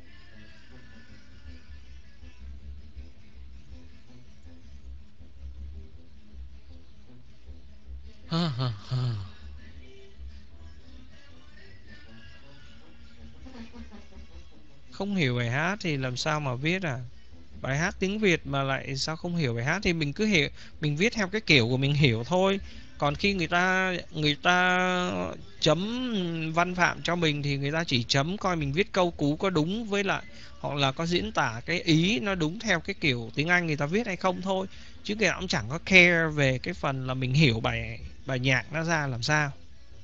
Không hiểu bài hát thì làm sao mà viết à? Bài hát tiếng Việt mà lại sao không hiểu bài hát, thì mình cứ hiểu, mình viết theo cái kiểu của mình hiểu thôi. Còn khi người ta người ta chấm văn phạm cho mình thì người ta chỉ chấm coi mình viết câu cú có đúng, với lại hoặc là có diễn tả cái ý nó đúng theo cái kiểu tiếng Anh người ta viết hay không thôi. Chứ người ta cũng chẳng có care về cái phần là mình hiểu bài bài nhạc nó ra làm sao.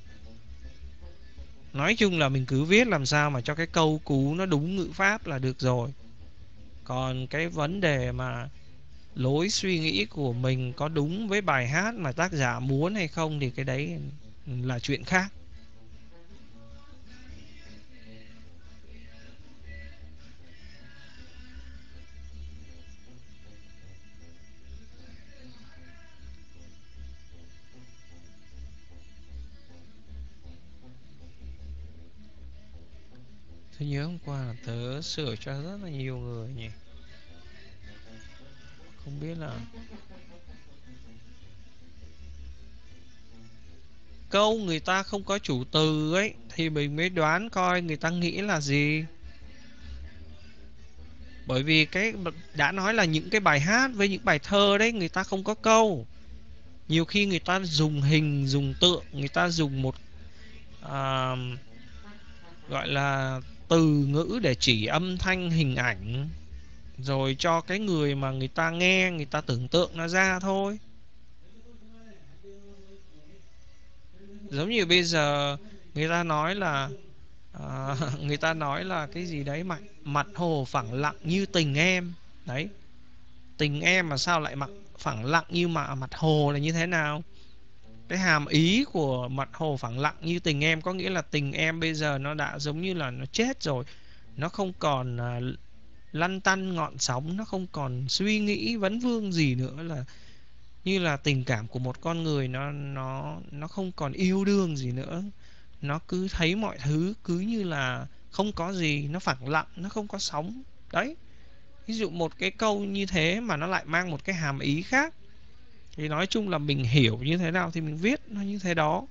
Nói chung là mình cứ viết làm sao mà cho cái câu cú nó đúng ngữ pháp là được rồi. Còn cái vấn đề mà lối suy nghĩ của mình có đúng với bài hát mà tác giả muốn hay không thì cái đấy là chuyện khác. Tôi nhớ hôm qua là tớ sửa cho rất là nhiều người nhỉ. Không biết là câu người ta không có chủ từ ấy thì mình mới đoán coi người ta nghĩ là gì. Bởi vì cái đã nói là những cái bài hát với những bài thơ đấy người ta không có câu. Nhiều khi người ta dùng hình, dùng tượng, người ta dùng một à, gọi là từ ngữ để chỉ âm thanh hình ảnh, rồi cho cái người mà người ta nghe người ta tưởng tượng nó ra thôi. Giống như bây giờ người ta nói là à, người ta nói là cái gì đấy, mặt mặt hồ phẳng lặng như tình em đấy. Tình em mà sao lại mặt phẳng lặng như mà mặt hồ là như thế nào? Cái hàm ý của mặt hồ phẳng lặng như tình em có nghĩa là tình em bây giờ nó đã giống như là nó chết rồi, nó không còn à, lăn tăn ngọn sóng, nó không còn suy nghĩ vấn vương gì nữa, là như là tình cảm của một con người nó nó nó không còn yêu đương gì nữa. Nó cứ thấy mọi thứ cứ như là không có gì, nó phẳng lặng, nó không có sóng. Đấy. Ví dụ một cái câu như thế mà nó lại mang một cái hàm ý khác, thì nói chung là mình hiểu như thế nào thì mình viết nó như thế đó.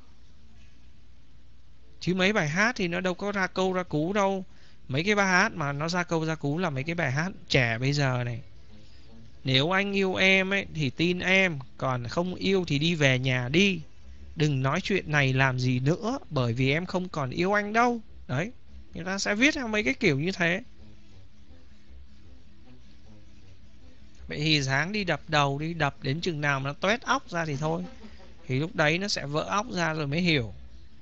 Chứ mấy bài hát thì nó đâu có ra câu ra cú đâu. Mấy cái bài hát mà nó ra câu ra cú là mấy cái bài hát trẻ bây giờ này. Nếu anh yêu em ấy thì tin em, còn không yêu thì đi về nhà đi. Đừng nói chuyện này làm gì nữa, bởi vì em không còn yêu anh đâu. Đấy, người ta sẽ viết theo mấy cái kiểu như thế. Vậy thì sáng đi đập đầu đi, đập đến chừng nào mà nó toét óc ra thì thôi. Thì lúc đấy nó sẽ vỡ óc ra rồi mới hiểu.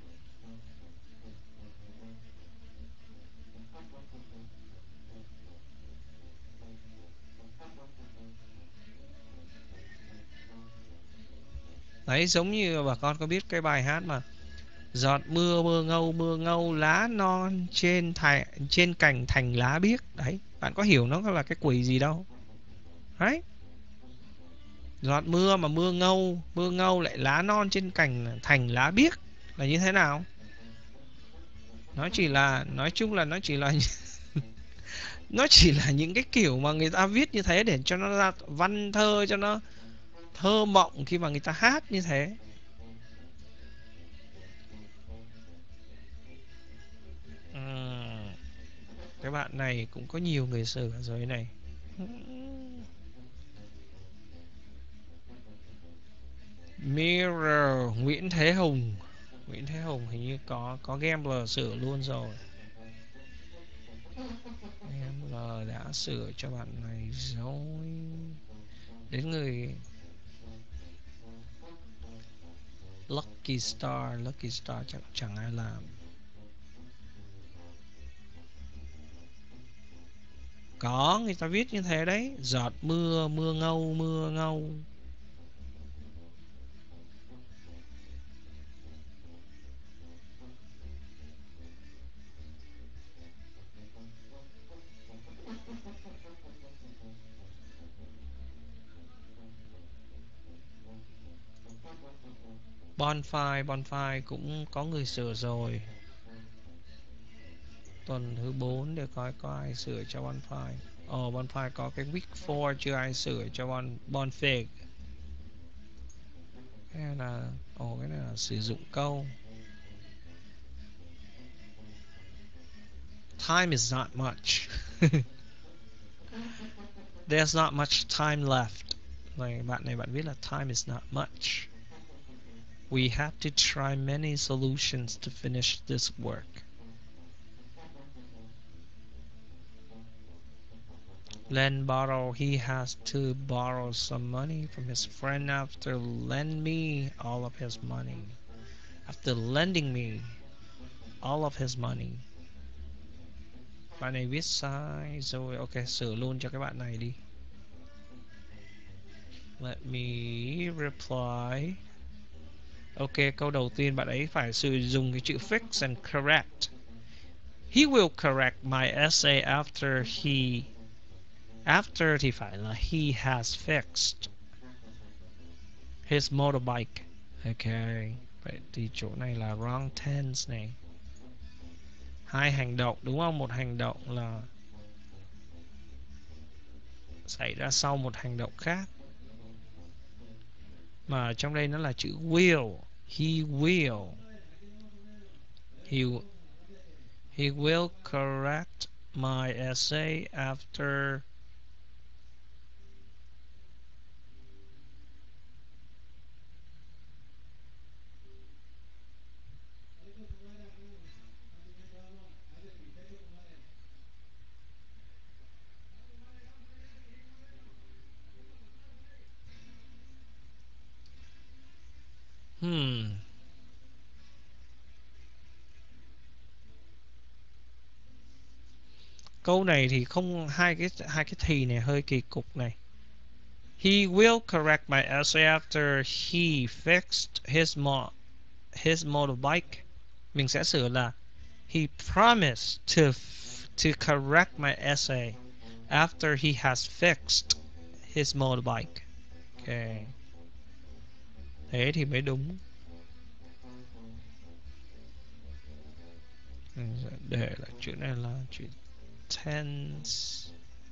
Đấy, giống như bà con có biết cái bài hát mà giọt mưa mưa ngâu mưa ngâu lá non trên thành, trên cành thành lá biếc. Đấy, bạn có hiểu nó là cái quỷ gì đâu. Đấy, giọt mưa mà mưa ngâu, mưa ngâu lại lá non trên cành thành lá biếc là như thế nào? Nó chỉ là, nói chung là nó chỉ là nó chỉ là những cái kiểu mà người ta viết như thế để cho nó ra văn thơ, cho nó thơ mộng khi mà người ta hát như thế. Uhm, cái bạn này cũng có nhiều người sửa rồi này. Mirror, Nguyễn Thế Hùng. Nguyễn Thế Hùng hình như có có Gambler sửa luôn rồi. Gambler đã sửa cho bạn này rồi. Đến người Lucky Star, Lucky Star chắc chẳng ai làm. Có, người ta viết như thế đấy. Giọt mưa, mưa ngâu, mưa ngâu. Bonfire, bonfire cũng có người sửa rồi. Tuần thứ bốn để coi có ai sửa cho bonfire. Ồ, oh, bonfire có cái week four chưa ai sửa cho bon bonfig. Cái này là ồ oh, cái này là sử dụng câu. Time is not much. There's not much time left. Này bạn này bạn viết là time is not much. We have to try many solutions to finish this work. Len borrow, he has to borrow some money from his friend after lend me all of his money. After lending me all of his money. Bạn này viết sai rồi. Ok, sửa luôn cho các bạn này đi. Let me reply. Ok, câu đầu tiên bạn ấy phải sử dụng cái chữ fix and correct. He will correct my essay after he After thì phải là he has fixed his motorbike. Ok, vậy thì chỗ này là wrong tense này. Hai hành động đúng không? Một hành động là xảy ra sau một hành động khác. Mà trong đây nó là chữ will. He will. He, he will correct my essay after Hmm. Câu này thì không, hai cái hai cái thì này hơi kỳ cục này. He will correct my essay after he fixed his mo his motorbike. Mình sẽ sửa là he promised to to correct my essay after he has fixed his motorbike. Ok. Thế thì mới đúng. Để là chữ này là chữ tense.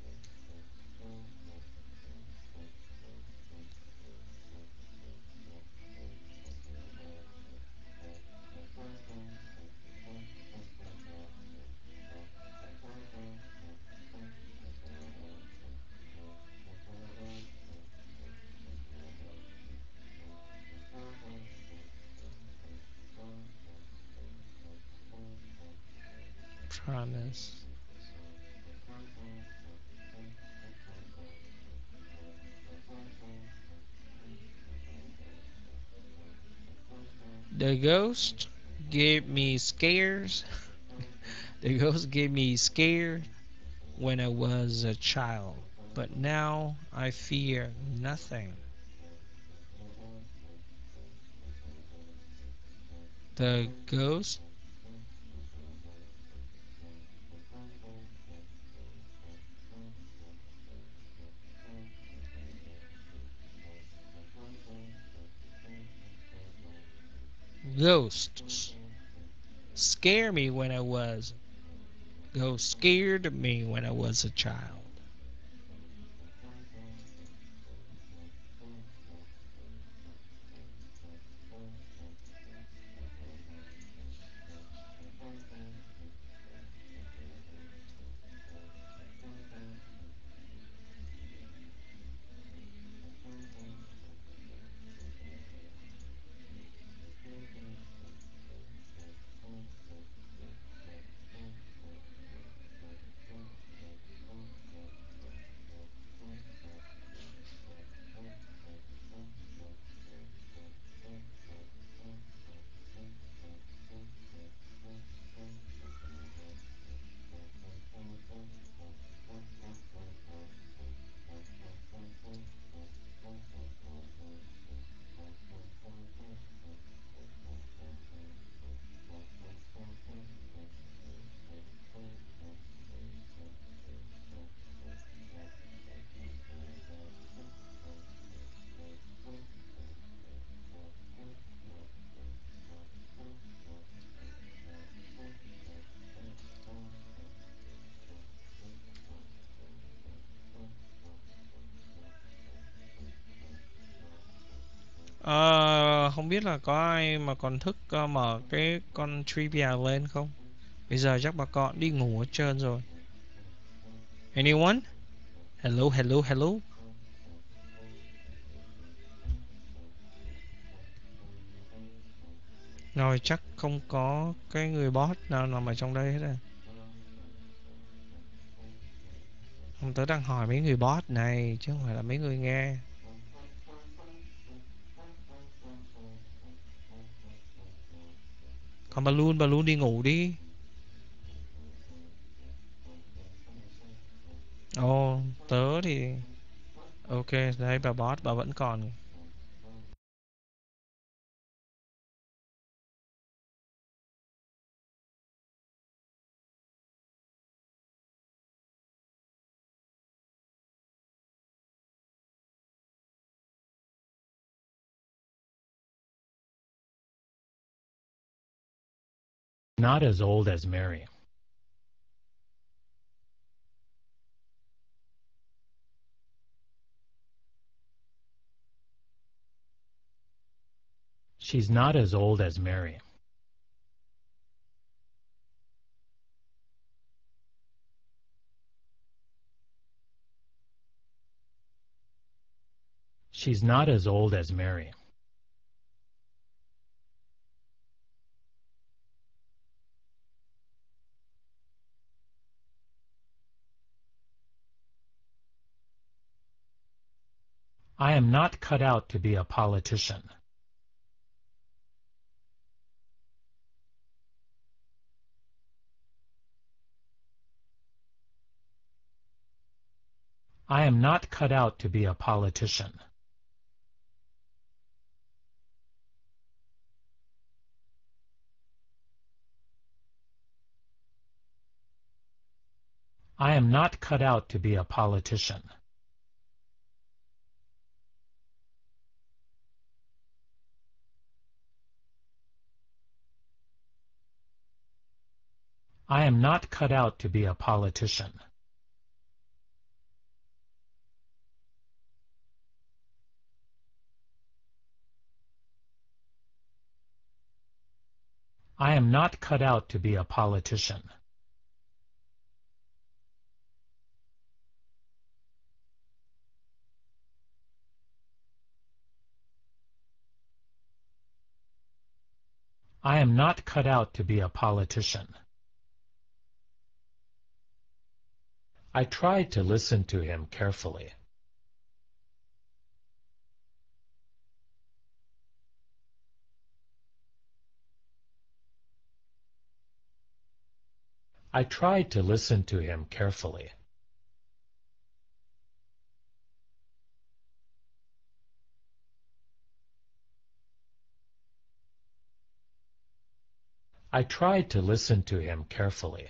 Promise. The ghost gave me scares. The ghost gave me scared when I was a child, but now I fear nothing. The ghost Ghosts scare me when I was Ghost scared me when I was a child. Ờ, không biết là có ai mà còn thức ờ, mở cái con trivia lên không? Bây giờ chắc bà con đi ngủ hết trơn rồi. Anyone? Hello, hello, hello. Rồi chắc không có cái người boss nào nằm ở trong đây hết à. Không, tớ đang hỏi mấy người boss này chứ không phải là mấy người nghe. Còn Balloon, Balloon đi ngủ đi. Ồ, oh, tớ thì... Ok, đấy bà boss, bà vẫn còn. Not as old as Mary. She's not as old as Mary. She's not as old as Mary. I am not cut out to be a politician. I am not cut out to be a politician. I am not cut out to be a politician. I am not cut out to be a politician. I am not cut out to be a politician. I am not cut out to be a politician. I tried to listen to him carefully. I tried to listen to him carefully. I tried to listen to him carefully.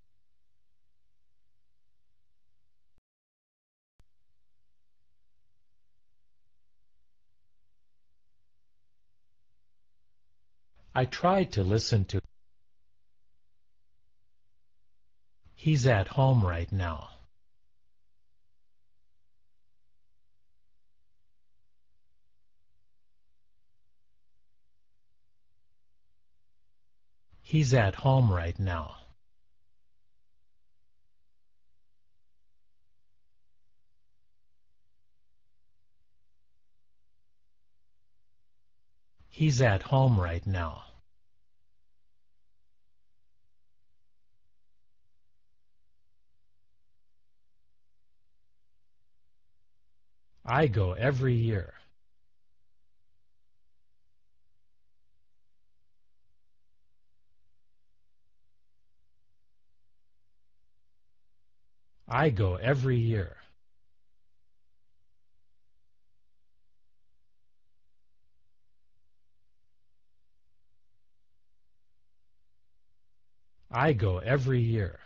I tried to listen to. He's at home right now. He's at home right now. He's at home right now. I go every year. I go every year. I go every year.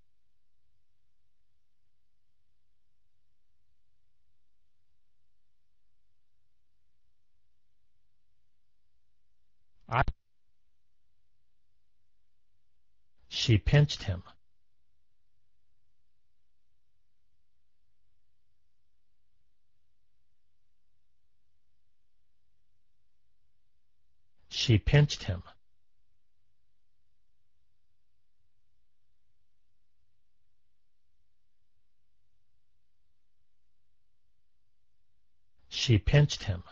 I. She pinched him. She pinched him. She pinched him.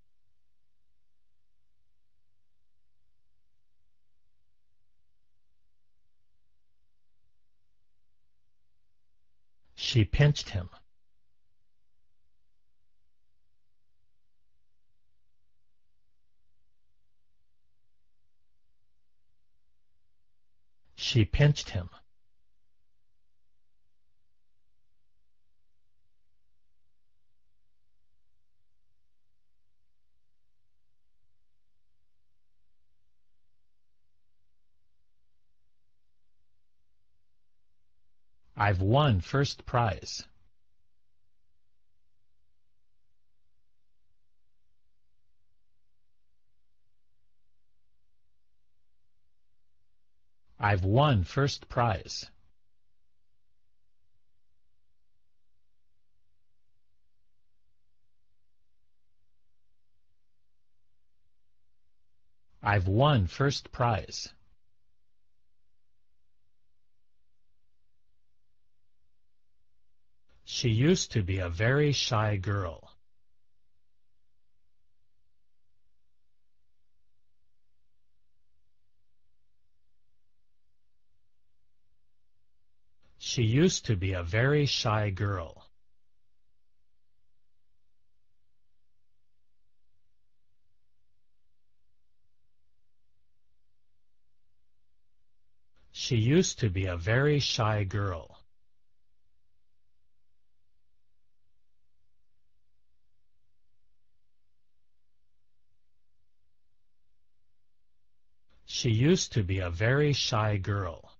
She pinched him. She pinched him. I've won first prize. I've won first prize. I've won first prize. She used to be a very shy girl. She used to be a very shy girl. She used to be a very shy girl. She used to be a very shy girl.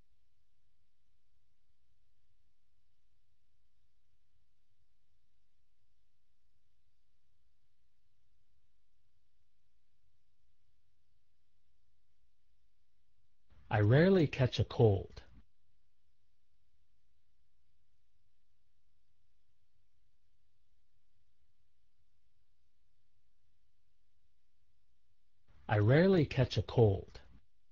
I rarely catch a cold. I rarely catch a cold.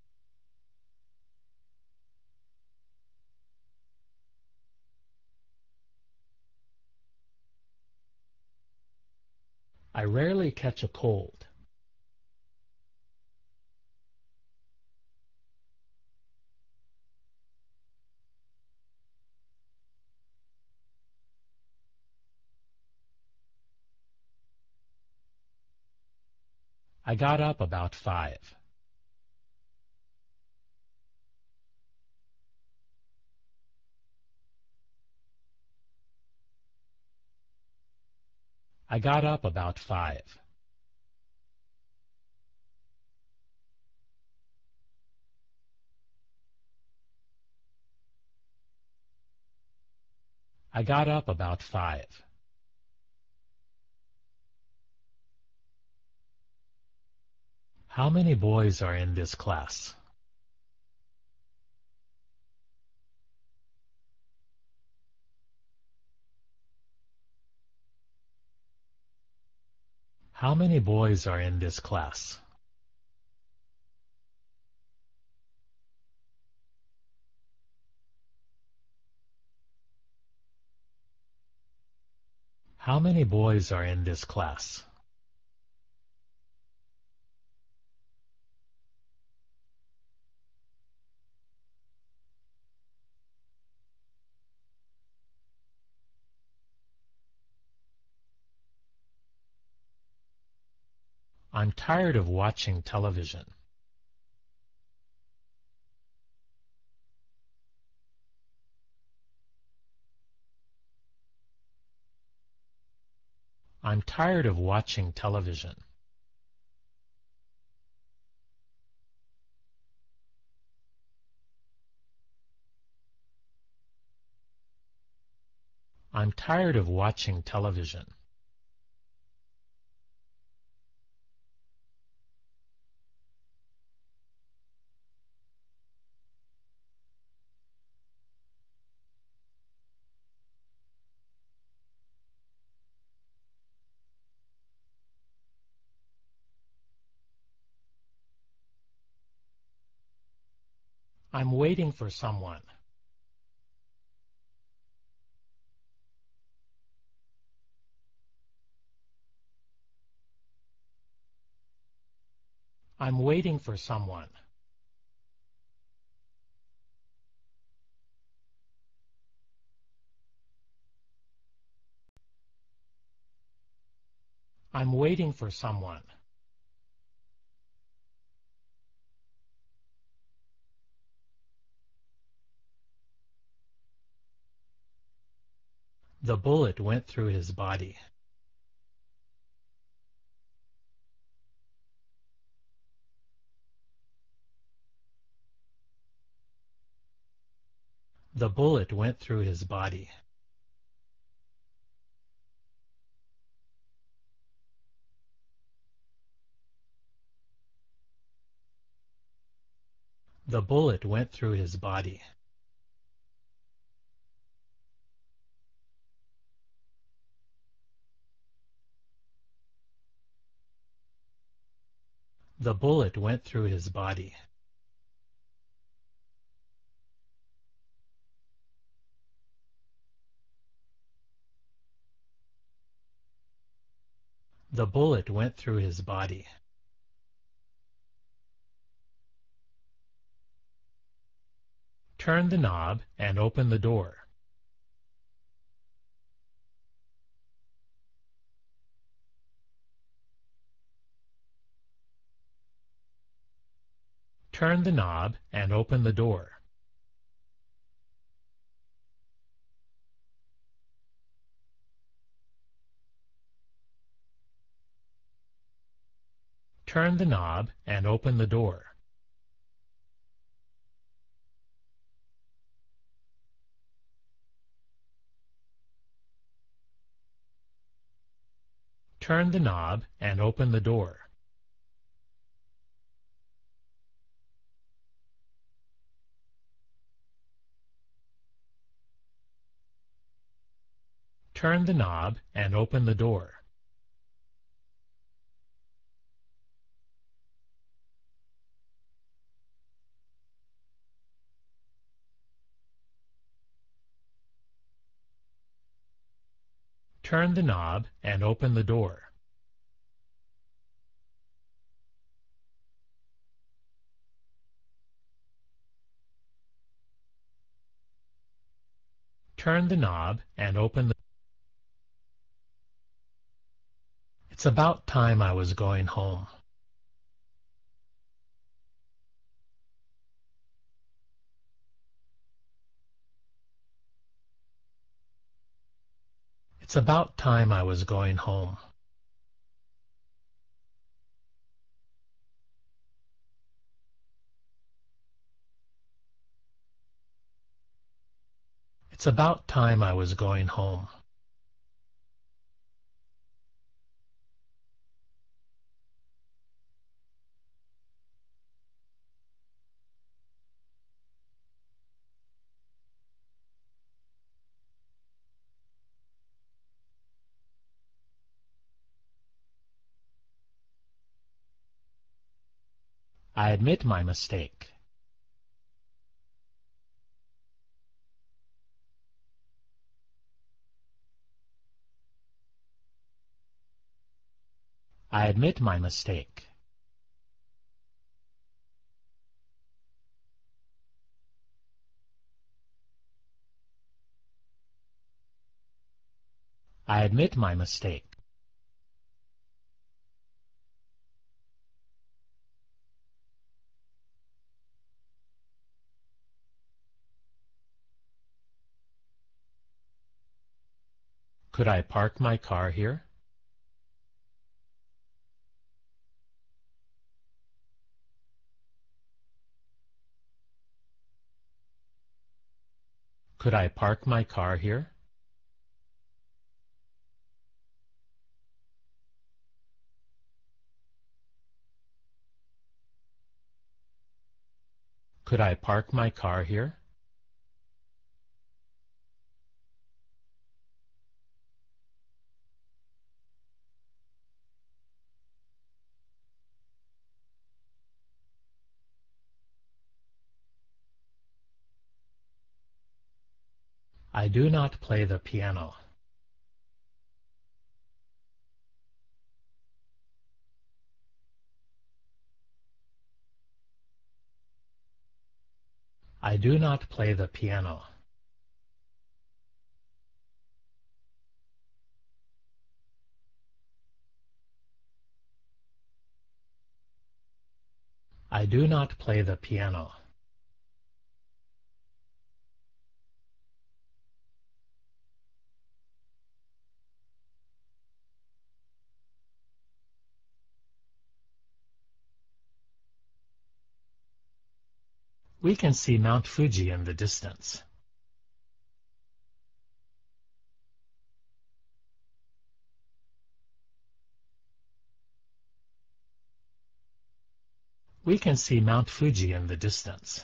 I rarely catch a cold. I got up about five. I got up about five. I got up about five. How many boys are in this class? How many boys are in this class? How many boys are in this class? I'm tired of watching television. I'm tired of watching television. I'm tired of watching television. I'm waiting for someone. I'm waiting for someone. I'm waiting for someone. The bullet went through his body. The bullet went through his body. The bullet went through his body. The bullet went through his body. The bullet went through his body. Turn the knob and open the door. Turn the knob and open the door. Turn the knob and open the door. Turn the knob and open the door. Turn the knob and open the door. Turn the knob and open the door. Turn the knob and open the... It's about time I was going home. It's about time I was going home. It's about time I was going home. I admit my mistake. I admit my mistake. I admit my mistake. Could I park my car here? Could I park my car here? Could I park my car here? I do not play the piano. I do not play the piano. I do not play the piano. We can see Mount Fuji in the distance. We can see Mount Fuji in the distance.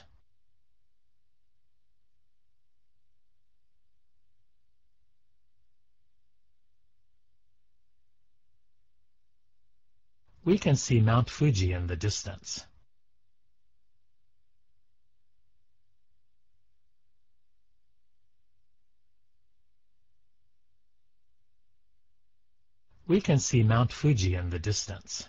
We can see Mount Fuji in the distance. We can see Mount Fuji in the distance.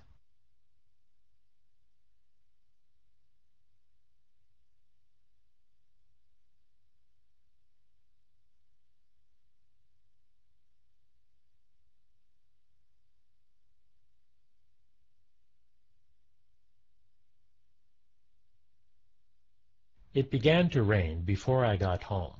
It began to rain before I got home.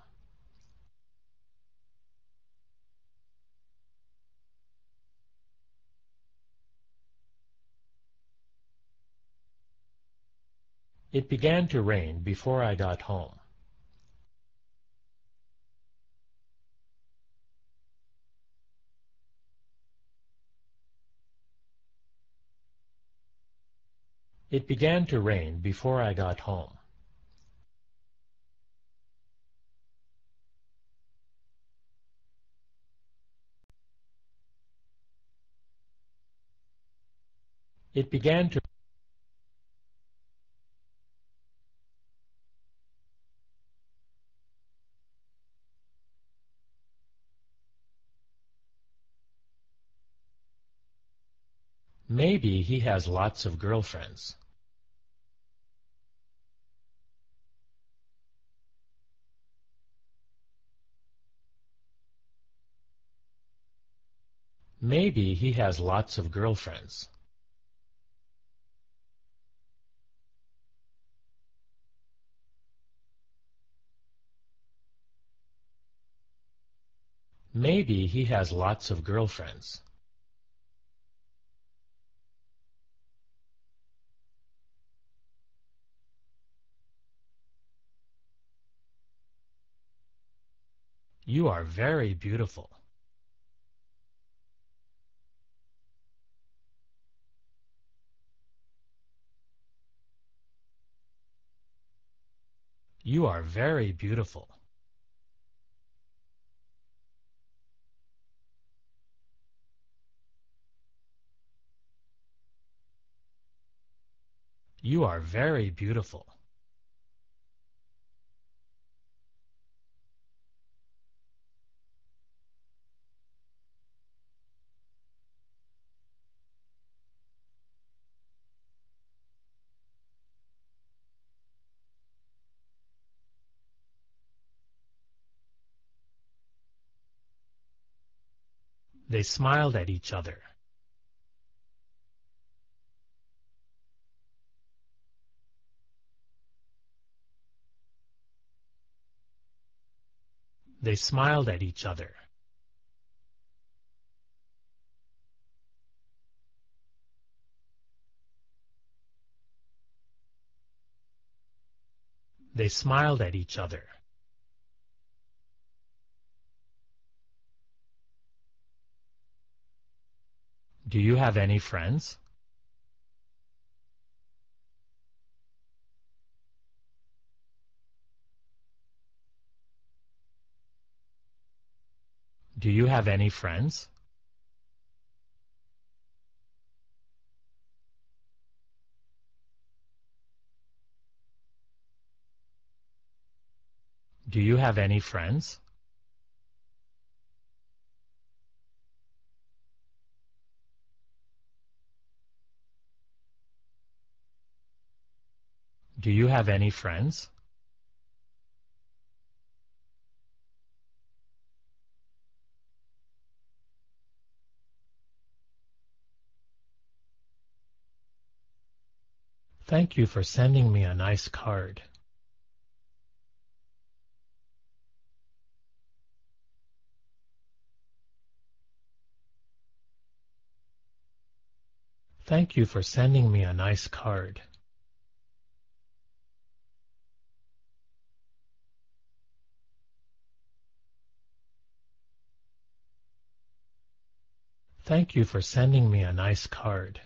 It began to rain before I got home. It began to rain before I got home. It began to Maybe he has lots of girlfriends. Maybe he has lots of girlfriends. Maybe he has lots of girlfriends. You are very beautiful. You are very beautiful. You are very beautiful. They smiled at each other. They smiled at each other. They smiled at each other. Do you have any friends? Do you have any friends? Do you have any friends? Do you have any friends? Thank you for sending me a nice card. Thank you for sending me a nice card. Thank you for sending me a nice card.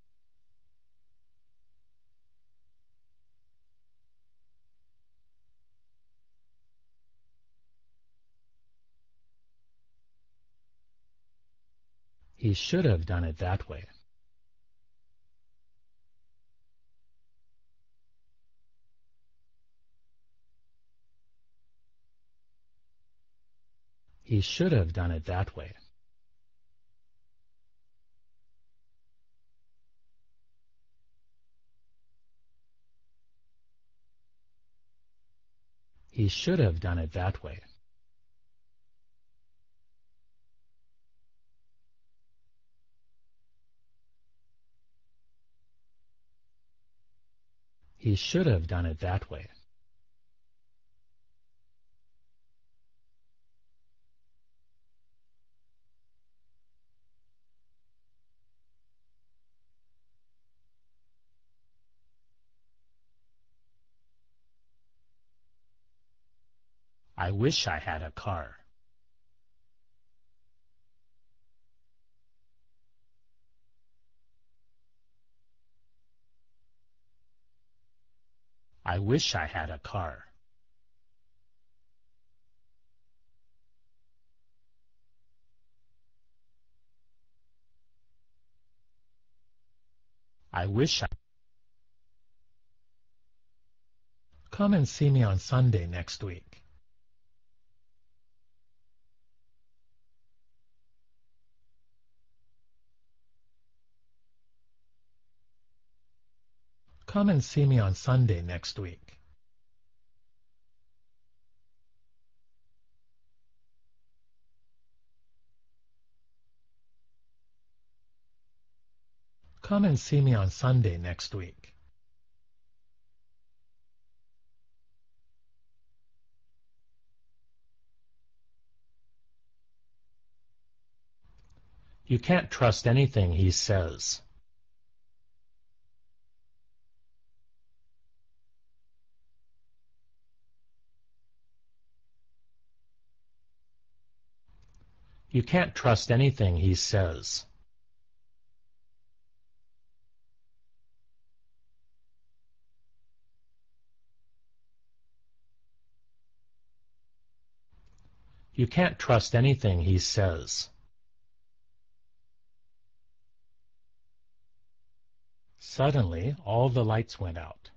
He should have done it that way. He should have done it that way. He should have done it that way. He should have done it that way. I wish I had a car. I wish I had a car. I wish I... Come and see me on Sunday next week. Come and see me on Sunday next week. Come and see me on Sunday next week. You can't trust anything he says. You can't trust anything he says. You can't trust anything he says. Suddenly, all the lights went out.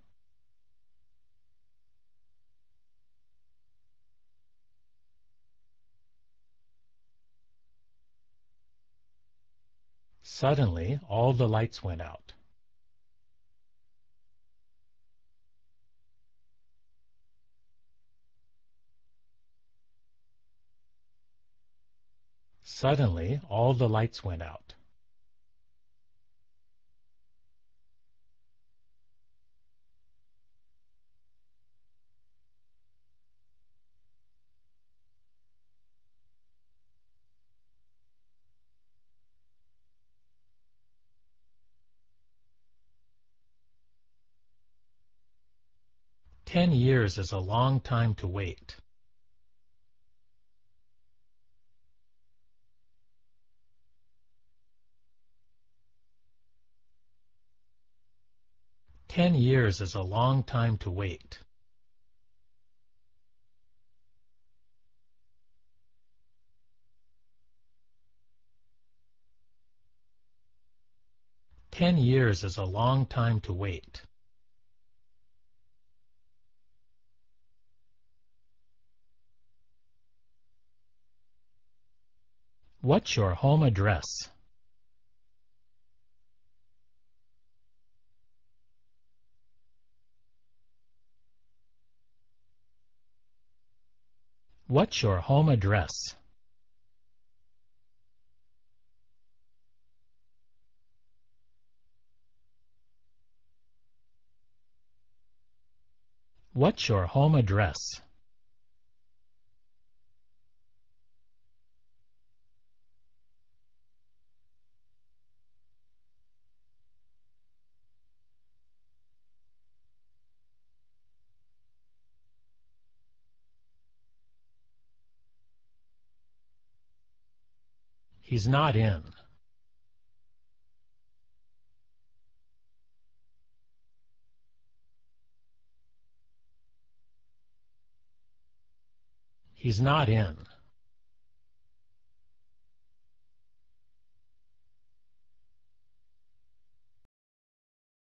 Suddenly, all the lights went out. Suddenly, all the lights went out. Ten years is a long time to wait. Ten years is a long time to wait. Ten years is a long time to wait. What's your home address? What's your home address? What's your home address? He's not in. He's not in.